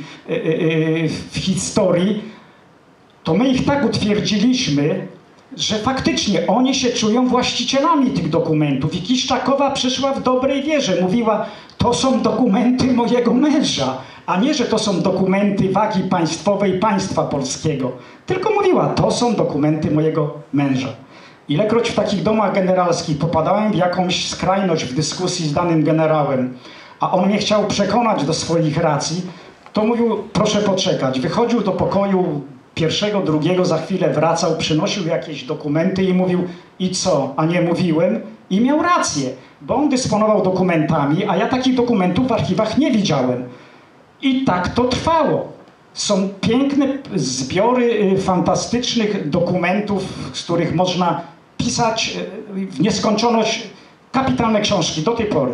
w historii, to my ich tak utwierdziliśmy, że faktycznie oni się czują właścicielami tych dokumentów. I Kiszczakowa przyszła w dobrej wierze. Mówiła, to są dokumenty mojego męża, a nie, że to są dokumenty wagi państwowej państwa polskiego. Tylko mówiła, to są dokumenty mojego męża. Ilekroć w takich domach generalskich popadałem w jakąś skrajność w dyskusji z danym generałem, a on mnie chciał przekonać do swoich racji, to mówił, proszę poczekać. Wychodził do pokoju pierwszego, drugiego, za chwilę wracał, przynosił jakieś dokumenty i mówił, i co, a nie mówiłem? I miał rację, bo on dysponował dokumentami, a ja takich dokumentów w archiwach nie widziałem. I tak to trwało. Są piękne zbiory fantastycznych dokumentów, z których można pisać w nieskończoność kapitalne książki do tej pory.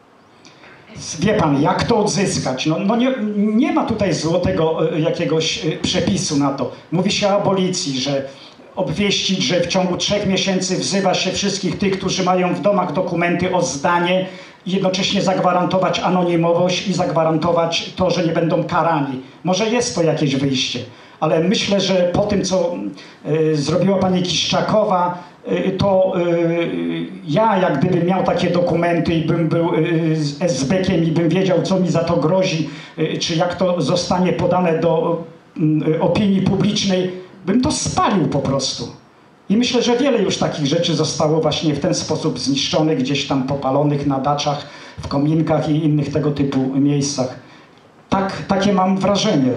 Wie pan, jak to odzyskać? No, no nie, nie ma tutaj złotego jakiegoś przepisu na to. Mówi się o abolicji, że obwieścić, że w ciągu trzech miesięcy wzywa się wszystkich tych, którzy mają w domach dokumenty o zdanie i jednocześnie zagwarantować anonimowość i zagwarantować to, że nie będą karani. Może jest to jakieś wyjście, ale myślę, że po tym, co y, zrobiła pani Kiszczakowa, y, to y, ja jak gdybym miał takie dokumenty i bym był y, z S B Kiem i bym wiedział, co mi za to grozi, y, czy jak to zostanie podane do y, opinii publicznej, bym to spalił po prostu. I myślę, że wiele już takich rzeczy zostało właśnie w ten sposób zniszczonych, gdzieś tam popalonych na daczach, w kominkach i innych tego typu miejscach. Tak, takie mam wrażenie.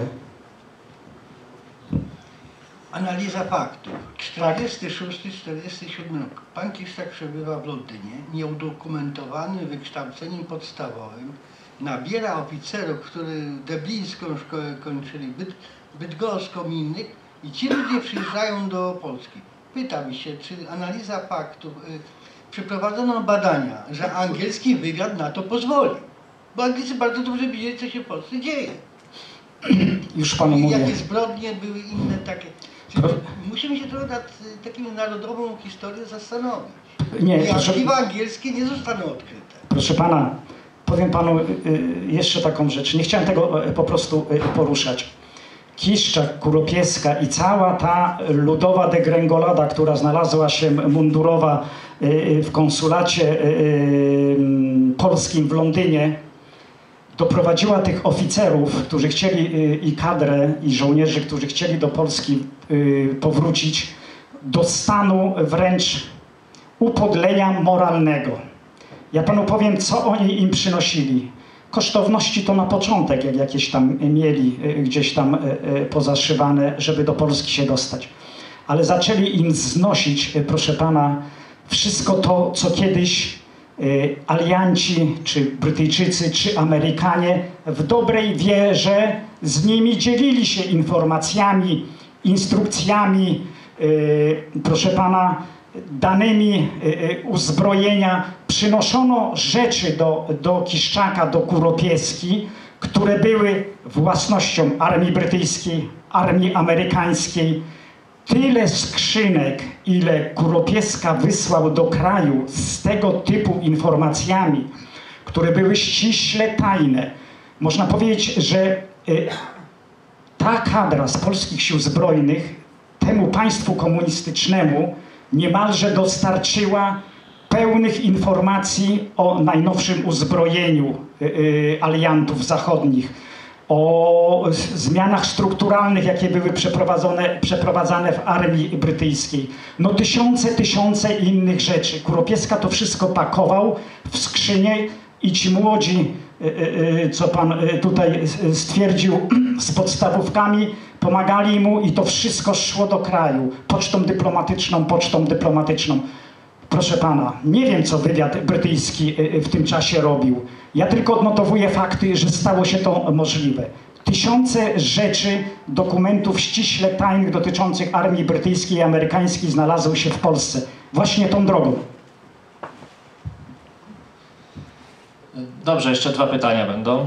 Analiza faktów. czterdziesty szósty czterdziesty siódmy rok. Pan Kiszczak przebywa w Londynie, nieudokumentowany wykształceniem podstawowym, nabiera oficerów, którzy deblińską szkołę kończyli, Byd bydgoską innych, i ci ludzie przyjeżdżają do Polski. Pytam się, czy analiza faktów, y, przeprowadzono badania, że angielski wywiad na to pozwoli. Bo Anglicy bardzo dobrze wiedzieli, co się w Polsce dzieje. Już panu I mówię. jakie zbrodnie były inne takie. Czyli musimy się trochę nad y, taką narodową historią zastanowić. Nie, I proszę, archiwa angielskie nie zostaną odkryte. proszę pana, powiem panu y, jeszcze taką rzecz. Nie chciałem tego y, po prostu y, poruszać. Kiszczak, Kuropieska i cała ta ludowa degrengolada, która znalazła się mundurowa w konsulacie polskim w Londynie, doprowadziła tych oficerów, którzy chcieli, i kadrę, i żołnierzy, którzy chcieli do Polski powrócić, do stanu wręcz upodlenia moralnego. Ja panu powiem, co oni im przynosili. Kosztowności to na początek, jak jakieś tam mieli gdzieś tam pozaszywane, żeby do Polski się dostać. Ale zaczęli im znosić, proszę pana, wszystko to, co kiedyś alianci, czy Brytyjczycy, czy Amerykanie w dobrej wierze z nimi dzielili się informacjami, instrukcjami, proszę pana, danymi uzbrojenia. Przynoszono rzeczy do, do Kiszczaka, do Kuropieski, które były własnością armii brytyjskiej, armii amerykańskiej. Tyle skrzynek, ile Kuropieska wysłał do kraju z tego typu informacjami, które były ściśle tajne. Można powiedzieć, że ta kadra z polskich sił zbrojnych temu państwu komunistycznemu niemalże dostarczyła pełnych informacji o najnowszym uzbrojeniu aliantów zachodnich, o zmianach strukturalnych, jakie były przeprowadzone, przeprowadzane w armii brytyjskiej. No tysiące, tysiące innych rzeczy. Kuropieska to wszystko pakował w skrzynię i ci młodzi, co pan tutaj stwierdził, z podstawówkami pomagali mu i to wszystko szło do kraju. Pocztą dyplomatyczną, pocztą dyplomatyczną. Proszę pana, nie wiem, co wywiad brytyjski w tym czasie robił. Ja tylko odnotowuję fakty, że stało się to możliwe. Tysiące rzeczy, dokumentów ściśle tajnych dotyczących armii brytyjskiej i amerykańskiej znalazły się w Polsce. Właśnie tą drogą. Dobrze, jeszcze dwa pytania będą.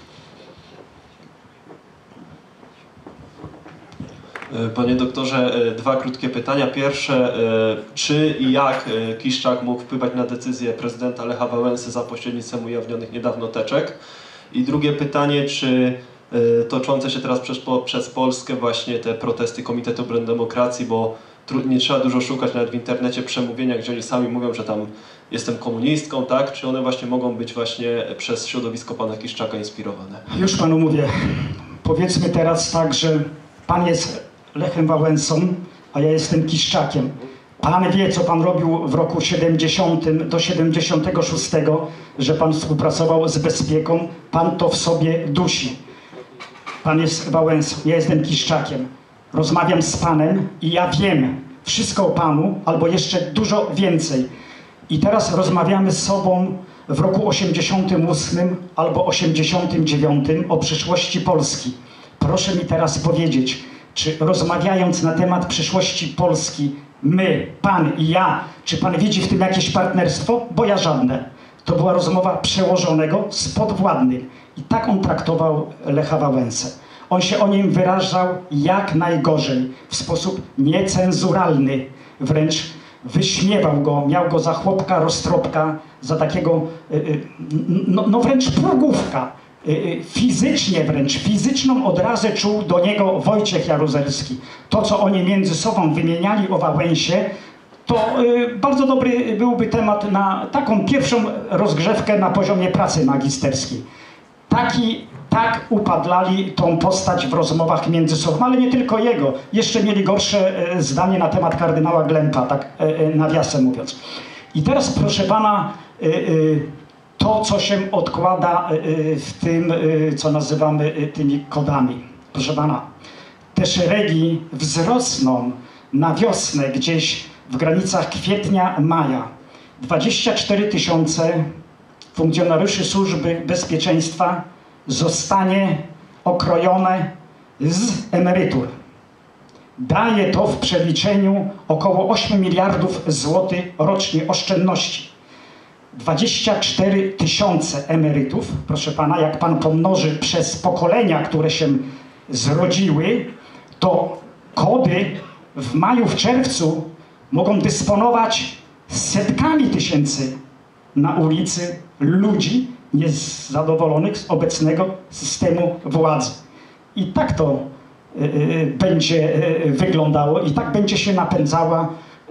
Panie doktorze, dwa krótkie pytania. Pierwsze, czy i jak Kiszczak mógł wpływać na decyzję prezydenta Lecha Wałęsy za pośrednictwem ujawnionych niedawno teczek? I drugie pytanie, czy toczące się teraz przez, przez Polskę właśnie te protesty Komitetu Obrony Demokracji, bo nie trzeba dużo szukać nawet w internecie przemówienia, gdzie oni sami mówią, że tam jestem komunistką, tak? Czy one właśnie mogą być właśnie przez środowisko pana Kiszczaka inspirowane? Już panu mówię. Powiedzmy teraz tak, że pan jest Lechem Wałęsą, a ja jestem Kiszczakiem. Pan wie, co pan robił w roku siedemdziesiątym do siedemdziesiątego szóstego, że pan współpracował z bezpieką. Pan to w sobie dusi. Pan jest Wałęsą, ja jestem Kiszczakiem. Rozmawiam z panem i ja wiem wszystko o panu, albo jeszcze dużo więcej. I teraz rozmawiamy z sobą w roku osiemdziesiątym ósmym albo osiemdziesiątym dziewiątym o przyszłości Polski. Proszę mi teraz powiedzieć, czy rozmawiając na temat przyszłości Polski, my, pan i ja, czy pan widzi w tym jakieś partnerstwo? Bo ja żadne. To była rozmowa przełożonego z podwładnych. I tak on traktował Lecha Wałęsę. On się o nim wyrażał jak najgorzej, w sposób niecenzuralny. Wręcz wyśmiewał go, miał go za chłopka, roztropka, za takiego, no, no wręcz półgłówka. Fizycznie wręcz, fizyczną odrazę czuł do niego Wojciech Jaruzelski. To, co oni między sobą wymieniali o Wałęsie, to y, bardzo dobry byłby temat na taką pierwszą rozgrzewkę na poziomie pracy magisterskiej. Taki, tak upadlali tą postać w rozmowach między sobą, ale nie tylko jego. Jeszcze mieli gorsze y, zdanie na temat kardynała Glempa, tak y, y, nawiasem mówiąc. I teraz, proszę pana, y, y, to, co się odkłada w tym, co nazywamy tymi kodami. Proszę pana, te szeregi wzrosną na wiosnę gdzieś w granicach kwietnia, maja. dwadzieścia cztery tysiące funkcjonariuszy Służby Bezpieczeństwa zostanie okrojone z emerytur. Daje to w przeliczeniu około ośmiu miliardów złotych rocznie oszczędności. dwadzieścia cztery tysiące emerytów, proszę pana, jak pan pomnoży przez pokolenia, które się zrodziły, to kody w maju, w czerwcu mogą dysponować setkami tysięcy na ulicy ludzi niezadowolonych z obecnego systemu władzy. I tak to y, y, będzie y, wyglądało i tak będzie się napędzała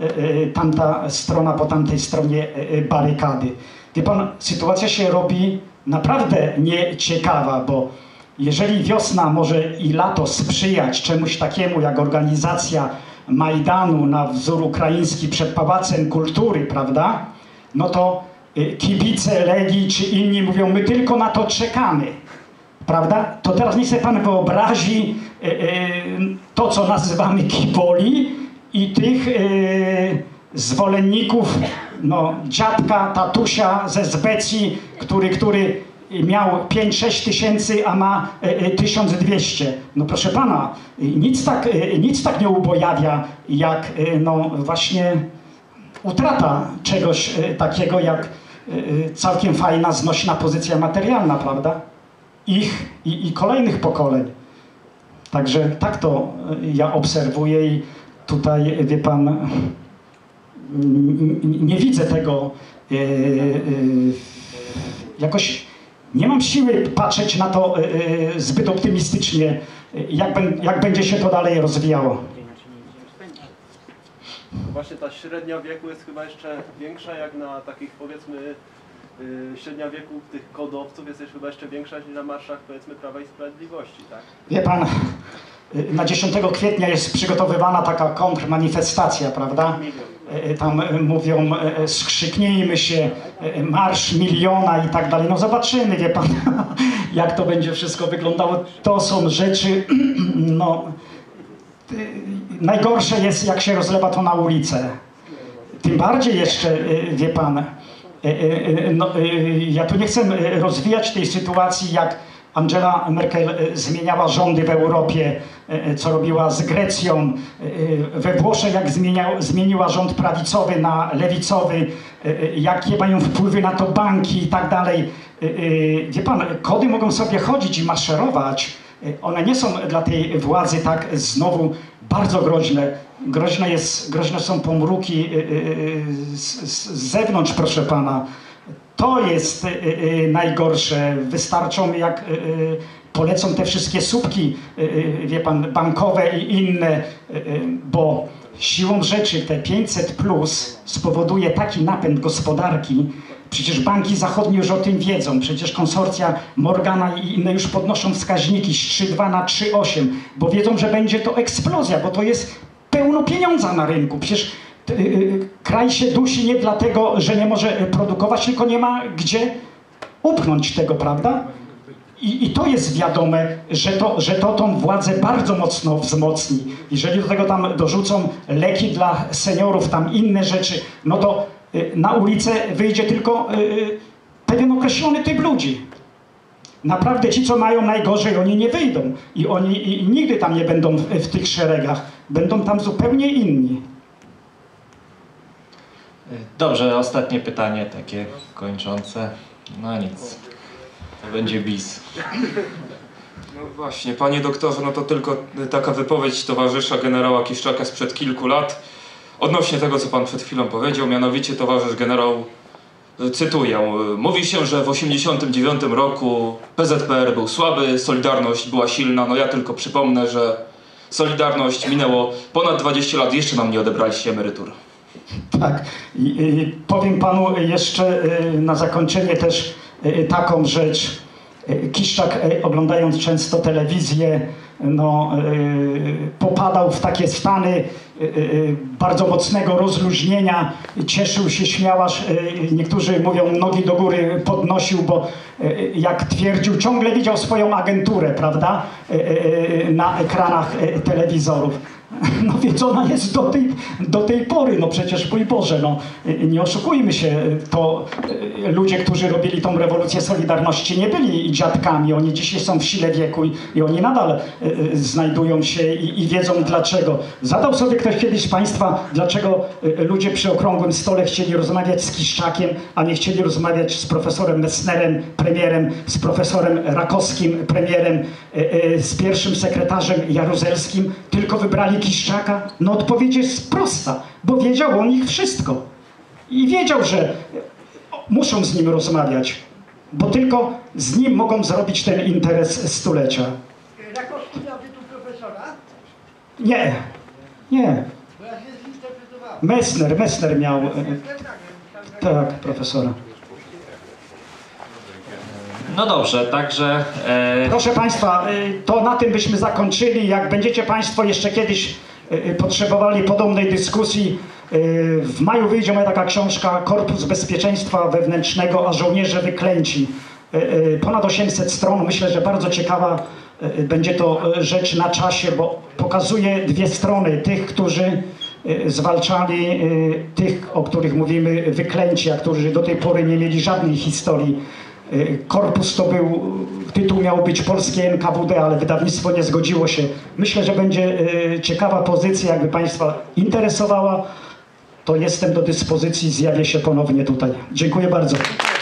tamta strona po tamtej stronie barykady. Wie pan, sytuacja się robi naprawdę nieciekawa, bo jeżeli wiosna może i lato sprzyjać czemuś takiemu jak organizacja Majdanu na wzór ukraiński przed Pałacem Kultury, prawda? No to kibice Legii czy inni mówią, my tylko na to czekamy, prawda? To teraz niech sobie pan wyobrazi to, co nazywamy kiboli, i tych yy, zwolenników, no, dziadka, tatusia ze Zbecji, który, który miał pięć sześć tysięcy, a ma y, tysiąc dwieście. No proszę pana, nic tak, y, nic tak nie ubojawia, jak y, no, właśnie utrata czegoś y, takiego, jak y, całkiem fajna, znośna pozycja materialna, prawda? ich i, i kolejnych pokoleń. Także tak to ja obserwuję i tutaj, wie pan, nie widzę tego yy, yy, jakoś, nie mam siły patrzeć na to yy, zbyt optymistycznie, jak, ben, jak będzie się to dalej rozwijało. Właśnie ta średnia wieku jest chyba jeszcze większa, jak na takich, powiedzmy, yy, średnia wieku tych kodowców jest chyba jeszcze większa niż na marszach, powiedzmy, Prawa i Sprawiedliwości, tak? Wie pan, na dziesiątego kwietnia jest przygotowywana taka kontrmanifestacja, prawda? Tam mówią, skrzyknijmy się, marsz miliona i tak dalej. No zobaczymy, wie pan, jak to będzie wszystko wyglądało. To są rzeczy, no, najgorsze jest, jak się rozlewa to na ulicę. Tym bardziej jeszcze, wie pan, no, ja tu nie chcę rozwijać tej sytuacji, jak Angela Merkel zmieniała rządy w Europie, co robiła z Grecją, we Włoszech jak zmieniał, zmieniła rząd prawicowy na lewicowy, jakie mają wpływy na to banki i tak dalej. Wie pan, kody mogą sobie chodzić i maszerować, one nie są dla tej władzy tak znowu bardzo groźne. Groźne, jest, groźne są pomruki z, z zewnątrz, proszę pana. To jest y, y, najgorsze. Wystarczą, jak y, y, polecą te wszystkie słupki, y, y, wie pan, bankowe i inne, y, y, bo siłą rzeczy te pięćset plus spowoduje taki napęd gospodarki. Przecież banki zachodnie już o tym wiedzą. Przecież konsorcja Morgana i inne już podnoszą wskaźniki z trzy przecinek dwa na trzy przecinek osiem, bo wiedzą, że będzie to eksplozja, bo to jest pełno pieniądza na rynku. Przecież kraj się dusi nie dlatego, że nie może produkować, tylko nie ma gdzie upchnąć tego, prawda? I, i to jest wiadome, że to, że to tą władzę bardzo mocno wzmocni. Jeżeli do tego tam dorzucą leki dla seniorów, tam inne rzeczy, no to na ulicę wyjdzie tylko pewien określony typ ludzi. Naprawdę ci, co mają najgorzej, oni nie wyjdą. I oni i nigdy tam nie będą w, w tych szeregach. Będą tam zupełnie inni. Dobrze, ostatnie pytanie, takie kończące. No nic, to będzie bis. No właśnie, panie doktorze, no to tylko taka wypowiedź towarzysza generała Kiszczaka sprzed kilku lat odnośnie tego, co pan przed chwilą powiedział, mianowicie towarzysz generał, cytuję, mówi się, że w osiemdziesiątym dziewiątym roku P Z P R był słaby, Solidarność była silna, no ja tylko przypomnę, że Solidarność minęło ponad dwadzieścia lat, jeszcze nam nie odebraliście emerytur. Tak. I, i powiem panu jeszcze y, na zakończenie też y, taką rzecz. Y, Kiszczak, y, oglądając często telewizję, no, y, popadał w takie stany y, y, bardzo mocnego rozluźnienia. Cieszył się, śmiał, aż y, niektórzy mówią, nogi do góry podnosił, bo y, jak twierdził, ciągle widział swoją agenturę, prawda, y, y, na ekranach y, telewizorów. No więc ona jest do tej, do tej pory, no przecież, mój Boże, no nie oszukujmy się, to ludzie, którzy robili tą rewolucję Solidarności, nie byli dziadkami, oni dzisiaj są w sile wieku i, i oni nadal y, znajdują się i, i wiedzą dlaczego. Zadał sobie ktoś kiedyś z państwa, dlaczego ludzie przy okrągłym stole chcieli rozmawiać z Kiszczakiem, a nie chcieli rozmawiać z profesorem Messnerem, premierem, z profesorem Rakowskim, premierem, y, y, z pierwszym sekretarzem Jaruzelskim, tylko wybrali Kiszczaka? No odpowiedź jest prosta, bo wiedział o nich wszystko. I wiedział, że muszą z nim rozmawiać, bo tylko z nim mogą zrobić ten interes stulecia. Rakowski miał tytuł profesora? Nie, nie. Bo ja się zinterpretowałem. Messner, Messner miał, tak, profesora. No dobrze, także... E... Proszę państwa, to na tym byśmy zakończyli. Jak będziecie państwo jeszcze kiedyś potrzebowali podobnej dyskusji, w maju wyjdzie moja taka książka Korpus Bezpieczeństwa Wewnętrznego, a żołnierze wyklęci. Ponad osiemset stron. Myślę, że bardzo ciekawa będzie to rzecz na czasie, bo pokazuje dwie strony. Tych, którzy zwalczali tych, o których mówimy, wyklęci, a którzy do tej pory nie mieli żadnej historii. Korpus to był, tytuł miał być polskie N K W D, ale wydawnictwo nie zgodziło się. Myślę, że będzie ciekawa pozycja, jakby państwa interesowała, to jestem do dyspozycji, zjawię się ponownie tutaj. Dziękuję bardzo.